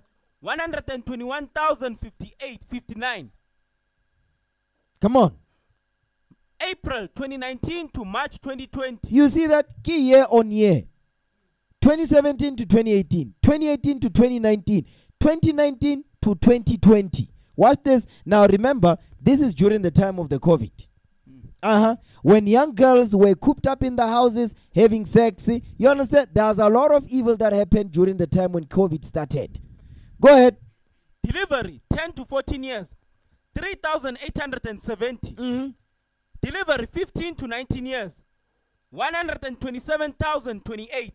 121,059. Come on. April 2019 to March 2020. You see that? Key year on year. 2017 to 2018. 2018 to 2019. 2019 to 2020. Watch this. Now remember, this is during the time of the COVID. When young girls were cooped up in the houses having sex. You understand? There's a lot of evil that happened during the time when COVID started. Go ahead. Delivery 10 to 14 years. 3,870. Delivery 15 to 19 years. 127,028.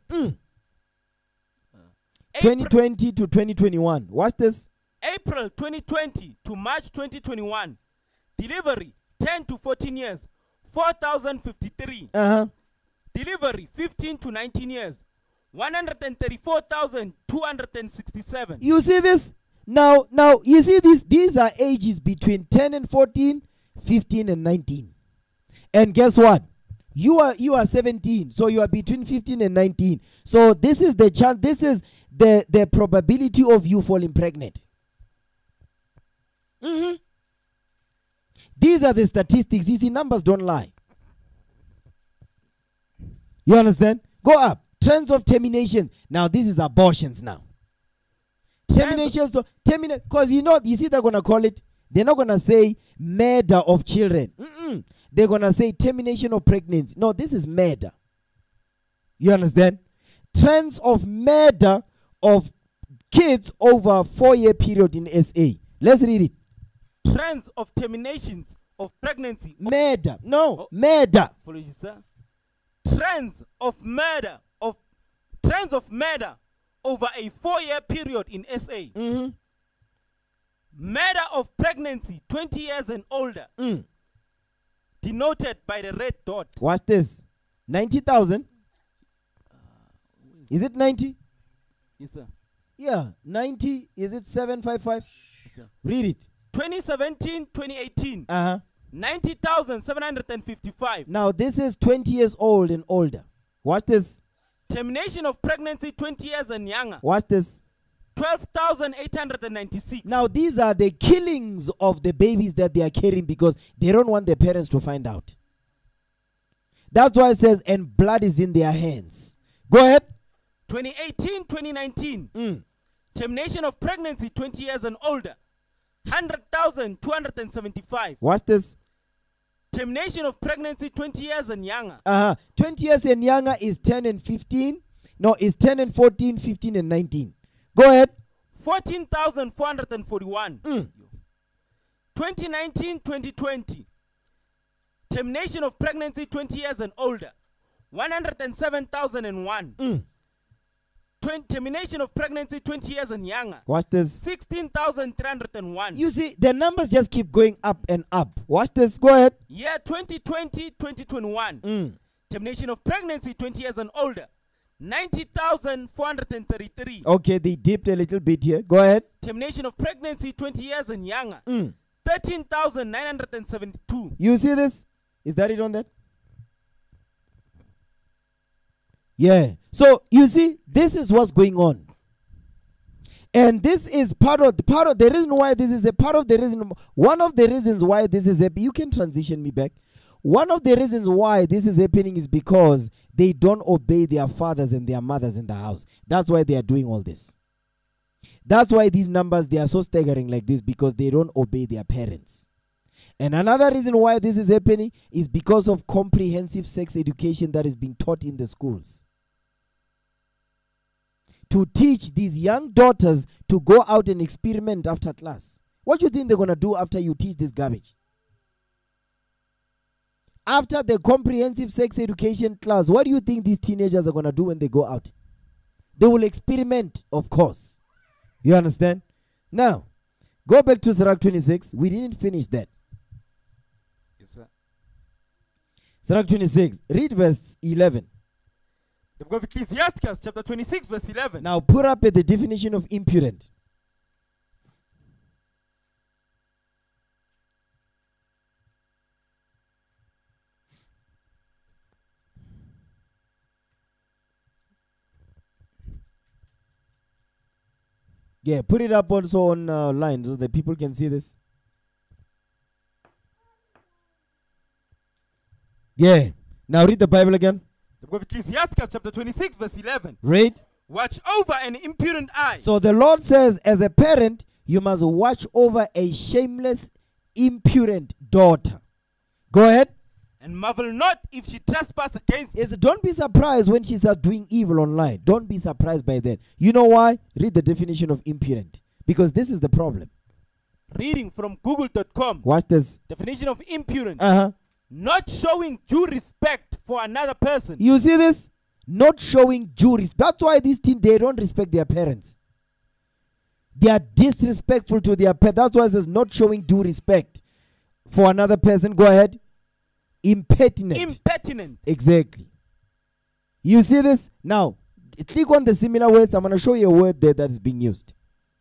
2020 to 2021. Watch this. April 2020 to March 2021. Delivery 10 to 14 years. 4,053. Delivery 15 to 19 years. 134,267. You see this? Now you see this? These are ages between 10 and 14, 15 and 19. And guess what? You are 17, so you are between 15 and 19. So this is the chance. This is the probability of you falling pregnant. These are the statistics. You see, numbers don't lie. You understand? Go up. Trends of terminations. Now this is abortions now. Termination. So terminate, because you see they're gonna call it. They're not gonna say murder of children. They're gonna say termination of pregnancy. No, this is murder. You understand? Trends of murder of kids over a 4-year period in SA. Let's read it. Trends of terminations of pregnancy. Murder. No, murder. Apologies, sir. Trends of murder over a 4-year period in SA. Murder of pregnancy 20 years and older. Denoted by the red dot. What's this? 90,000? Is it 90? Yes, sir. Yeah, 90. Is it 755? Yes, sir. Read it. 2017, 2018. 90,755. Now, this is 20 years old and older. What's this? Termination of pregnancy 20 years and younger. What's this? 12,896. Now, these are the killings of the babies that they are carrying because they don't want their parents to find out. That's why it says, and blood is in their hands. Go ahead. 2018, 2019. Termination of pregnancy 20 years and older. 100,275. What's this? Termination of pregnancy 20 years and younger. 20 years and younger is 10 and 15. No, it's 10 and 14, 15 and 19. Go ahead. 14,441. 2019, 2020. Termination of pregnancy 20 years and older. 107,001. Termination of pregnancy 20 years and younger. Watch this. 16,301. You see, the numbers just keep going up and up. Watch this. Go ahead. Year 2020, 2021. Termination of pregnancy 20 years and older. 90,433. Okay, they dipped a little bit here. Go ahead. Termination of pregnancy 20 years and younger. 13,972. You see this? Is that it on that? Yeah. So you see, this is what's going on. And this is part of the reason why this is one of the reasons why this is happening. You can transition me back. One of the reasons why this is happening is because they don't obey their fathers and their mothers in the house. That's why they are doing all this. That's why these numbers, they are so staggering like this, because they don't obey their parents. And another reason why this is happening is because of comprehensive sex education that is being taught in the schools. To teach these young daughters to go out and experiment after class. What do you think they're going to do after you teach this garbage? After the comprehensive sex education class, what do you think these teenagers are going to do when they go out? They will experiment, of course. You understand? Now, go back to Sirach 26. We didn't finish that. Yes, sir. Sirach 26. Read verse 11. The book of Ecclesiastes, chapter 26, verse 11. Now, put up the definition of impudent. Yeah, put it up also on line so that people can see this. Yeah. Now read the Bible again. The book of Ecclesiastes, chapter 26, verse 11. Read. Watch over an impudent eye. So the Lord says, as a parent, you must watch over a shameless, impudent daughter. Go ahead. And marvel not if she trespass against you. Don't be surprised when she starts doing evil online. Don't be surprised by that. You know why? Read the definition of impudent. Because this is the problem. Reading from google.com. Watch this. Definition of impudent. Not showing due respect for another person. You see this? Not showing due respect. That's why these teens, they don't respect their parents. They are disrespectful to their parents. That's why it says not showing due respect for another person. Go ahead. Impertinent. Impertinent. Exactly. You see this? Now, click on the similar words. I'm going to show you a word there that is being used.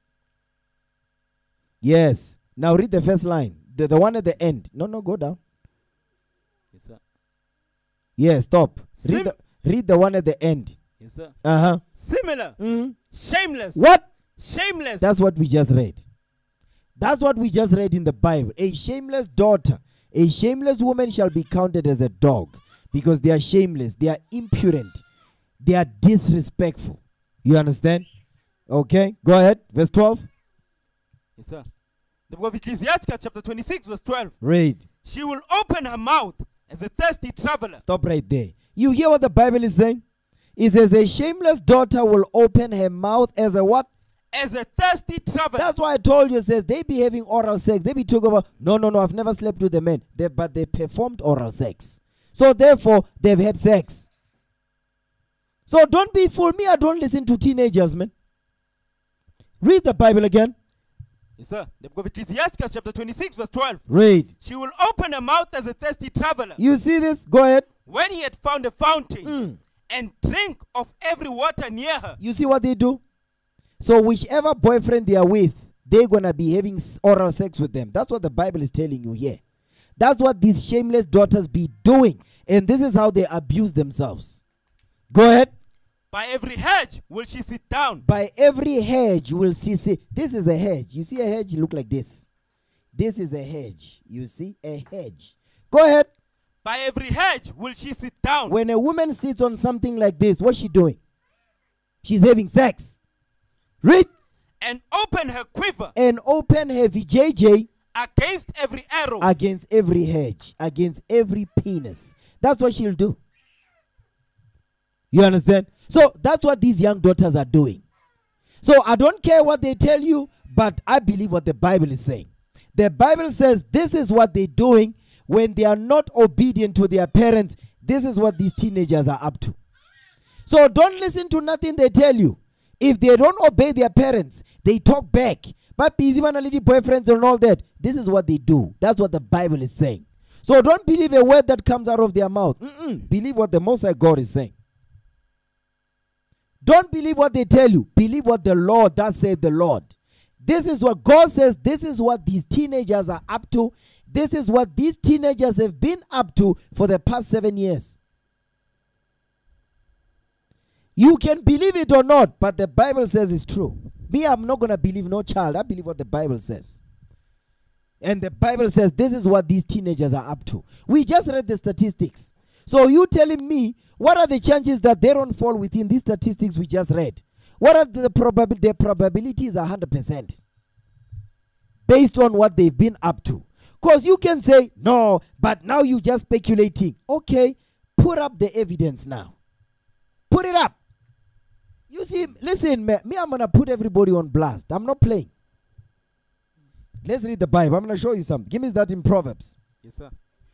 Yes. Now read the first line. The one at the end. No, go down. Yes, sir. Yeah, stop. Read the one at the end. Yes, sir. Similar. Shameless. What? Shameless. That's what we just read. That's what we just read in the Bible. A shameless daughter. A shameless woman shall be counted as a dog, because they are shameless, they are impudent, they are disrespectful. You understand? Okay, go ahead. Verse 12. Yes, sir. The book of Ecclesiastes, chapter 26, verse 12. Read. She will open her mouth as a thirsty traveler. Stop right there. You hear what the Bible is saying? It says a shameless daughter will open her mouth as a what? As a thirsty traveler. That's why I told you, it says they be having oral sex. They be talking about, no, I've never slept with a man. But they performed oral sex. So therefore, they've had sex. So don't be fooled. Me, I don't listen to teenagers, man. Read the Bible again. Yes, sir. The book of Ecclesiastes, chapter 26, verse 12. Read. She will open her mouth as a thirsty traveler. You see this? Go ahead. When he had found a fountain and drink of every water near her. You see what they do? So whichever boyfriend they are with, they're going to be having oral sex with them. That's what the Bible is telling you here. That's what these shameless daughters be doing. And this is how they abuse themselves. Go ahead. By every hedge will she sit down. By every hedge you will see. This is a hedge. You see a hedge look like this. This is a hedge. You see a hedge. Go ahead. By every hedge will she sit down. When a woman sits on something like this, what's she doing? She's having sex. Read. And open her quiver. And open her VJJ. Against every arrow. Against every hedge. Against every penis. That's what she'll do. You understand? So that's what these young daughters are doing. So I don't care what they tell you, but I believe what the Bible is saying. The Bible says this is what they're doing when they are not obedient to their parents. This is what these teenagers are up to. So don't listen to nothing they tell you. If they don't obey their parents, they talk back. But busy lady boyfriends and all that. This is what they do. That's what the Bible is saying. So don't believe a word that comes out of their mouth. Believe what the Most High God is saying. Don't believe what they tell you. Believe what the Lord does say the Lord. This is what God says. This is what these teenagers are up to. This is what these teenagers have been up to for the past 7 years. You can believe it or not, but the Bible says it's true. Me, I'm not going to believe no child. I believe what the Bible says. And the Bible says this is what these teenagers are up to. We just read the statistics. So you telling me, what are the chances that they don't fall within these statistics we just read? What are the probabilities? 100%. Based on what they've been up to. Because you can say, no, but now you're just speculating. Okay, put up the evidence now. Put it up. You see, listen, me, I'm going to put everybody on blast. I'm not playing. Let's read the Bible. I'm going to show you something. Give me that in Proverbs. Yes, sir.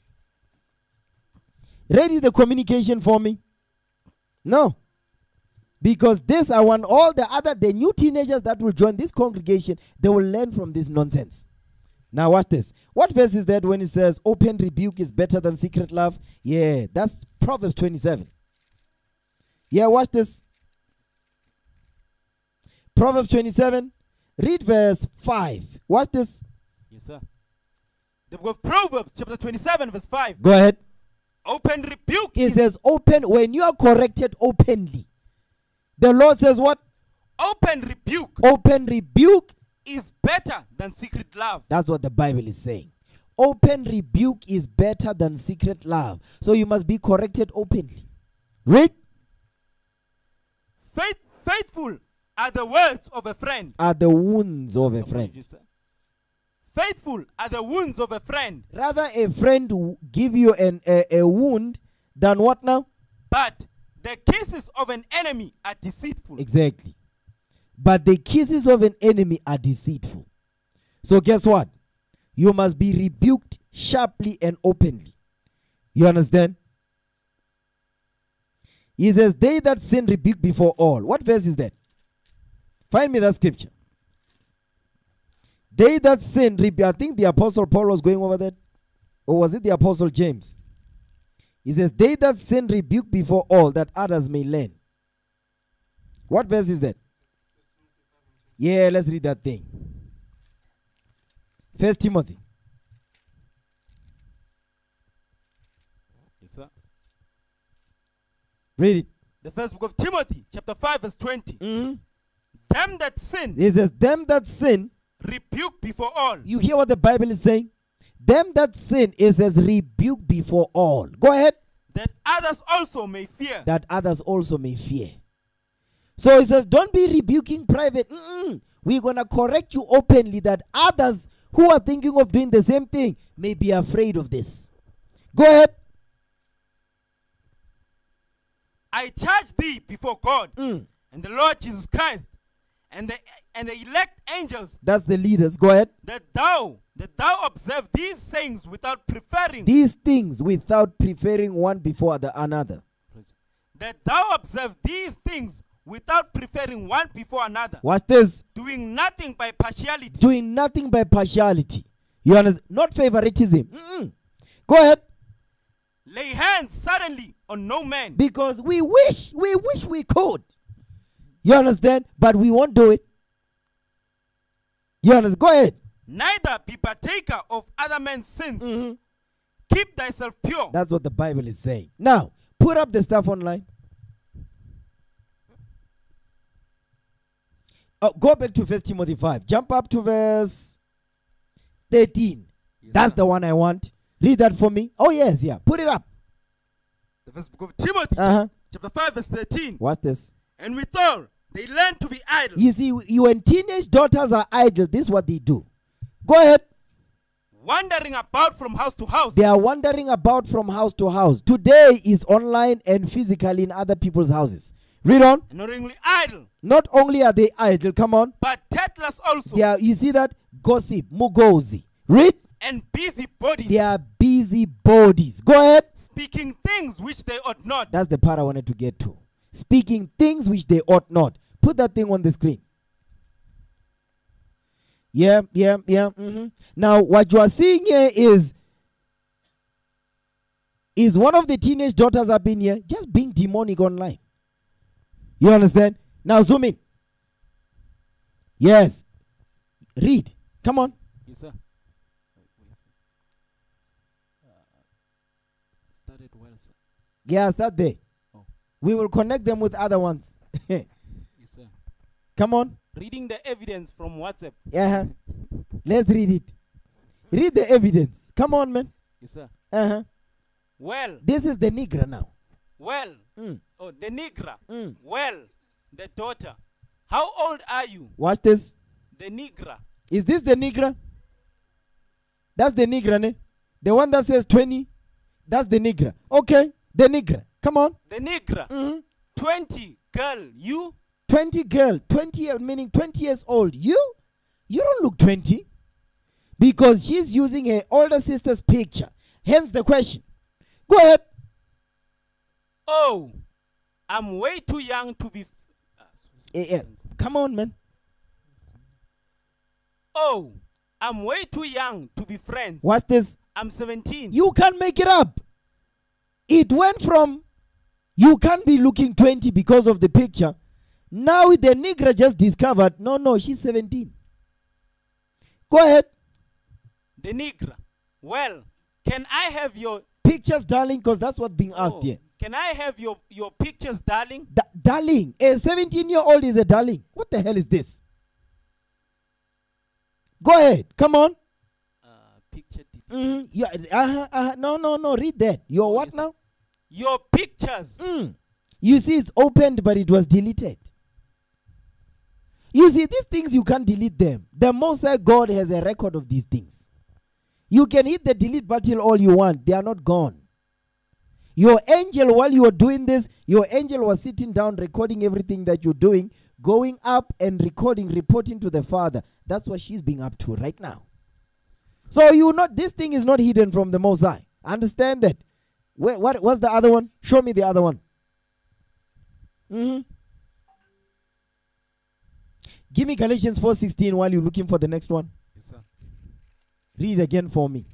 Ready the communication for me? No. Because this, I want all the new teenagers that will join this congregation, they will learn from this nonsense. Now watch this. What verse is that when it says, open rebuke is better than secret love? Yeah, that's Proverbs 27. Yeah, watch this. Proverbs 27. Read verse 5. Watch this. Yes, sir. The book of Proverbs, chapter 27, verse 5. Go ahead. Open rebuke. It says open, when you are corrected openly. The Lord says what? Open rebuke. Open rebuke is better than secret love. That's what the Bible is saying. Open rebuke is better than secret love. So you must be corrected openly. Read. Faithful are the words of a friend. Are the wounds of a friend. Faithful are the wounds of a friend. Rather a friend give you a wound than what now? But the kisses of an enemy are deceitful. Exactly. But the kisses of an enemy are deceitful. So guess what? You must be rebuked sharply and openly. You understand? He says, they that sin rebuke before all. What verse is that? Find me that scripture. They that sin rebuke. I think the Apostle Paul was going over that. Or was it the Apostle James? He says, they that sin rebuke before all, that others may learn. What verse is that? Yeah, let's read that thing. 1 Timothy. Yes, sir. Read it. The first book of Timothy, chapter 5, verse 20. Them that sin. It says, them that sin. Rebuke before all. You hear what the Bible is saying? Them that sin, it says rebuke before all. Go ahead. That others also may fear. That others also may fear. So he says, don't be rebuking private. We're going to correct you openly that others who are thinking of doing the same thing may be afraid of this. Go ahead. I charge thee before God and the Lord Jesus Christ and the elect angels. That's the leaders. Go ahead. That thou observe these things without preferring. These things without preferring one before the another. That thou observe these things without preferring one before another. Watch this. Doing nothing by partiality. Doing nothing by partiality. You understand? Not favoritism. Go ahead. Lay hands suddenly on no man. Because we wish we could. You understand? But we won't do it. You understand? Go ahead. Neither be partaker of other men's sins. Keep thyself pure. That's what the Bible is saying. Now, put up the stuff online. Oh, go back to 1 Timothy 5. Jump up to verse 13. Yes, That's sir. the one I want. Read that for me. Oh, yes, yeah. Put it up. The first book of Timothy, chapter 5, verse 13. Watch this. And withal, they learn to be idle. You see, when teenage daughters are idle, this is what they do. Go ahead. Wandering about from house to house. They are wandering about from house to house. Today is online and physically in other people's houses. Read on. And not only idle, Not only are they idle, come on. but tattlers also. They are, you see that? Gossip, mugozi. Read. And busy bodies. They are busy bodies. Go ahead. Speaking things which they ought not. That's the part I wanted to get to. Speaking things which they ought not. Put that thing on the screen. Yeah. Now, what you are seeing here is one of the teenage daughters have been here just being demonic online. You understand? Now, zoom in. Yes. Read. Come on. Yes, sir. Started well, sir. Yeah, start there. Oh. We will connect them with other ones. Yes, sir. Come on. Reading the evidence from WhatsApp. Yeah. Let's read it. Read the evidence. Come on, man. Yes, sir. Well. This is the Negra now. Well. Oh, the Negra. Well, the daughter. How old are you? Watch this. The Negra. Is this the Negra? That's the Negra, ne? The one that says 20. That's the Negra. Okay. The Negra. Come on. The Negra. 20. Girl, you? 20 girl. 20 meaning 20 years old. You don't look 20. Because she's using her older sister's picture. Hence the question. Go ahead. Oh, I'm way too young to be... Come on, man. Oh, I'm way too young to be friends. Watch this. I'm 17. You can't make it up. It went from you can't be looking 20 because of the picture. Now the Negra just discovered, no, she's 17. Go ahead. The Negra. Well, can I have your... Pictures, darling, because that's what's being asked here. Can I have your pictures, darling? Darling. A 17-year-old is a darling. What the hell is this? Go ahead. Come on. Picture. No. Read that. Your what yes, now? Your pictures. You see, it's opened, but it was deleted. You see, these things, you can't delete them. The Most High God has a record of these things. You can hit the delete button all you want. They are not gone. Your angel, while you were doing this, your angel was sitting down, recording everything that you're doing, going up and recording, reporting to the Father. That's what she's being up to right now. So this thing is not hidden from the Most High. Understand that. What's the other one? Show me the other one. Give me Galatians 4:16 while you're looking for the next one. Yes, sir. Read again for me.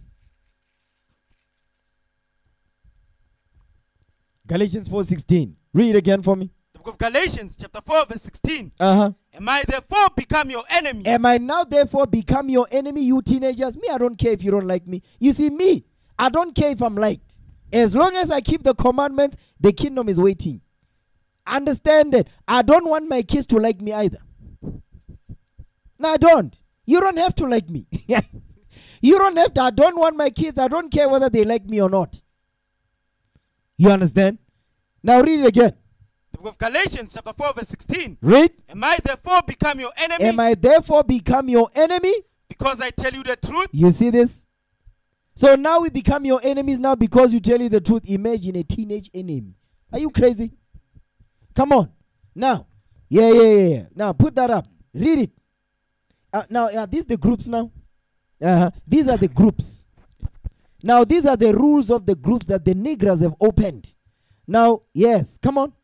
Galatians 4:16. Read again for me. The book of Galatians, chapter 4, verse 16. Am I therefore become your enemy? Am I now therefore become your enemy, you teenagers? Me, I don't care if you don't like me. You see, me, I don't care if I'm liked. As long as I keep the commandments, the kingdom is waiting. Understand that. I don't want my kids to like me either. No, I don't. You don't have to like me. You don't have to. I don't want my kids. I don't care whether they like me or not. You understand? Now read it again. The book Book of Galatians chapter 4 verse 16. Read. Am I therefore become your enemy? Am I therefore become your enemy? Because I tell you the truth? You see this? So now we become your enemies now because you tell you the truth. Imagine a teenage enemy. Are you crazy? Come on. Now. Yeah. Now put that up. Read it. Now, these the groups now. These are the groups. Now, these are the rules of the groups that the Negroes have opened. Now, yes, come on.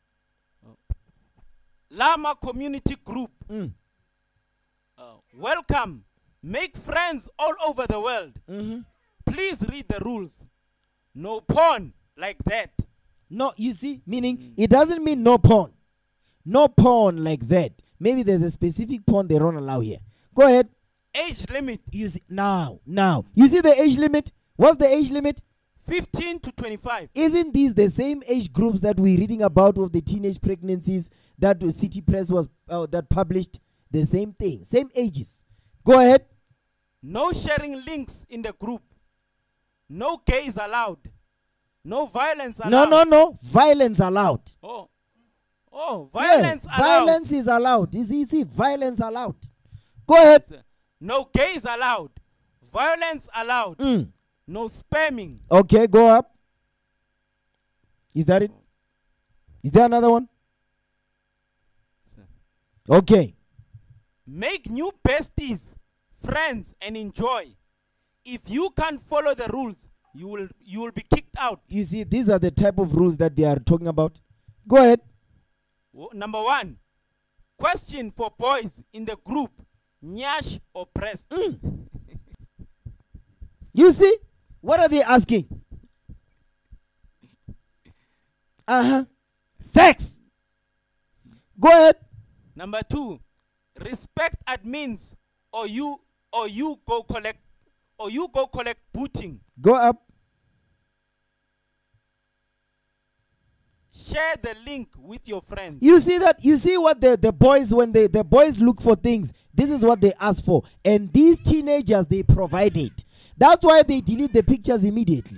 Lama Community Group. Welcome. Make friends all over the world. Please read the rules. No porn like that. No, you see, meaning it doesn't mean no porn. No porn like that. Maybe there's a specific porn they don't allow here. Go ahead. Age limit. You see, now. You see the age limit? What's the age limit? 15 to 25. Isn't these the same age groups that we're reading about of the teenage pregnancies that the City Press was that published? The same thing, same ages. Go ahead. No sharing links in the group. No gays allowed. No violence allowed. No. Violence allowed. Violence allowed. Violence is allowed. You see, violence allowed. Go ahead. No gays allowed. Violence allowed. No spamming. Okay, go up. Is that it? Is there another one? Okay. Make new besties, friends, and enjoy. If you can't follow the rules, you will be kicked out. You see, these are the type of rules that they are talking about. Go ahead. Number 1, question for boys in the group: nyash or breast? You see, what are they asking? Sex. Go ahead. Number 2, respect admins, or you go collect booting. Go up. Share the link with your friends. You see that? You see what the boys, when the boys look for things, this is what they ask for. And these teenagers, they provide it. That's why they delete the pictures immediately.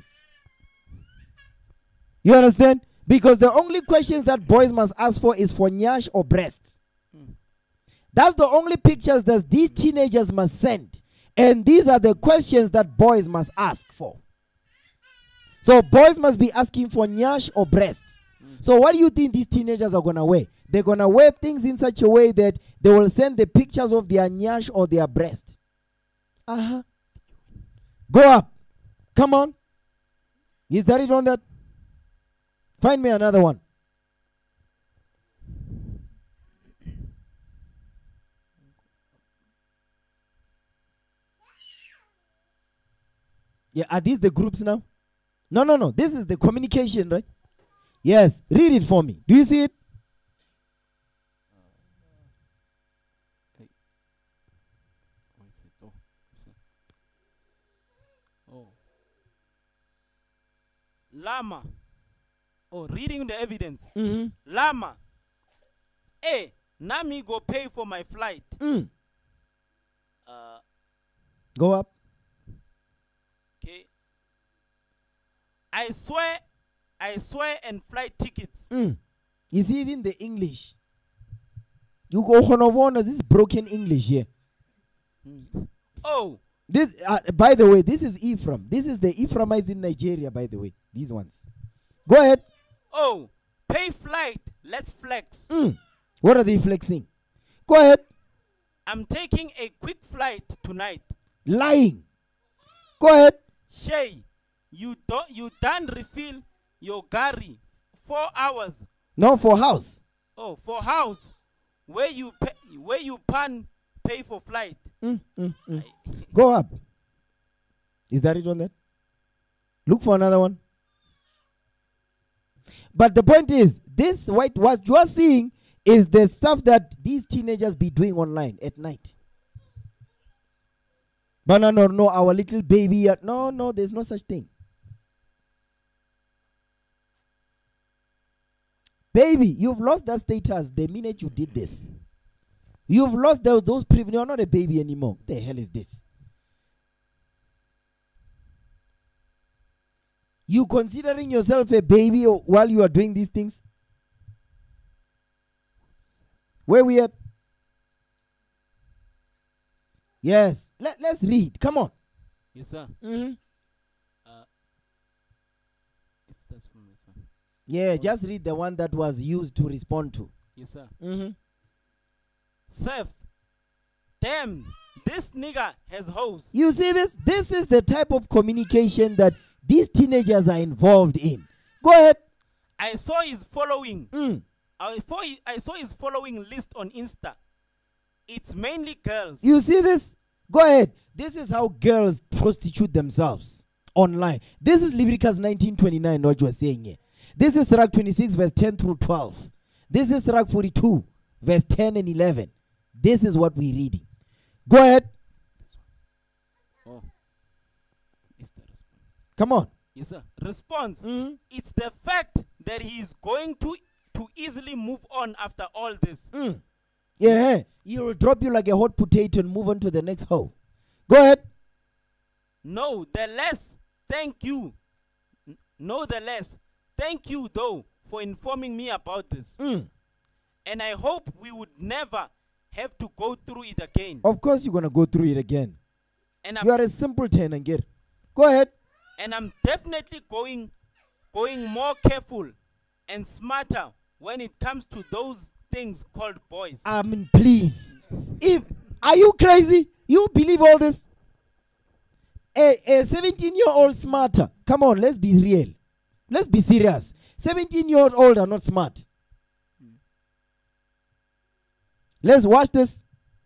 You understand? Because the only questions that boys must ask for is for nyash or breast. That's the only pictures that these teenagers must send. And these are the questions that boys must ask for. So boys must be asking for nyash or breast. So what do you think these teenagers are going to wear? They're going to wear things in such a way that they will send the pictures of their nyash or their breast. Go up. Come on. Is that it on that? Find me another one. Yeah, are these the groups now? No. This is the communication, right? Yes. Read it for me. Do you see it? Lama. Reading the evidence. Lama. Nami go pay for my flight. Go up. Okay. I swear and flight tickets. You see, even the English. You go honovona, this broken English here. This, by the way, this is Ephraim. This is the Ephraimites in Nigeria, by the way. These ones. Go ahead. Pay flight. Let's flex. What are they flexing? Go ahead. I'm taking a quick flight tonight. Lying. Go ahead. Shay, you done refill your gari 4 hours. No, for house. For house. Where you pay for flight. Go up. Is that it on that? Look for another one. But the point is, what you are seeing is the stuff that these teenagers be doing online at night. But no, our little baby. No, there's no such thing. Baby, you've lost that status the minute you did this. You've lost those privileges. You're not a baby anymore. The hell is this? You considering yourself a baby while you are doing these things? Where we at? Yes. Let's read. Come on. Yes, sir. Mm-hmm. It starts from this one. Yeah, just read the one that was used to respond to. Yes, sir. Mm-hmm. Seth, damn, this nigga has hoes. You see this? This is the type of communication that these teenagers are involved in. Go ahead. I saw his following. Mm. I saw his following list on Insta. It's mainly girls. You see this? Go ahead. This is how girls prostitute themselves online. This is Leviticus 19:29, what you are saying here. This is Sirach 26, verse 10 through 12. This is Sirach 42, verse 10 and 11. This is what we're reading. Go ahead. Oh. It's the response. Come on. Yes, sir. Response. Mm. It's the fact that he is going to easily move on after all this. Mm. Yeah, he will drop you like a hot potato and move on to the next hole. Go ahead. No, the less. Thank you. No, the less. Thank you, though, for informing me about this. Mm. And I hope we would never have to go through it again. Of course you're going to go through it again. And You are a simpleton, and get. Go ahead. and I'm definitely going more careful and smarter when it comes to those things called boys. I mean, please. Are you crazy? You believe all this? A 17-year-old smarter. Come on, let's be real. Let's be serious. 17-year-old are not smart. Let's watch this.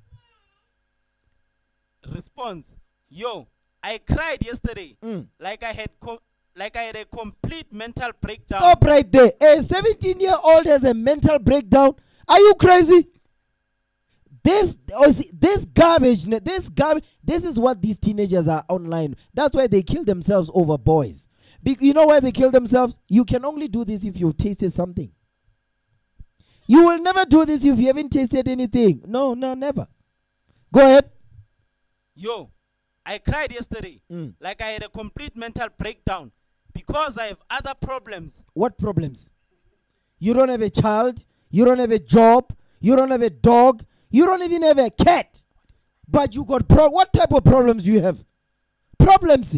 Response: Yo, I cried yesterday Mm. like I had a complete mental breakdown. Stop right there. A 17-year-old has a mental breakdown. Are you crazy? This garbage, this is what these teenagers are online. That's why they kill themselves over boys. You know why they kill themselves? You can only do this if you've tasted something. You will never do this if you haven't tasted anything. No, never. Go ahead. Yo, I cried yesterday like I had a complete mental breakdown because I have other problems. What problems? You don't have a child. You don't have a job. You don't have a dog. You don't even have a cat. But you got what type of problems do you have? Problems.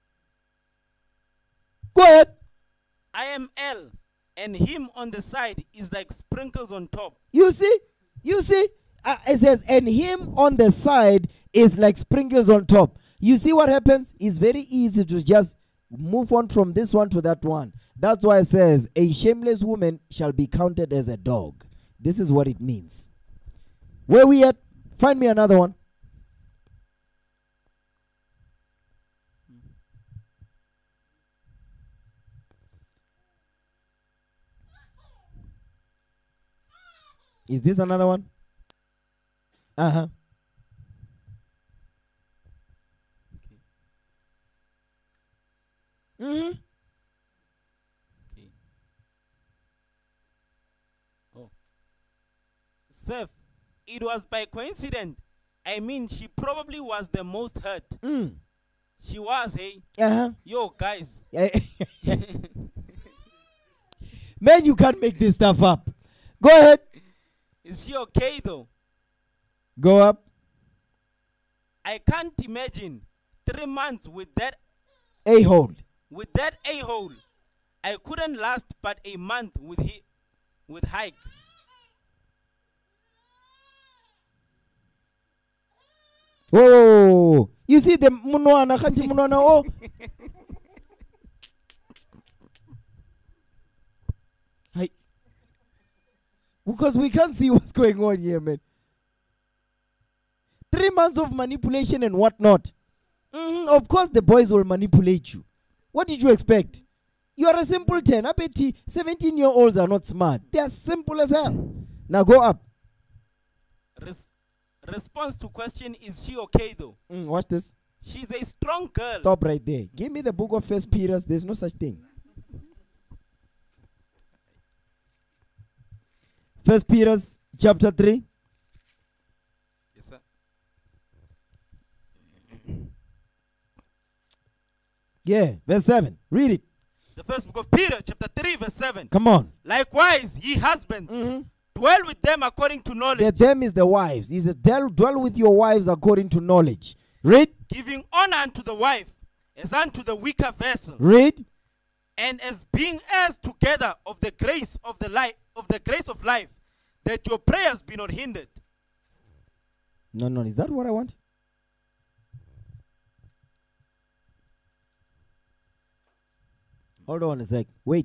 Go ahead. I am L, and him on the side is like sprinkles on top. You see? It says, and him on the side is like sprinkles on top. You see what happens? It's very easy to just move on from this one to that one. That's why it says, a shameless woman shall be counted as a dog. This is what it means. Where we at? Find me another one. Is this another one? Uh-huh. Mm-hmm. Okay. Oh. Seth, it was by coincidence. I mean, she probably was the most hurt. Mm. She was, hey? Uh-huh. Yo, guys. Man, you can't make this stuff up. Go ahead. Is she okay, though? Go up. I can't imagine 3 months with that A-hole. a-hole. I couldn't last but a month with hike. Oh, you see the munwana, khanti munwana, oh. Hi. Because we can't see what's going on here, man. 3 months of manipulation and whatnot. Of course the boys will manipulate you. What did you expect? You are a simpleton. I bet 17-year-olds are not smart. They are simple as hell. Now go up. Response to question, is she okay though? Watch this. She's a strong girl. Stop right there. Give me the book of 1 Peter. There's no such thing. 1 Peter chapter 3. Yes, sir. Yeah, verse 7. Read it. The first book of Peter, chapter 3, verse 7. Come on. Likewise, ye husbands, Dwell with them according to knowledge. The them is the wives. He said, dwell with your wives according to knowledge. Read. Giving honor unto the wife as unto the weaker vessel. Read. And as being heirs together of the grace of the grace of life, that your prayers be not hindered. No, is that what I want? Hold on a sec. Wait.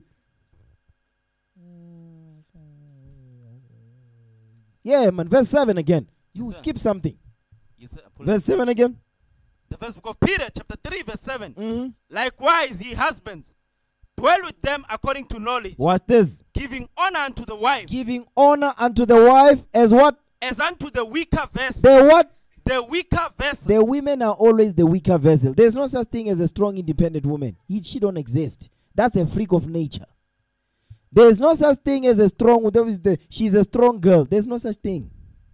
Yeah, man. Verse 7 again. You Yes, sir. skip something. Yes, sir. Verse 7 again. The first book of Peter, chapter 3, verse 7. Mm-hmm. Likewise, ye husbands, dwell with them according to knowledge, What's this? giving honor unto the wife, Giving honor unto the wife as what? as unto the weaker vessel. The what? The weaker vessel. The women are always the weaker vessel. There's no such thing as a strong, independent woman. She don't exist. That's a freak of nature. There's no such thing as a strong, she's a strong girl. There's no such thing.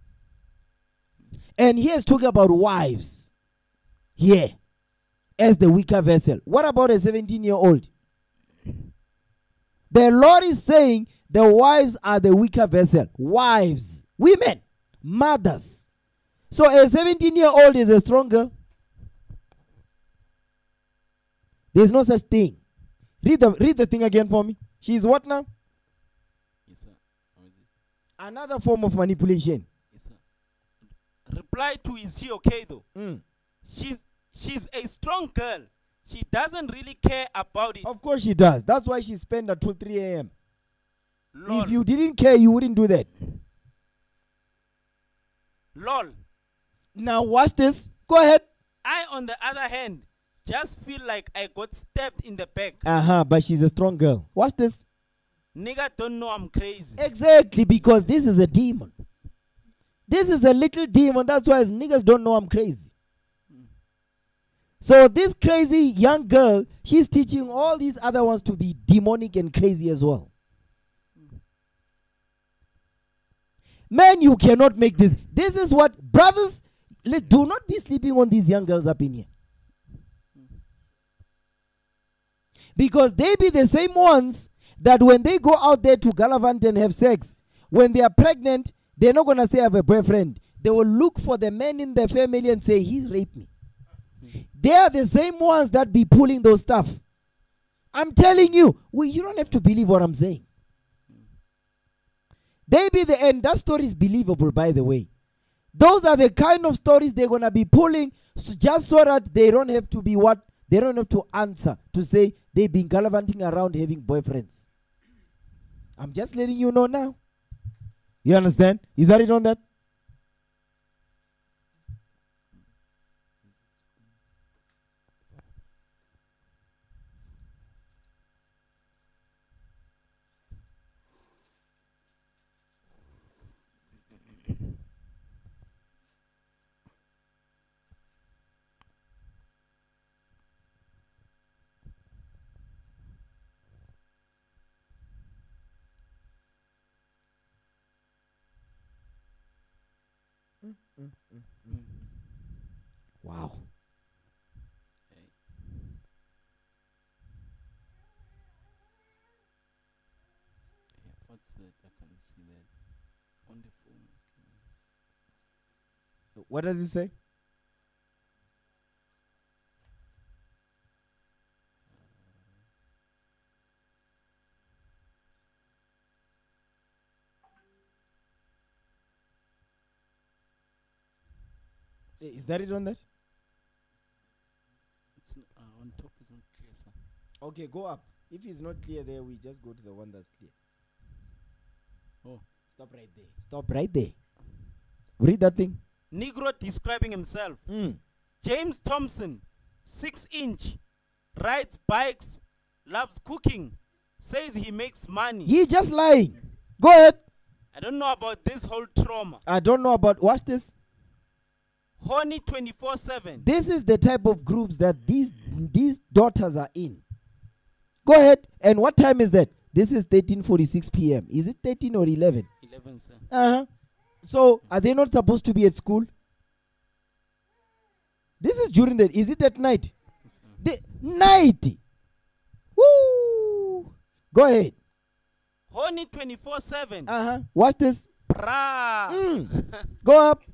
And here's talking about wives. Here. As the weaker vessel. What about a 17-year-old? The Lord is saying the wives are the weaker vessel. Wives. Women. Mothers. So a 17-year-old is a strong girl. There's no such thing. Read the thing again for me. She's what now? Yes, sir. How is it? Another form of manipulation. Yes, sir. Reply to, is she okay though? Mm. She's a strong girl. She doesn't really care about it. Of course she does. That's why she spent until 3 a.m. Lol. If you didn't care, you wouldn't do that. Lol. Now watch this. Go ahead. I, on the other hand, just feel like I got stabbed in the back. But she's a strong girl. Watch this. Nigga don't know I'm crazy. Exactly, because this is a demon. This is a little demon. That's why niggas don't know I'm crazy. So this crazy young girl, she's teaching all these other ones to be demonic and crazy as well. Man, you cannot make this. This is what, brothers, do not be sleeping on these young girls up in here. Because they be the same ones that when they go out there to gallivant and have sex, when they are pregnant, they're not going to say I have a boyfriend. They will look for the man in their family and say, he's raped me. They are the same ones that be pulling those stuff. I'm telling you, you don't have to believe what I'm saying. They be the end. That story is believable, by the way. Those are the kind of stories they're going to be pulling just so that they don't have to be what? They don't have to answer to say they've been gallivanting around having boyfriends. I'm just letting you know now. You understand? Is that it on that? Wow. Okay. Yeah, what's that? I can see that on the phone. What does it say? Is that it on that? It's on top is not clear, sir. Okay, go up. If it's not clear there, we just go to the one that's clear. Oh. Stop right there. Stop right there. Read that thing. Negro describing himself. James Thompson, 6-inch, rides bikes, loves cooking, says he makes money. He just lying. Go ahead. I don't know about this whole trauma. I don't know about, watch this. Horny 24/7. This is the type of groups that these daughters are in. Go ahead. And what time is that? This is 13:46 p.m. Is it 13 or 11? 11, sir. So are they not supposed to be at school? This is during the, is it at night? Yes, The night. Woo. Go ahead. Horny 24/7. Watch this. Ra. Go up.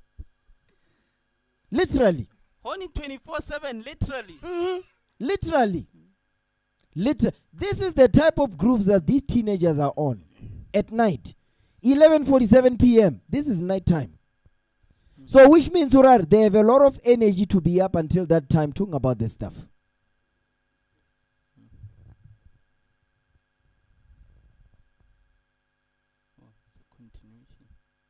Literally. Honey 24/7, literally. Literally. This is the type of groups that these teenagers are on at night. 11:47 p.m. This is night time. So which means, Urar, they have a lot of energy to be up until that time talking about this stuff. Oh, it's a continuation.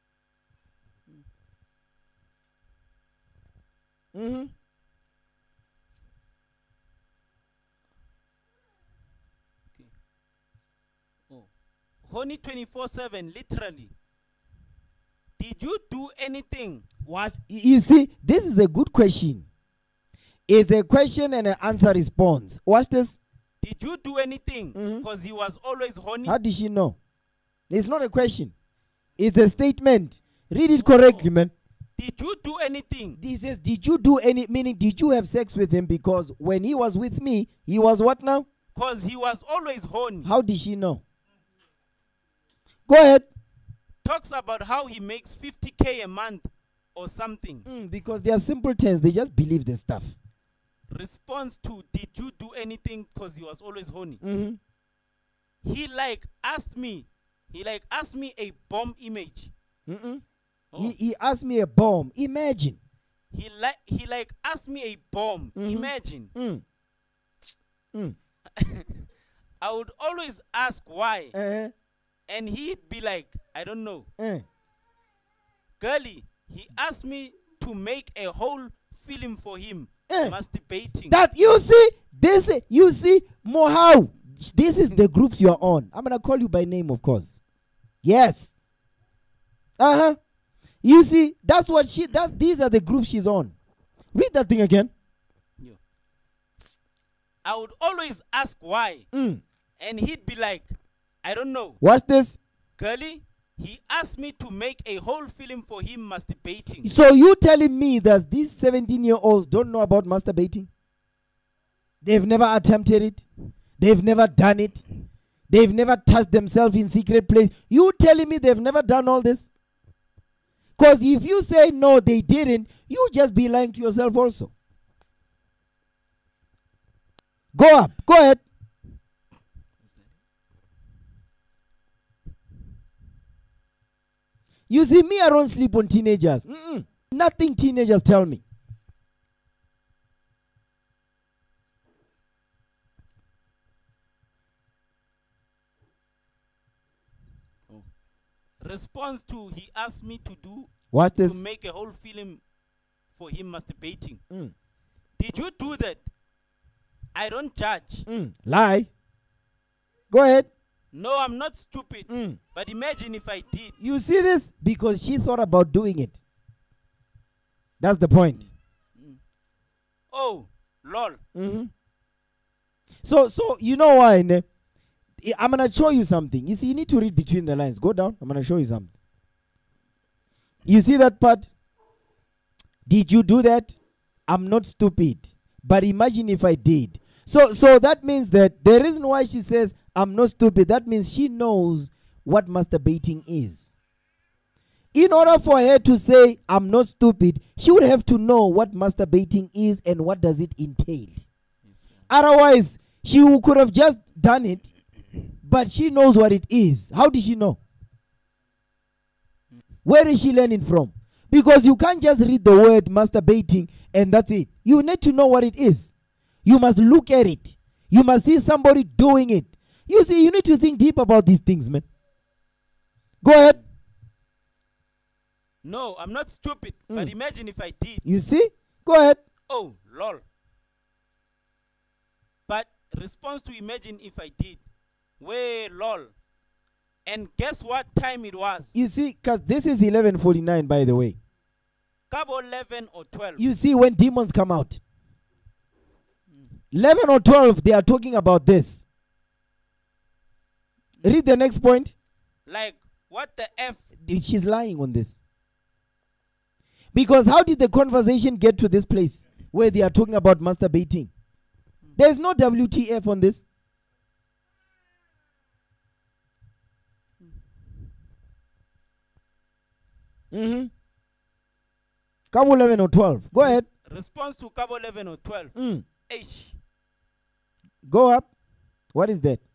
Okay. Oh, Honey 24/7, literally. Did you do anything? What? You see, this is a good question. It's a question and an answer response. Watch this. Did you do anything? Because he was always horny. How did she know? It's not a question. It's a statement. Read it correctly, man. Did you do anything? He says, did you do any, meaning did you have sex with him? Because when he was with me, he was what now? Because he was always horny. How did she know? Go ahead. Talks about how he makes 50K a month or something. Because they are simpletons. They just believe this stuff. Response to, did you do anything? Because he was always horny. He asked me a bomb image. Oh. He asked me a bomb. Imagine. He asked me a bomb. Imagine. I would always ask why. And he'd be like, I don't know. Girlie, he asked me to make a whole film for him. Masturbating. That you see Mohau. This is the groups you are on. I'm gonna call you by name, of course. Yes. You see, that's what these are the groups she's on. Read that thing again. Yeah. I would always ask why. And he'd be like, I don't know. Watch this. Girlie, he asked me to make a whole film for him masturbating. So you telling me that these 17-year-olds don't know about masturbating? They've never attempted it. They've never done it. They've never touched themselves in secret place. You telling me they've never done all this? Because if you say no, they didn't, you just be lying to yourself also. Go up. Go ahead. You see, me, I don't sleep on teenagers. Nothing teenagers tell me. Response to, he asked me to do. Watch this. To make a whole film for him masturbating. Did you do that? I don't judge. Lie. Go ahead. No, I'm not stupid. But imagine if I did. You see this? Because she thought about doing it. That's the point. Oh, lol. So you know why? Ne? I'm going to show you something. You see, you need to read between the lines. Go down. I'm going to show you something. You see that part? Did you do that? I'm not stupid. But imagine if I did. So that means that the reason why she says, I'm not stupid, that means she knows what masturbating is. In order for her to say, I'm not stupid, she would have to know what masturbating is and what does it entail. Yes, otherwise, she could have just done it, but she knows what it is. How did she know? Where is she learning from? Because you can't just read the word masturbating and that's it. You need to know what it is. You must look at it. You must see somebody doing it. You see, you need to think deep about these things, man. Go ahead. No, I'm not stupid. But imagine if I did. You see? Go ahead. Oh, lol. But response to imagine if I did. Way, lol. And guess what time it was? You see, because this is 11:49, by the way. Cabo 11 or 12. You see, when demons come out. 11 or 12, they are talking about this. Read the next point. Like, what the F? She's lying on this. Because how did the conversation get to this place where they are talking about masturbating? There's no WTF on this. Mm-hmm. Couple 11 or 12. Go ahead. Response to couple 11 or 12. H. Go up. What is that?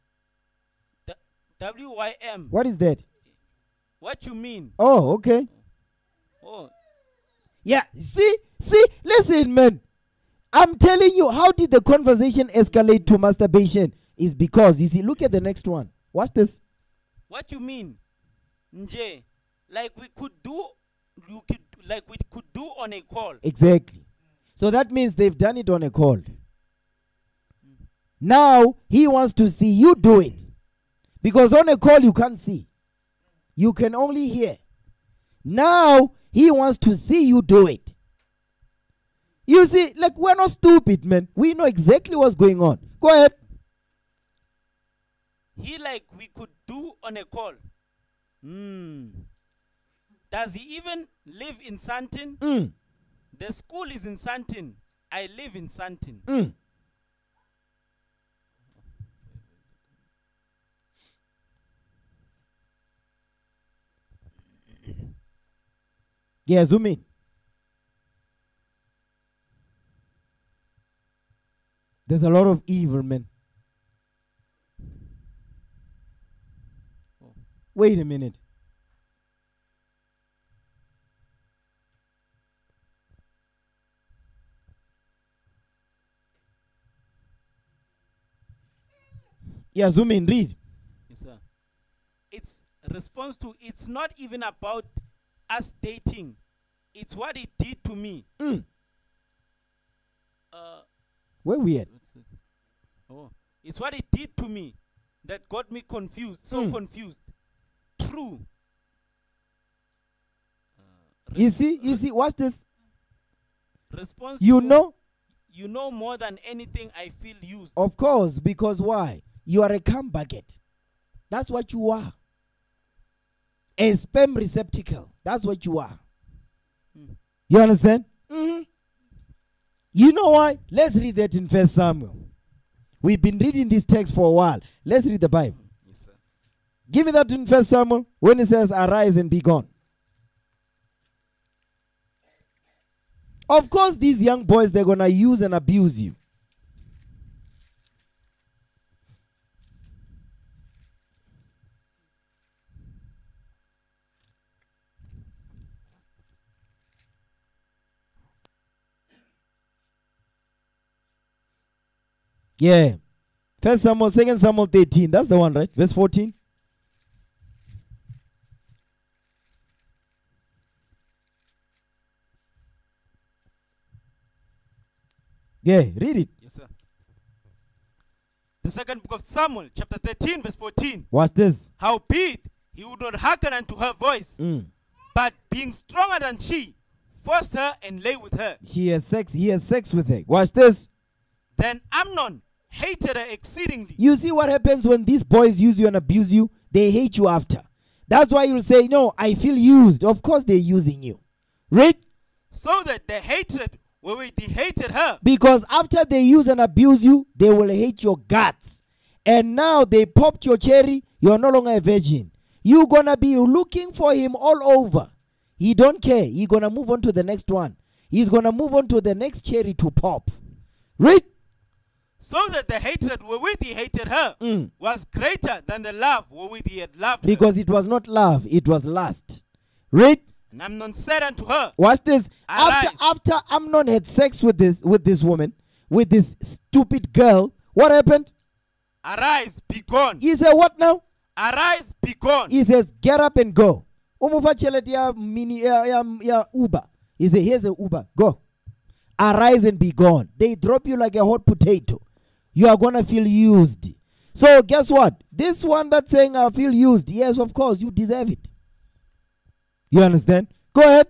WYM. What is that? What you mean? Oh, okay. Oh. Yeah, see, listen, man. I'm telling you, how did the conversation escalate to masturbation? Is because, you see, look at the next one. Watch this. What you mean? Nje, like we could do on a call. Exactly. So that means they've done it on a call. Now, he wants to see you do it. Because on a call, you can't see. You can only hear. Now, he wants to see you do it. You see, like, we're not stupid, man. We know exactly what's going on. Go ahead. He like we could do on a call. Does he even live in Sandton? The school is in Sandton. I live in Sandton. Yeah, zoom in. There's a lot of evil, man. Wait a minute. Yeah, zoom in, read. Yes, sir. It's response to, it's not even about us dating. It's what it did to me. Where we at? Oh, it's what it did to me that got me confused, so confused. True. You see, watch this. Response You to, know? you know more than anything I feel used. Of course, because why? You are a cum bucket. That's what you are. A sperm receptacle. That's what you are. You understand? You know why? Let's read that in 1 Samuel. We've been reading this text for a while. Let's read the Bible. Yes, sir. Give me that in 1 Samuel when it says, arise and be gone. Of course, these young boys, they're going to use and abuse you. Yeah. 1 Samuel, 2 Samuel 13. That's the one, right? Verse 14. Yeah, read it. Yes, sir. The second book of Samuel, chapter 13, verse 14. Watch this. Howbeit, he would not hearken unto her voice, but being stronger than she, forced her and lay with her. He has sex with her. Watch this. Then Amnon hated her exceedingly. You see what happens when these boys use you and abuse you? They hate you after. That's why you'll say, no, I feel used. Of course they're using you. Read. So that the hatred wherewith he hated her. Because after they use and abuse you, they will hate your guts. And now they popped your cherry, you're no longer a virgin. You're going to be looking for him all over. He don't care. He's going to move on to the next one. He's going to move on to the next cherry to pop. Read. So that the hatred wherewith he hated her was greater than the love wherewith he had loved because her. It was not love, it was lust. Read. And Amnon said unto her, watch this. Arise. After Amnon had sex with this woman, with this stupid girl, what happened? Arise, be gone. He said, what now? Arise, be gone. He says, get up and go. Umufa chelet ya mini ya Uber. He said, here's a Uber. Go. Arise and be gone. They drop you like a hot potato. You are going to feel used. So guess what? This one that's saying I feel used, yes, of course, you deserve it. You understand? Go ahead.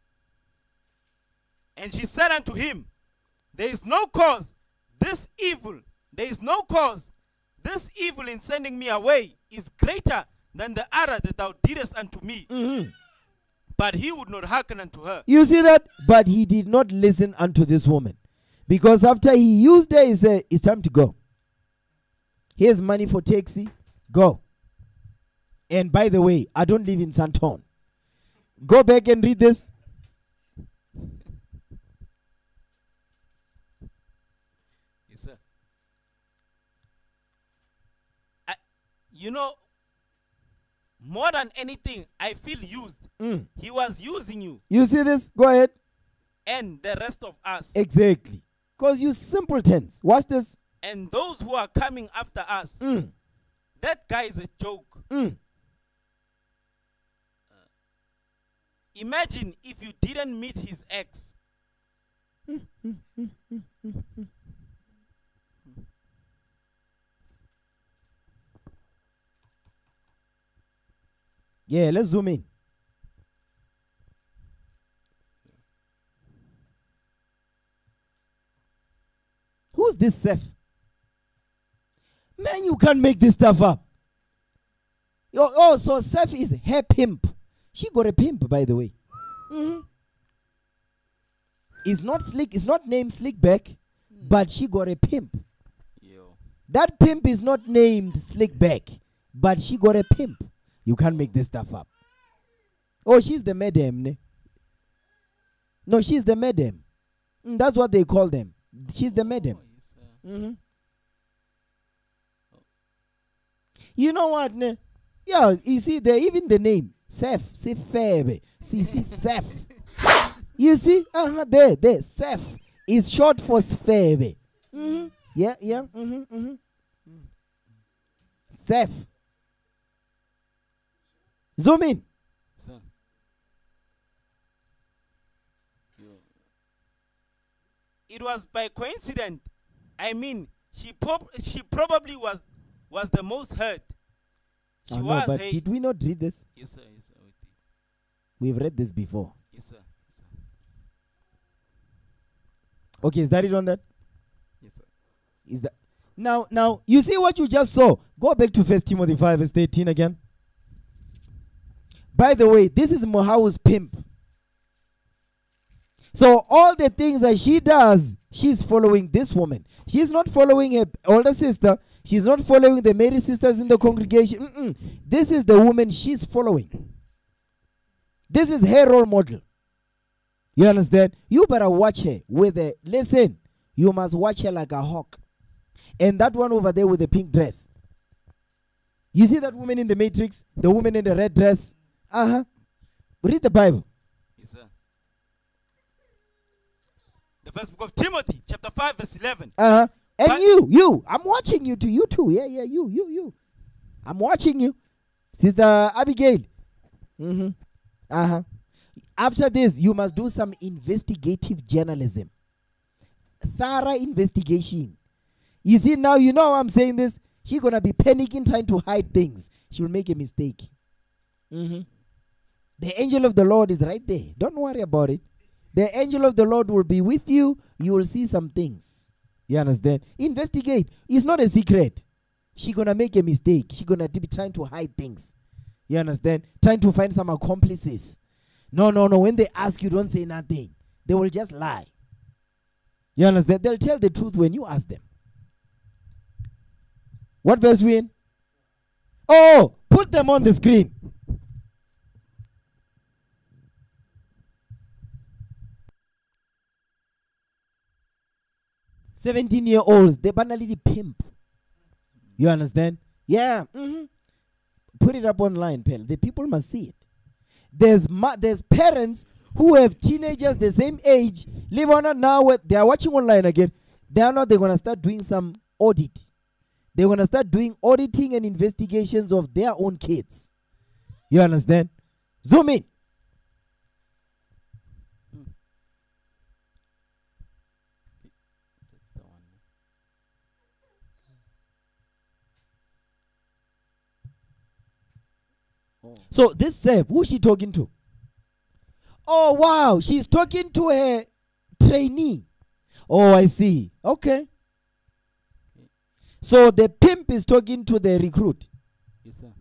And she said unto him, there is no cause, this evil, there is no cause, this evil in sending me away is greater than the other that thou didst unto me. But he would not hearken unto her. You see that? But he did not listen unto this woman. Because after he used her, he said, it's time to go. Here's money for taxi. Go. And by the way, I don't live in Santon. Go back and read this. Yes, sir. You know, more than anything, I feel used. He was using you You see this? Go ahead. and the rest of us. Exactly. Because you simpletons. Watch this. And those who are coming after us. That guy is a joke. Imagine if you didn't meet his ex. Yeah, let's zoom in. Who's this Seth? Man, you can't make this stuff up. Oh, so Seth is her pimp. She got a pimp, by the way. It's not slick. It's not named Slickback, but she got a pimp. Yo. That pimp is not named Slickback, but she got a pimp. You can't make this stuff up. Oh, she's the madam. Ne? No, she's the madam. That's what they call them. She's the madam. Yes, You know what? Ne? Yeah, you see, even the name, Seth, Sefebe, Seth. You see, there, Seth is short for Sfebe. Yeah. Seth. Zoom in. sir. Yo. It was by coincidence. I mean, she probably was the most hurt. She No, was. but Hey. did we not read this? Yes, sir. Yes, sir. We did. We've read this before. Yes, sir. Yes, sir. Okay, is that it on that? Yes, sir. Is that now? You see what you just saw. Go back to 1 Timothy 5 verse 13 again. By the way, this is Mohao's pimp. So all the things that she does, she's following this woman. She's not following her older sister. She's not following the Mary sisters in the congregation. This is the woman she's following. This is her role model. You understand? You better watch her with a, listen, you must watch her like a hawk. And that one over there with the pink dress. You see that woman in the Matrix? The woman in the red dress? Read the Bible. Yes, sir. The first book of Timothy, chapter 5, verse 11. And But- you. I'm watching you too. You too. Yeah, you. I'm watching you. Sister Abigail. After this, you must do some investigative journalism. Thorough investigation. You see, now you know I'm saying this. She's going to be panicking, trying to hide things. She will make a mistake. The angel of the Lord is right there. Don't worry about it. The angel of the Lord will be with you. You will see some things. You understand? Investigate. It's not a secret. She's going to make a mistake. She's going to be trying to hide things. You understand? Trying to find some accomplices. No. When they ask you, don't say nothing. They will just lie. You understand? They'll tell the truth when you ask them. What verse we in? Oh, put them on the screen. "17-year-olds, they banally pimp." You understand? Yeah. Put it up online, pal. The people must see it. There's parents who have teenagers the same age. Live on it now. They are watching online again. They're gonna start doing some audit. They're gonna start doing auditing and investigations of their own kids. You understand? Zoom in. That's the one. So this Seb, who's she talking to? Oh wow, she's talking to her trainee. Oh, I see. Okay. So the pimp is talking to the recruit. Yes, sir.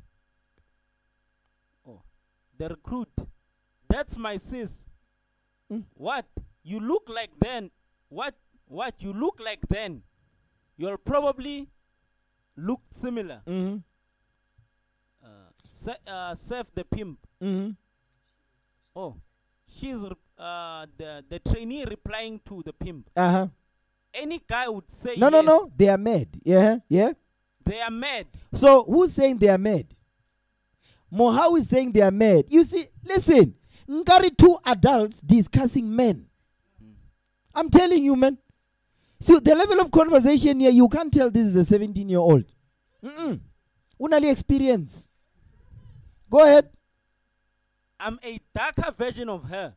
Oh, the recruit. That's my sis. What? You look like then. What you look like then? You'll probably look similar. Seth the pimp. Oh, she's the trainee replying to the pimp. Uh-huh. Any guy would say No, yes. no, no. They are mad. Yeah, yeah. They are mad. So who's saying they are mad? Mohau is saying they are mad. You see, listen. Ngari, two adults discussing men. I'm telling you, man. So the level of conversation here, you can't tell this is a 17-year-old. Unali experience. Go ahead. I'm a darker version of her.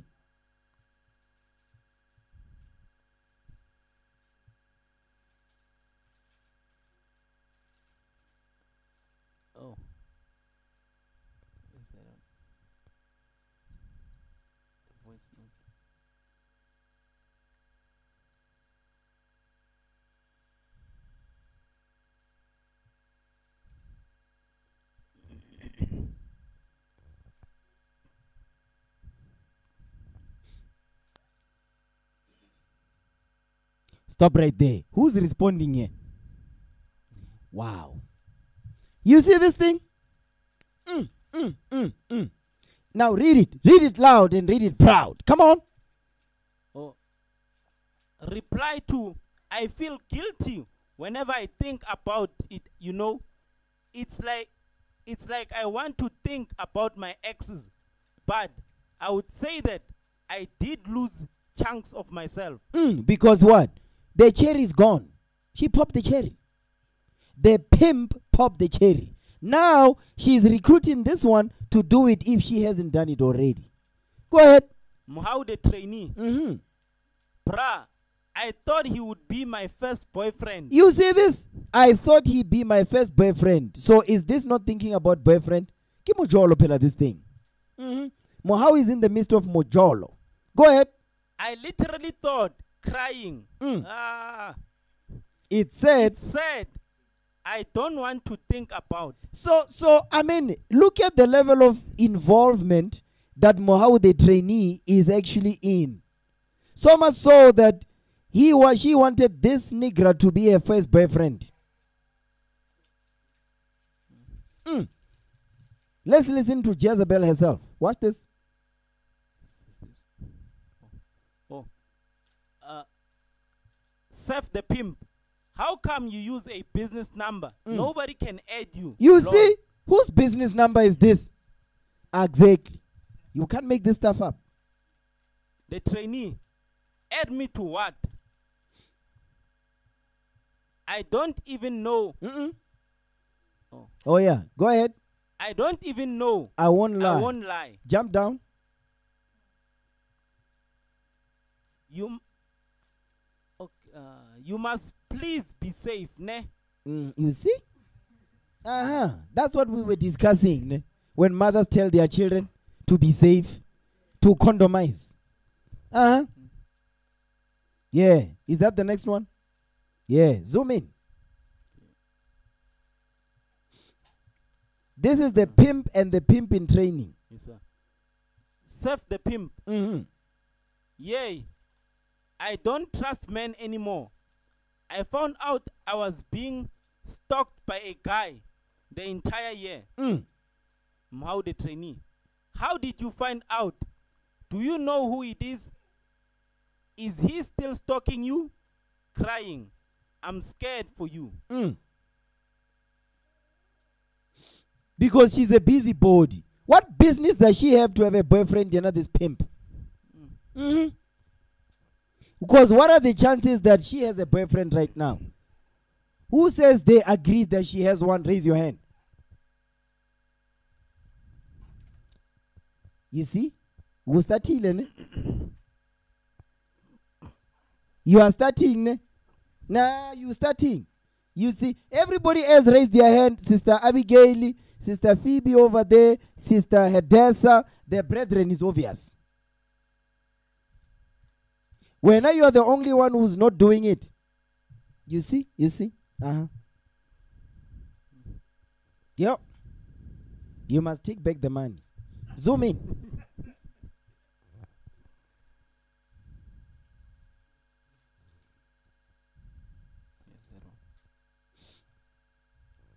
Oh. Is that on? The voice note. Stop right there. Who's responding here? Wow. You see this thing? Now read it. Read it loud and read it proud. Come on. Oh. Reply to, I feel guilty whenever I think about it, you know. It's like I want to think about my exes, but I would say that I did lose chunks of myself. Because what? The cherry is gone. She popped the cherry. The pimp popped the cherry. Now she's recruiting this one to do it if she hasn't done it already. Go ahead. How the trainee. Bruh, I thought he would be my first boyfriend. You see this? I thought he'd be my first boyfriend. So is this not thinking about boyfriend? Kimojolo pela this thing. Mohau is in the midst of Mojolo. Go ahead. I literally thought, crying. It said, I don't want to think about. So I mean, look at the level of involvement that Mohau the trainee is actually in. So much so that she wanted this Negra to be her first boyfriend. Let's listen to Jezebel herself. Watch this. Seth the pimp, how come you use a business number? Nobody can add you. You Lord. see? Whose business number is this? Exactly. You can't make this stuff up. The trainee, add me to what? I don't even know. Oh yeah, go ahead. I don't even know. I won't lie. I won't lie. Jump down. You must please be safe, ne? You see? That's what we were discussing, ne? When mothers tell their children to be safe, to condomize. Yeah. Is that the next one? Yeah. Zoom in. This is the pimp and the pimp in training. Yes, sir. Seth the pimp. Yay. I don't trust men anymore. I found out I was being stalked by a guy the entire year. How the trainee. How did you find out? Do you know who it is? Is he still stalking you? Crying. I'm scared for you. Because she's a busybody. What business does she have to have a boyfriend and not this pimp? Because what are the chances that she has a boyfriend right now? Who says they agree that she has one? Raise your hand. You see? You are starting, ne? Nah, you starting. You see, everybody else raised their hand. Sister Abigail, Sister Phoebe over there, Sister Hedessa, their brethren is obvious. When you are the only one who's not doing it. You see? Yep. You must take back the money. Zoom in.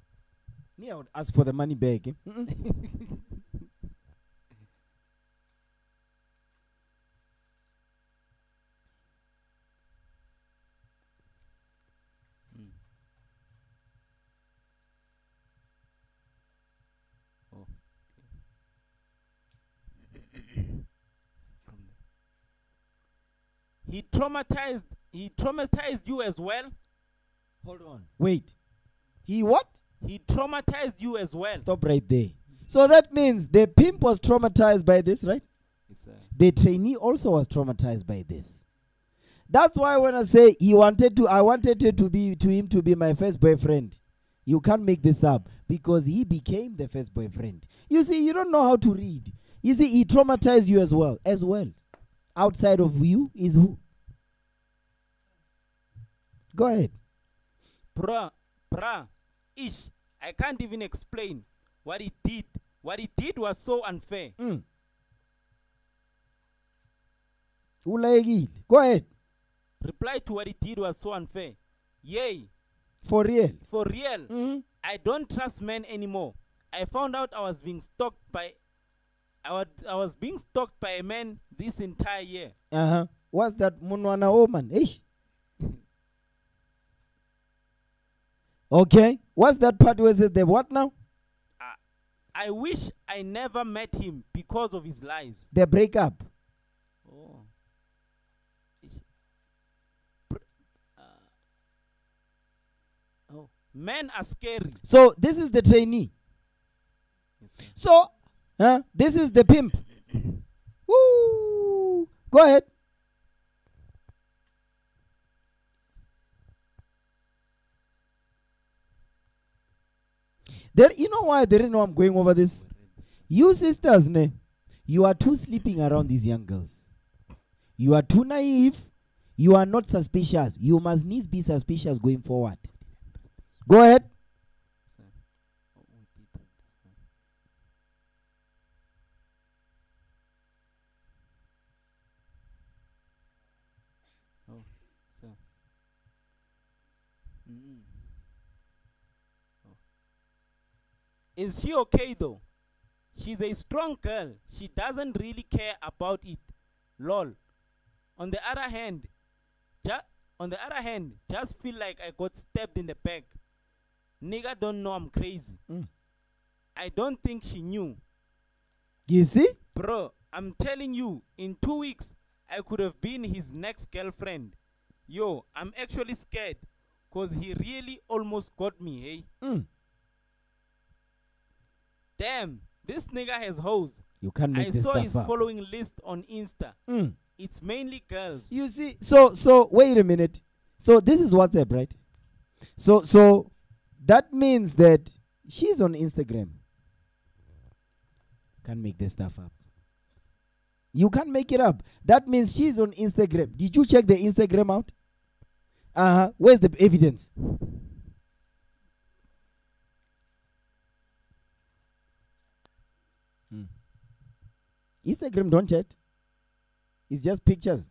Me, I would ask for the money back. He traumatized you as well. Hold on. Wait. He what? He traumatized you as well. Stop right there. So that means the pimp was traumatized by this, right? Yes, sir. The trainee also was traumatized by this. That's why when I say I wanted him to be my first boyfriend, you can't make this up because he became the first boyfriend. You see, you don't know how to read. You see, he traumatized you as well. Outside of you is who? Go ahead. Ish. I can't even explain what he did. What he did was so unfair. Go ahead. Reply to what he did was so unfair. Yay. For real. For real. I don't trust men anymore. I found out I was being stalked by a man this entire year. What's that Munwana woman? Ish. Okay. What's that part where it says the what now? I wish I never met him because of his lies. The breakup. Oh. Men are scary. So this is the trainee. Yes, sir. So this is the pimp. Woo! Go ahead. You know why there is no I'm going over this? You sisters, you are too sleeping around these young girls. You are too naive. You are not suspicious. You must needs be suspicious going forward. Go ahead. Is she okay though? She's a strong girl. She doesn't really care about it. Lol. On the other hand, just feel like I got stabbed in the back. Nigga don't know I'm crazy. I don't think she knew. You see? Bro, I'm telling you, in 2 weeks, I could have been his next girlfriend. Yo, I'm actually scared. Because he really almost got me, hey? Damn, this nigga has hoes. You can't make this stuff stuff I saw his up. following list on Insta. It's mainly girls. You see, so wait a minute. So this is WhatsApp, right? So that means that she's on Instagram. Can't make this stuff up. You can't make it up. That means she's on Instagram. Did you check the Instagram out? Where's the evidence? Instagram don't chat. It's just pictures.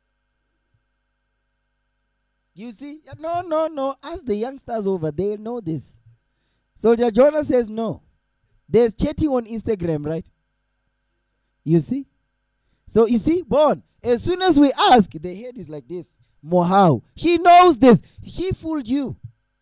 You see? No. Ask the youngsters over. They know this. Soldier Jonah says no. There's chatting on Instagram, right? You see? So you see, Bon, as soon as we ask, the head is like this. Mohau. She knows this. She fooled you.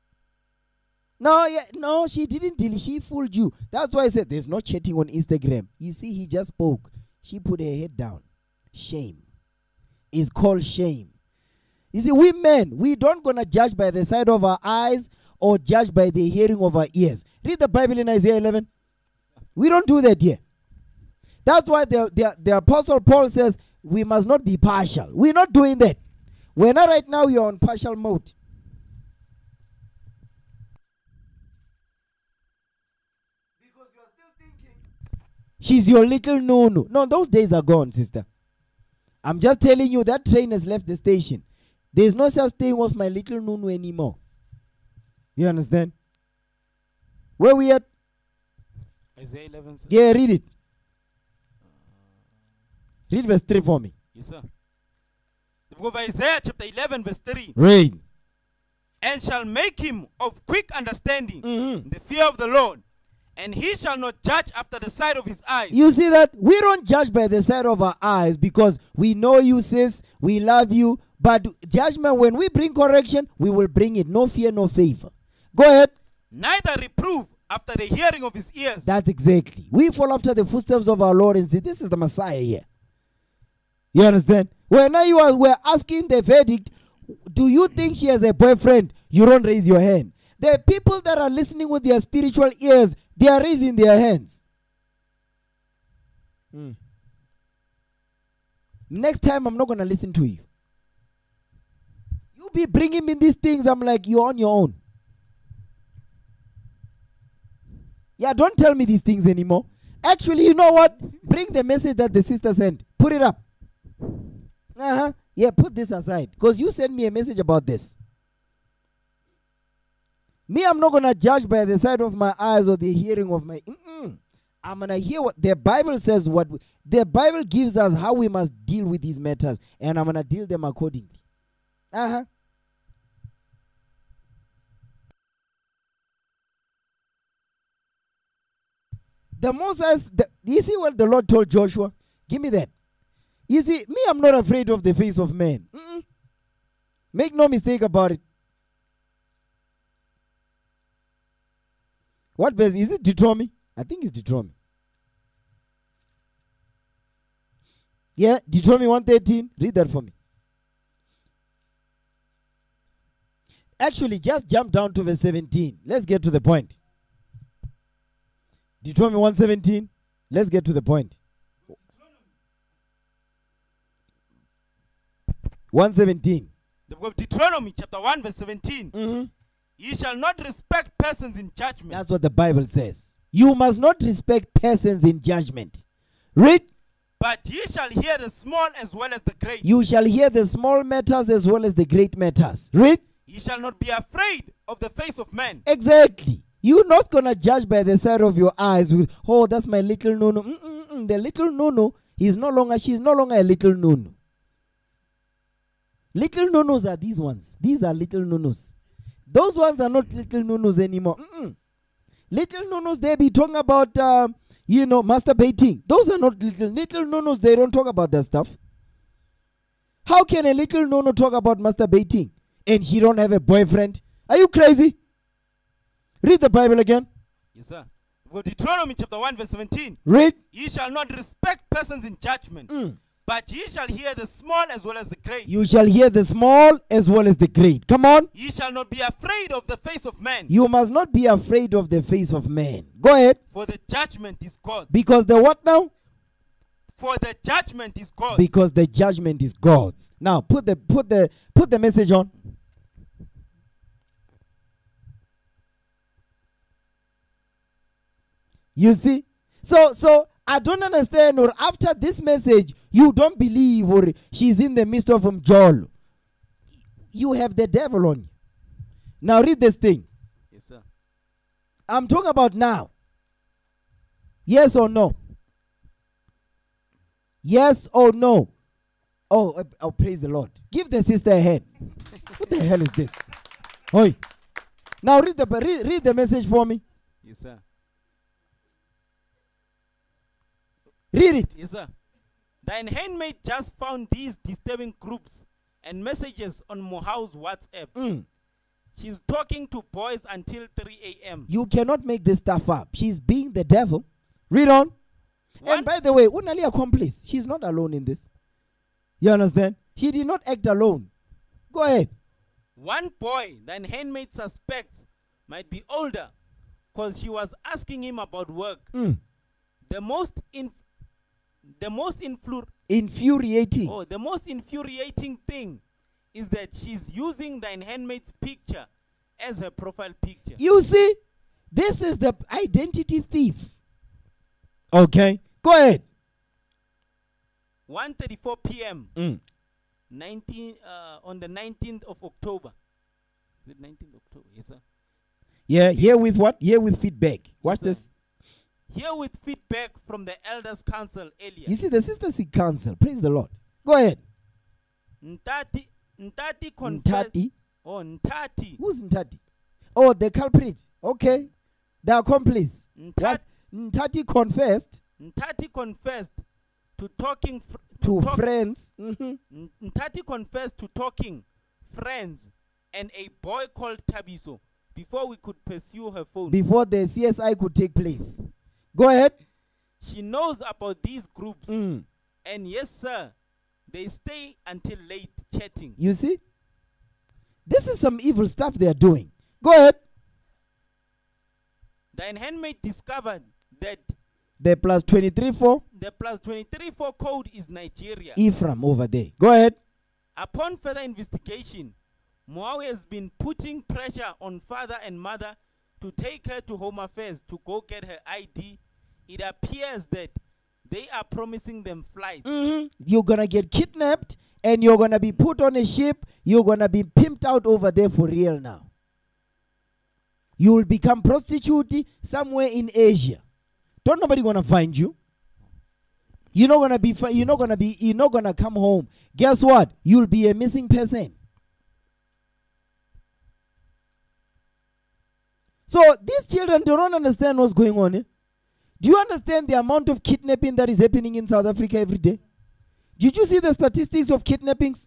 No, she didn't. She fooled you. That's why I said there's no chatting on Instagram. You see, he just spoke. She put her head down. Shame. It's called shame. You see, we men, we don't gonna judge by the side of our eyes or judge by the hearing of our ears. Read the Bible in Isaiah 11. We don't do that here. That's why the Apostle Paul says we must not be partial. We're not doing that. We're not right now, you're on partial mode. Because you're still thinking she's your little no-no. No, those days are gone, sister. I'm just telling you that train has left the station. There's no such thing of my little no-no anymore. You understand? Where we at? Isaiah 11. Sir. Yeah, read it. Read verse 3 for me. Yes, sir. The book of Isaiah chapter 11 verse 3. Read. And shall make him of quick understanding, the fear of the Lord, and he shall not judge after the sight of his eyes. You see that? We don't judge by the sight of our eyes because we know you, sis. We love you. But judgment, when we bring correction, we will bring it. No fear, no favor. Go ahead. Neither reprove after the hearing of his ears. That's exactly. We follow after the footsteps of our Lord and say, this is the Messiah here. You understand? When were asking the verdict, do you think she has a boyfriend? You don't raise your hand. The people that are listening with their spiritual ears, they are raising their hands. Next time, I'm not going to listen to you. You be bringing me these things, I'm like, you're on your own. Yeah, don't tell me these things anymore. Actually, you know what? Bring the message that the sister sent. Put it up. Yeah, put this aside. Because you sent me a message about this. Me, I'm not going to judge by the side of my eyes or the hearing of my... I'm going to hear what the Bible says. What the Bible gives us how we must deal with these matters. And I'm going to deal them accordingly. The Moses, you see what the Lord told Joshua? Give me that. You see, me, I'm not afraid of the face of man. Make no mistake about it. What verse? Is it Deuteronomy? I think it's Deuteronomy. Yeah, Deuteronomy 1:13. Read that for me. Actually, just jump down to verse 17. Let's get to the point. Deuteronomy 1:17. Let's get to the point. 1:17. The book of Deuteronomy chapter 1 verse 17. Ye shall not respect persons in judgment. That's what the Bible says. You must not respect persons in judgment. Read. But ye shall hear the small as well as the great. You shall hear the small matters as well as the great matters. Read. Ye shall not be afraid of the face of man. Exactly. You're not going to judge by the side of your eyes with, oh, that's my little nunu. The little nunu, she's no longer a little nunu. Little nunus are these ones. These are little nunus. Those ones are not little nunus anymore. Little nunus, they be talking about, masturbating. Those are not little nunus. They don't talk about that stuff. How can a little nunu talk about masturbating and she don't have a boyfriend? Are you crazy? Read the Bible again. Yes, sir. Deuteronomy chapter 1 verse 17. Read. Ye shall not respect persons in judgment. But ye shall hear the small as well as the great. You shall hear the small as well as the great. Come on. Ye shall not be afraid of the face of man. You must not be afraid of the face of man. Go ahead. For the judgment is God's. Because the what now? For the judgment is God's. Because the judgment is God's. Now put the message on. You see? So I don't understand, or after this message, you don't believe, or she's in the midst of Joel. You have the devil on you. Now read this thing. Yes, sir. I'm talking about now. Yes or no? Yes or no? Oh, praise the Lord. Give the sister a hand. What the hell is this? Oi. Now read the message for me. Yes, sir. Read it. Yes, sir. Thine handmaid just found these disturbing groups and messages on Mohau's WhatsApp. She's talking to boys until 3 a.m. You cannot make this stuff up. She's being the devil. Read on. And by the way, Unali accomplice. She's not alone in this. You understand? She did not act alone. Go ahead. One boy, thine handmaid suspects, might be older because she was asking him about work. The most infuriating thing is that she's using thine handmaid's picture as her profile picture. You see, this is the identity thief. Okay, go ahead. 1:34 p.m. On the 19th of October. Is it 19th October? Yes, sir. Yeah, here with what? Here with feedback. Watch this. Here with feedback from the elders' council earlier. You see, the sisters in council. Praise the Lord. Go ahead. Ntati confessed. Ntati? Oh, Ntati. Who's Ntati? Oh, the culprit. Okay. The accomplice. Ntati confessed. Ntati confessed to talking to friends. Ntati confessed to talking friends and a boy called Tabiso before we could pursue her phone. Before the CSI could take place. Go ahead. She knows about these groups. And yes, sir, They stay until late chatting. You see? This is some evil stuff they are doing. Go ahead. The handmaid discovered that The plus 23 for the plus 23 code is Nigeria. Ephraim over there. Go ahead. Upon further investigation, Moawi has been putting pressure on father and mother to take her to Home Affairs to go get her ID. It appears that they are promising them flights. You're going to get kidnapped and you're going to be put on a ship. You're going to be pimped out over there for real now. You will become prostitute somewhere in Asia. Don't nobody going to find you. You're not going to be you're not going to come home. Guess what? You'll be a missing person. So these children do not understand what's going on. Eh? Do you understand the amount of kidnapping that is happening in South Africa every day? Did you see the statistics of kidnappings?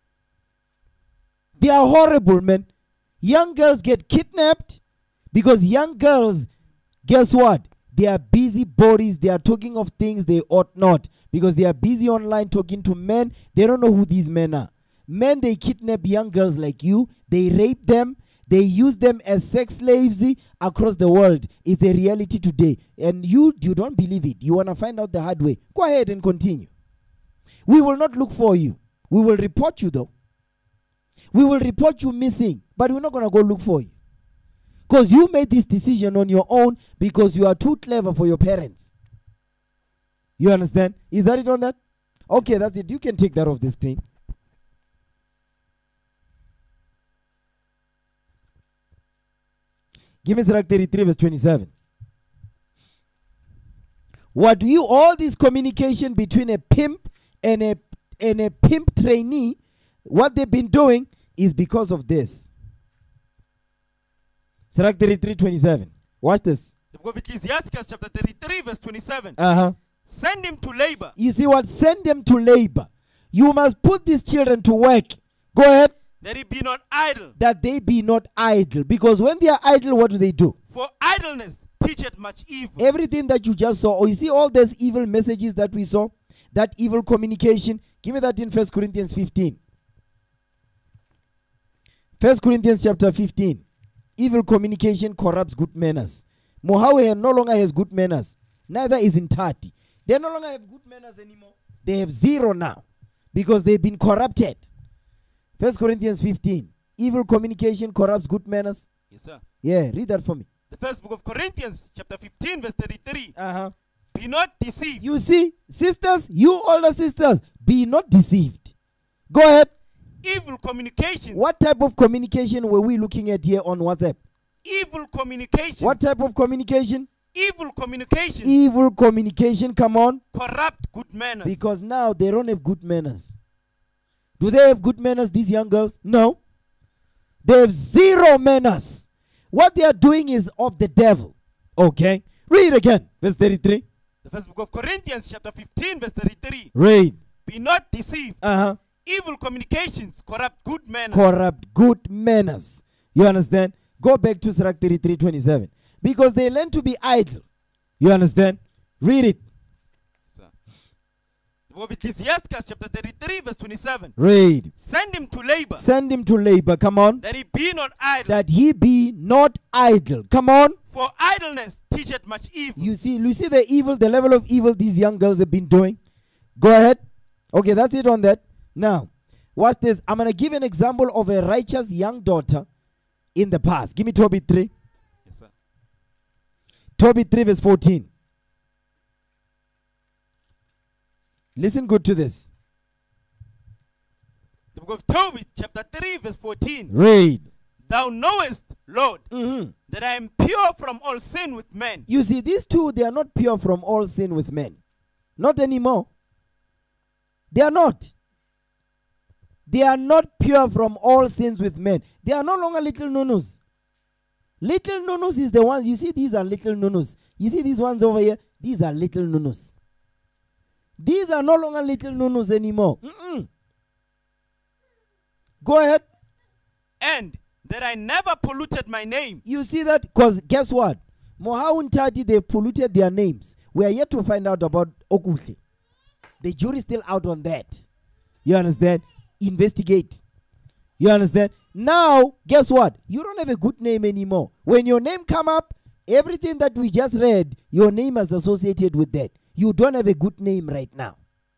They are horrible, man. Young girls get kidnapped because young girls, guess what? They are busy bodies. They are talking of things they ought not because they are busy online talking to men. They don't know who these men are. Men, they kidnap young girls like you. They rape them. They use them as sex slaves across the world. It's a reality today. And you don't believe it. You want to find out the hard way. Go ahead and continue. We will not look for you. We will report you though. We will report you missing. But we're not going to go look for you. Because you made this decision on your own because you are too clever for your parents. You understand? Is that it on that? Okay, that's it. You can take that off the screen. Give me Sirach 33 verse 27. What do you, all this communication between a pimp and a pimp trainee, what they've been doing is because of this. Sirach 33 27. Watch this. The book of Ecclesiastes chapter 33 verse 27. Send him to labor. You see what? Send them to labor. You must put these children to work. Go ahead. That he be not idle. That they be not idle. Because when they are idle, what do? For idleness teacheth much evil. Everything that you just saw, or you see all those evil messages that we saw, that evil communication. Give me that in 1 Corinthians 15. 1 Corinthians chapter 15. Evil communication corrupts good manners. Mohawe no longer has good manners. Neither is Intati. They no longer have good manners anymore. They have zero now. Because they've been corrupted. 1 Corinthians 15. Evil communication corrupts good manners. Yes, sir. Yeah, read that for me. The first book of Corinthians, chapter 15, verse 33. Be not deceived. You see, sisters, you older sisters, be not deceived. Go ahead. Evil communication. What type of communication were we looking at here on WhatsApp? Evil communication. What type of communication? Evil communication. Evil communication, come on. Corrupt good manners. Because now they don't have good manners. Do they have good manners, these young girls? No. They have zero manners. What they are doing is of the devil. Okay. Read again. Verse 33. The first book of Corinthians, chapter 15, verse 33. Read. Be not deceived. Evil communications corrupt good manners. Corrupt good manners. You understand? Go back to Sirach 33, 27. Because they learn to be idle. You understand? Read it. Ecclesiastes chapter 33 verse 27. Read. Send him to labor. Send him to labor. Come on. That he be not idle. That he be not idle. Come on. For idleness teacheth much evil. You see the evil, the level of evil these young girls have been doing. Go ahead. Okay, that's it on that. Now, watch this. I'm going to give an example of a righteous young daughter in the past. Give me Tobit 3. Yes, sir. Tobit 3 verse 14. Listen good to this. The book of Tobit, chapter 3, verse 14. Read. Thou knowest, Lord, that I am pure from all sin with men. You see, these two, they are not pure from all sin with men. Not anymore. They are not. They are not pure from all sins with men. They are no longer little nunus. Little nunus is the ones, you see, these are little nunus. You see these ones over here? These are little nunus. These are no longer little nunus anymore. Go ahead. And that I never polluted my name. You see that? Because guess what? Mohaun Tati, they polluted their names. We are yet to find out about Okuhle. The jury's still out on that. You understand? Investigate. You understand? Now, guess what? You don't have a good name anymore. When your name come up, everything that we just read, your name is associated with that. You don't have a good name right now.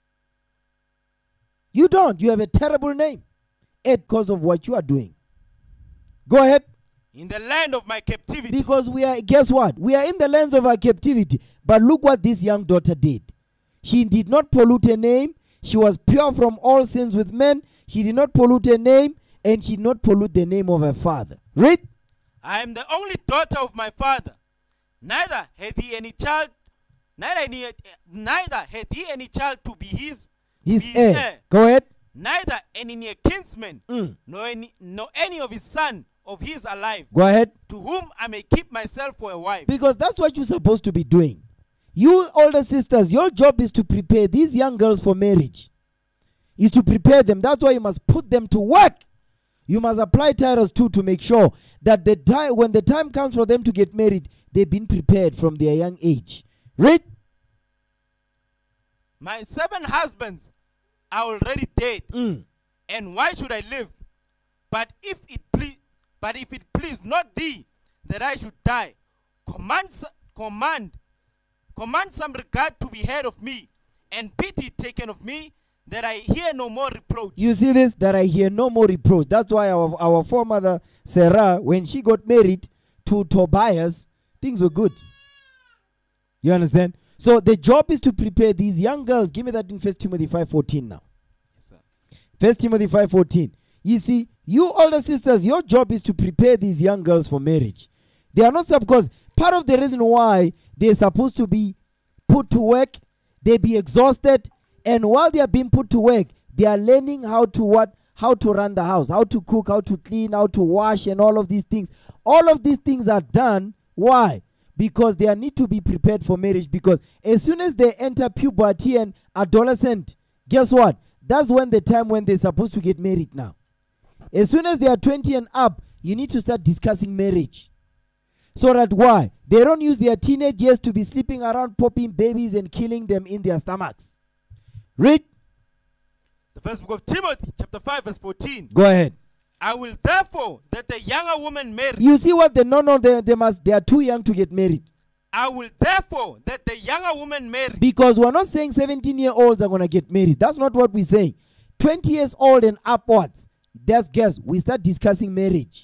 You don't. You have a terrible name because of what you are doing. Go ahead. In the land of my captivity. Because we are, guess what? We are in the lands of our captivity. But look what this young daughter did. She did not pollute her name. She was pure from all sins with men. She did not pollute her name, and she did not pollute the name of her father. Read. I am the only daughter of my father. Neither had he any child. Neither had he any child to be his heir. Go ahead. Neither any near kinsman, nor any of his son of his alive. Go ahead. To whom I may keep myself for a wife. Because that's what you're supposed to be doing. You older sisters, your job is to prepare these young girls for marriage. Is to prepare them. That's why you must put them to work. You must apply Titus 2 to make sure that when the time comes for them to get married, they've been prepared from their young age. Read. My 7 husbands are already dead, and why should I live? But if it please not thee that I should die, command some regard to be had of me, and pity taken of me, that I hear no more reproach. You see this? That I hear no more reproach. That's why our foremother Sarah, when she got married to Tobias, things were good. You understand? So the job is to prepare these young girls. Give me that in 1 Timothy 5:14 now. Yes, sir. 1 Timothy 5:14. You see, you older sisters, your job is to prepare these young girls for marriage. They are not because part of the reason why they're supposed to be put to work, they be exhausted, and while they are being put to work, they are learning how to run the house, how to cook, how to clean, how to wash, and all of these things. All of these things are done. Why? Because they need to be prepared for marriage. Because as soon as they enter puberty and adolescent, guess what? That's when the time when they're supposed to get married now. As soon as they are 20 and up, you need to start discussing marriage. So that why? They don't use their teenage years to be sleeping around, popping babies and killing them in their stomachs. Read. The first book of Timothy, chapter 5, verse 14. Go ahead. I will therefore that the younger woman marry. You see what they are too young to get married. I will therefore that the younger woman marry. Because we're not saying 17-year-olds are going to get married. That's not what we're saying. 20 years old and upwards. We start discussing marriage.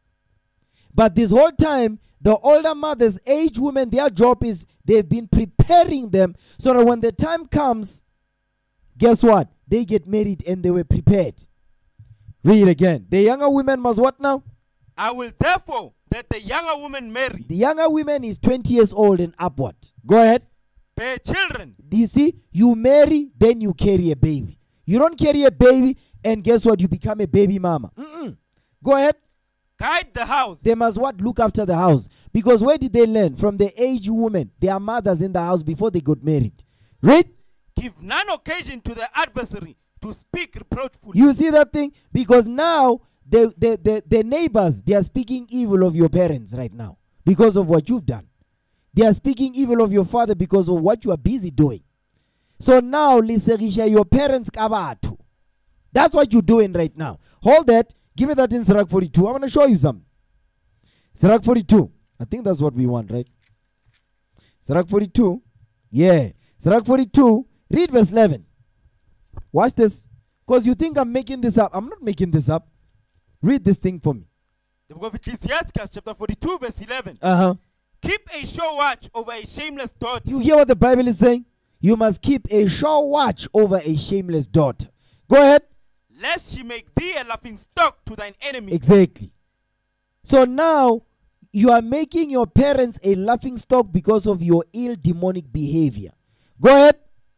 But this whole time, the older mothers, aged women, their job is they've been preparing them so that when the time comes, guess what? They get married and they were prepared. Read again. The younger women must what now? I will therefore that the younger woman marry. The younger woman is 20 years old and upward. Go ahead. Bear children. You see, you marry, then you carry a baby. You don't carry a baby, and guess what? You become a baby mama. Go ahead. Guide the house. They must what? Look after the house. Because where did they learn? From the aged women. Their mothers in the house before they got married. Read. Give none occasion to the adversary to speak reproachfully. You see that thing? Because now the neighbors, they are speaking evil of your parents right now because of what you've done. They are speaking evil of your father because of what you are busy doing. So now, liserisha your parents kabatu. That's what you're doing right now. Hold that. Give me that in Sirach 42. I'm going to show you something. Sirach 42. I think that's what we want, right? Sirach 42. Yeah. Sirach 42. Read verse 11. Watch this. Because you think I'm making this up. I'm not making this up. Read this thing for me. The book of Ecclesiastes, chapter 42, verse 11. Keep a sure watch over a shameless daughter. You hear what the Bible is saying? You must keep a sure watch over a shameless daughter. Go ahead. Lest she make thee a laughing stock to thine enemies. Exactly. So now, you are making your parents a laughing stock because of your ill demonic behavior. Go ahead.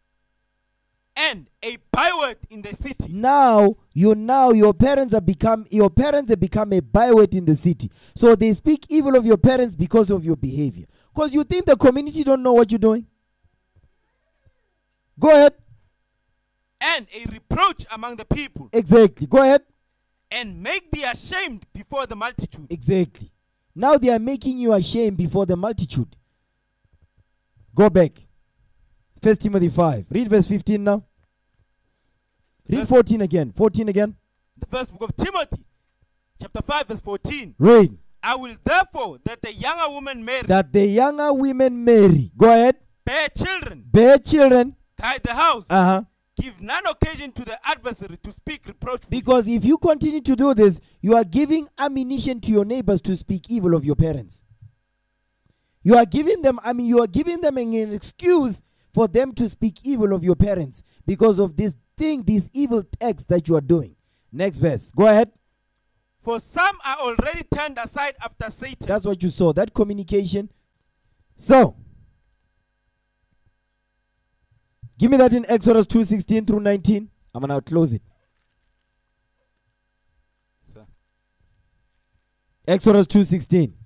And a byword in the city. Now your parents have become a byword in the city. So they speak evil of your parents because of your behavior. Because you think the community don't know what you're doing. Go ahead. And a reproach among the people. Exactly. Go ahead. And make thee ashamed before the multitude. Exactly. Now they are making you ashamed before the multitude. Go back. 1 Timothy 5. Read verse 15 now. Read Verse- 14 again. 14 again. The first book of Timothy, chapter 5, verse 14. Read. I will therefore that the younger woman marry, That the younger women marry. Go ahead. bear children, Bear children. guide the house, Uh-huh. give none occasion to the adversary to speak reproachfully. Because if you continue to do this, you are giving ammunition to your neighbors to speak evil of your parents. You are giving them, you are giving them an excuse for them to speak evil of your parents because of this thing, these evil acts that you are doing. Next verse. Go ahead. For some are already turned aside after Satan. That's what you saw, that communication. So, give me that in Exodus 2:16 through 19. I'm going to close it. Sir. Exodus 2:16.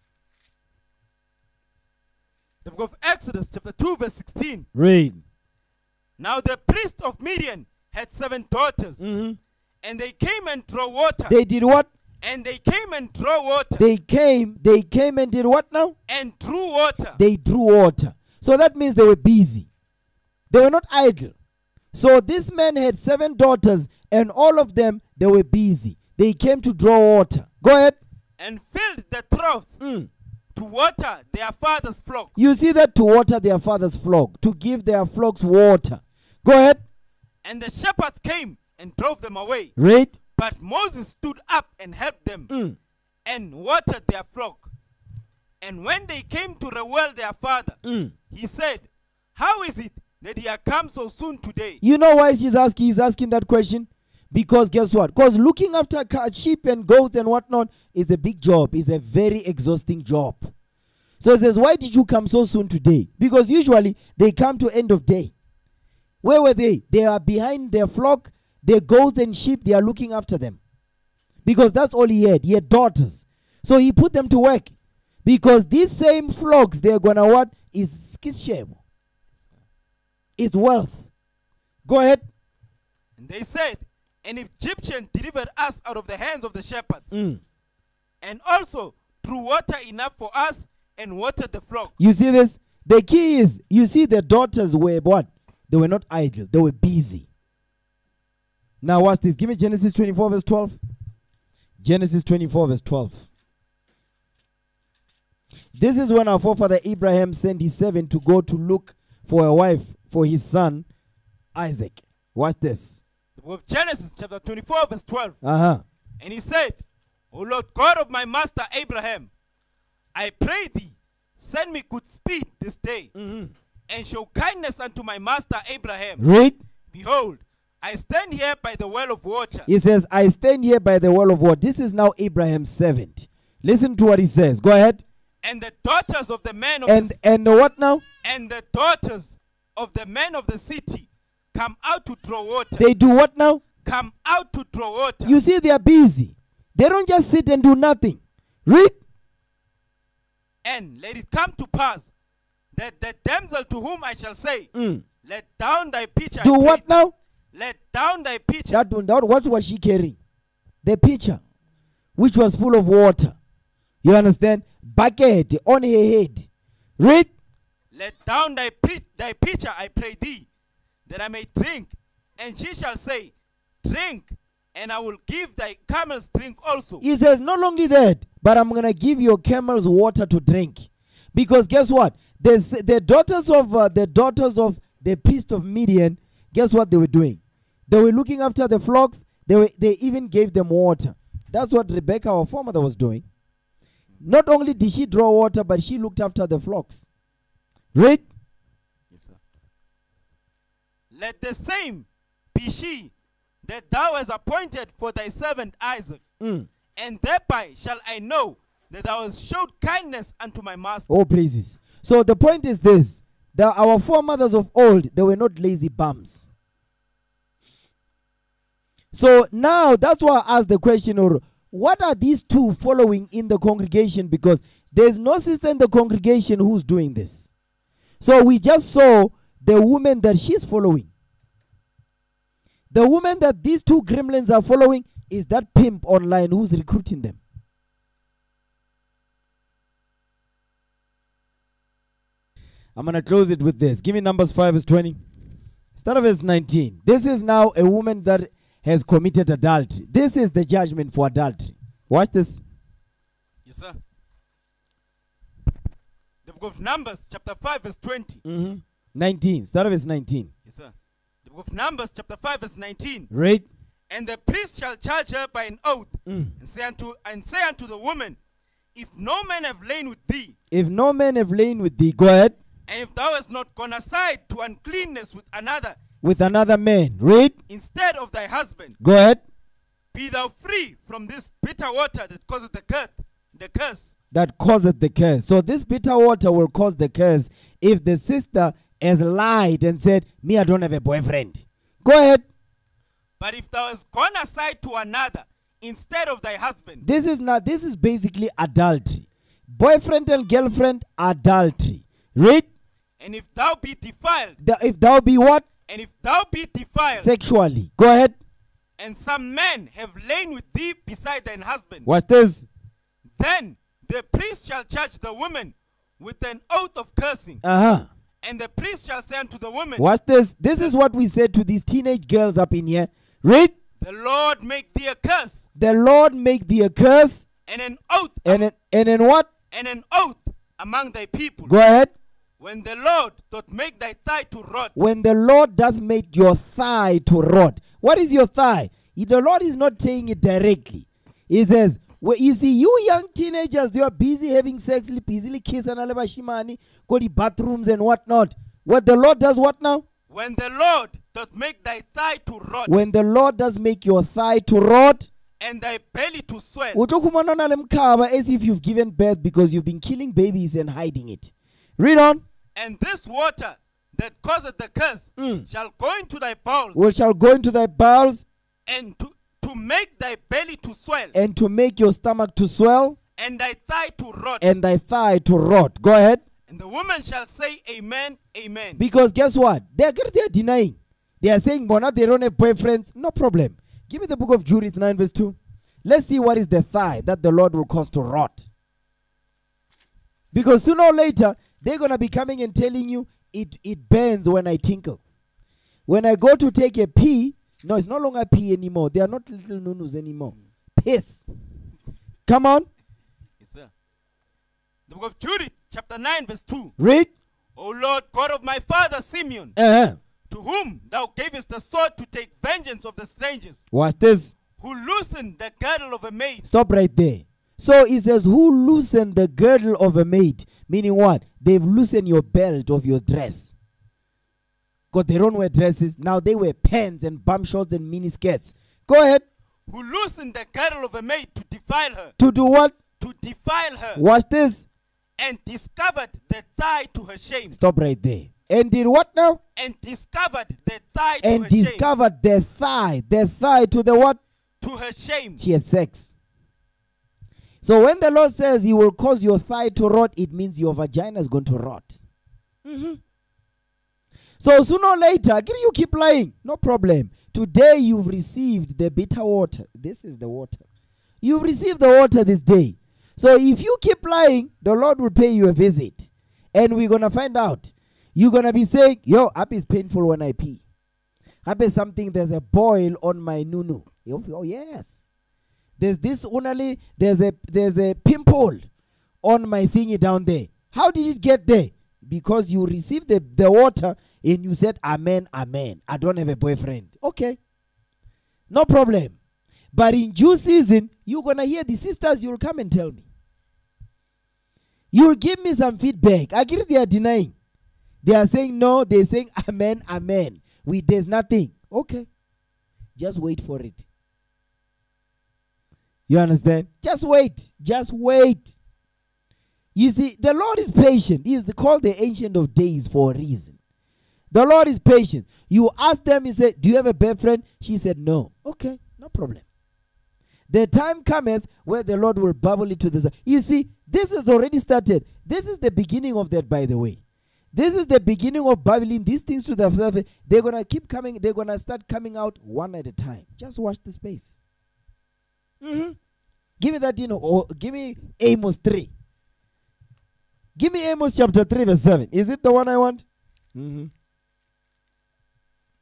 The book of Exodus, chapter 2, verse 16. Read. Now the priest of Midian had 7 daughters, Mhm. and they came and draw water. They did what? And they came and draw water. They came and did what now? And drew water. They drew water. So that means they were busy. They were not idle. So this man had 7 daughters, and all of them, they were busy. They came to draw water. Go ahead. And filled the troughs to water their father's flock. You see that, to water their father's flock, to give their flocks water. Go ahead. And the shepherds came and drove them away. Read. But Moses stood up and helped them and watered their flock. And when they came to Reuel their father, he said, how is it that he had come so soon today? You know why he's asking that question? Because guess what? Because looking after sheep and goats and whatnot is a big job. It's a very exhausting job. So he says, why did you come so soon today? Because usually they come to end of day. Where were they? They are behind their flock, their goats and sheep. They are looking after them. Because that's all he had. He had daughters. So he put them to work. Because these same flocks, they're going to what? Is skishebo. It's wealth. Go ahead. And they said, an Egyptian delivered us out of the hands of the shepherds, and also drew water enough for us and watered the flock. You see this? The key is, you see the daughters were what? They were not idle. They were busy. Now watch this. Give me Genesis 24 verse 12. Genesis 24 verse 12. This is when our forefather Abraham sent his servant to go to look for a wife for his son Isaac. Watch this. The book of Genesis chapter 24 verse 12. Uh-huh. And he said, O Lord God of my master Abraham, I pray thee, send me good speed this day, and show kindness unto my master Abraham. Read. Behold, I stand here by the well of water. He says, I stand here by the well of water. This is now Abraham's servant. Listen to what he says. Go ahead. And the daughters of the men of And what now? and the daughters of the men of the city come out to draw water. They do what now? Come out to draw water. You see, they are busy. They don't just sit and do nothing. Read. And let it come to pass that the damsel to whom I shall say, let down thy pitcher. Do I pray what thee. now? Let down thy pitcher. What was she carrying? The pitcher, which was full of water. You understand? Bucket on her head. Read. Let down thy pitcher, I pray thee, that I may drink. And she shall say, drink, and I will give thy camels drink also. He says, not only that, but I'm going to give your camels water to drink. Because guess what? The daughters of the priest of Midian, guess what they were doing? They were looking after the flocks. They even gave them water. That's what Rebecca, our foremother, was doing. Not only did she draw water, but she looked after the flocks. Read. Yes, sir. Let the same be she that thou hast appointed for thy servant Isaac, and thereby shall I know that thou hast showed kindness unto my master. Oh, praises. So the point is this, that our foremothers of old, they were not lazy bums. So now that's why I asked the question, or what are these two following in the congregation? Because there's no sister in the congregation who's doing this. So we just saw the woman that she's following. The woman that these two gremlins are following is that pimp online who's recruiting them. I'm going to close it with this. Give me Numbers 5 verse 20. Start of verse 19. This is now a woman that has committed adultery. This is the judgment for adultery. Watch this. Yes, sir. The book of Numbers, chapter 5, verse 20. 19. Start of verse 19. Yes, sir. The book of Numbers, chapter 5, verse 19. Read. And the priest shall charge her by an oath, and say unto the woman, if no man have lain with thee, If no man have lain with thee, go ahead. and if thou hast not gone aside to uncleanness with another man. Read. instead of thy husband, Go ahead. be thou free from this bitter water that causeth the curse. That causeth the curse. So this bitter water will cause the curse if the sister has lied and said, me, I don't have a boyfriend. Go ahead. But if thou hast gone aside to another instead of thy husband, This is basically adultery. Boyfriend and girlfriend, adultery. Read. and if thou be defiled, If thou be what? and if thou be defiled, Sexually. Go ahead. and some men have lain with thee beside thine husband, Watch this. then the priest shall charge the woman with an oath of cursing. And the priest shall say unto the woman, Watch this. This is what we said to these teenage girls up in here. Read. the Lord make thee a curse, The Lord make thee a curse and an oath, and in what? and an oath among thy people. Go ahead. When the Lord doth make thy thigh to rot, When the Lord doth make your thigh to rot. What is your thigh? The Lord is not saying it directly. He says, well, you see, you young teenagers, they are busy having sex, busily kissing, go to bathrooms and whatnot. What the Lord does what now? when the Lord doth make thy thigh to rot, When the Lord does make your thigh to rot, and thy belly to swell, as if you've given birth because you've been killing babies and hiding it. Read on. and this water that causeth the curse shall go into thy bowels, We shall go into thy bowels and to make thy belly to swell, and to make your stomach to swell and thy thigh to rot. and thy thigh to rot. Go ahead. And the woman shall say, Amen, Amen. Because guess what? They're denying. They are saying, Bona, they don't have boyfriends. No problem. Give me the book of Judith 9 verse 2. Let's see what is the thigh that the Lord will cause to rot. Because sooner or later, they're going to be coming and telling you, it burns when I tinkle. When I go to take a pee, no, it's no longer pee anymore. They are not little nunus anymore. Piss. Come on. Yes, sir. The book of Judith, chapter 9, verse 2. Read. O Lord God of my father Simeon, To whom thou gavest the sword to take vengeance of the strangers, Watch this. who loosened the girdle of a maid. Stop right there. So it says, who loosened the girdle of a maid? Meaning what? They've loosened your belt of your dress. Because they don't wear dresses. Now they wear pants and bum shorts and mini skirts. Go ahead. Who loosened the girdle of a maid to defile her. To do what? To defile her. Watch this. And discovered the thigh to her shame. Stop right there. And did what now? And discovered the thigh to And her shame. discovered the thigh to the what? To her shame. She had sex. So when the Lord says he will cause your thigh to rot, it means your vagina is going to rot. So sooner or later, you keep lying. No problem. Today you've received the bitter water. This is the water. You've received the water this day. So if you keep lying, the Lord will pay you a visit. And we're going to find out. You're going to be saying, yo, happy is painful when I pee. Happy something, there's a boil on my nunu. Oh, yes. There's this only, there's a pimple on my thingy down there. How did it get there? Because you received the water and you said, amen, amen. I don't have a boyfriend. Okay. No problem. But in due season, you're going to hear the sisters, you'll come and tell me. You'll give me some feedback. I agree they are denying. They are saying no, they're saying amen, amen. There's nothing. Okay. Just wait for it. You understand? Just wait. Just wait. You see, the Lord is patient. He is called the Ancient of Days for a reason. The Lord is patient. You ask them, he said, do you have a boyfriend? She said, no. Okay, no problem. The time cometh where the Lord will bubble it to the side. You see, this has already started. This is the beginning of that, by the way. This is the beginning of bubbling these things to themselves. They're going to keep coming. They're going to start coming out one at a time. Just watch the space. Give me that, or give me Amos 3. Give me Amos chapter 3 verse 7. Is it the one I want?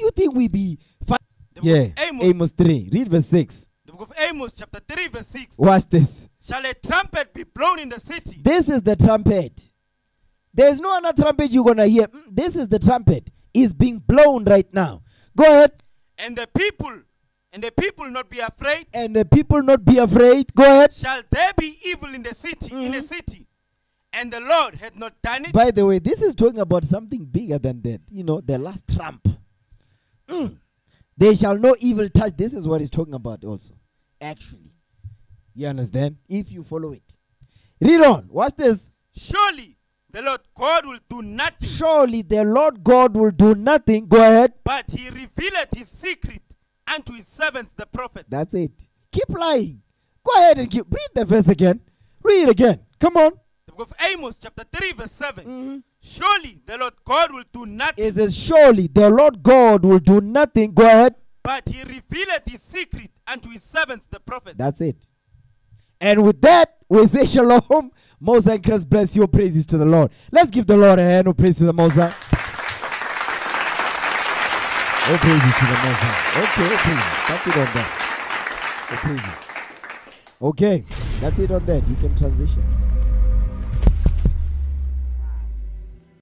do you think we be? The book of Amos 3. Read verse 6. The book of Amos, chapter 3, verse 6. Watch this. Shall a trumpet be blown in the city? This is the trumpet. There's no other trumpet you're going to hear. This is the trumpet. It's being blown right now. Go ahead. And the people not be afraid. And the people not be afraid. Go ahead. Shall there be evil in the city, in a city, and the Lord had not done it? By the way, this is talking about something bigger than that. You know, the last trump. They shall no evil touch. This is what he's talking about also. Actually. You understand? If you follow it. Read on. Watch this. Surely the Lord God will do nothing. Surely the Lord God will do nothing. Go ahead. But he revealed his secret unto his servants the prophets. That's it. Keep lying. Go ahead and read the verse again. Read again. Come on. The book of Amos, chapter 3, verse 7. Surely the Lord God will do nothing. It says, surely the Lord God will do nothing. Go ahead. But he revealed his secret unto his servants the prophets. That's it. And with that, we say shalom. Most High Christ bless your praises to the Lord. Let's give the Lord a hand of praise to the Most High. Oh, praises to the Most High. Okay, praises. That's it on that. Oh, praises. Okay, that's it on that. You can transition.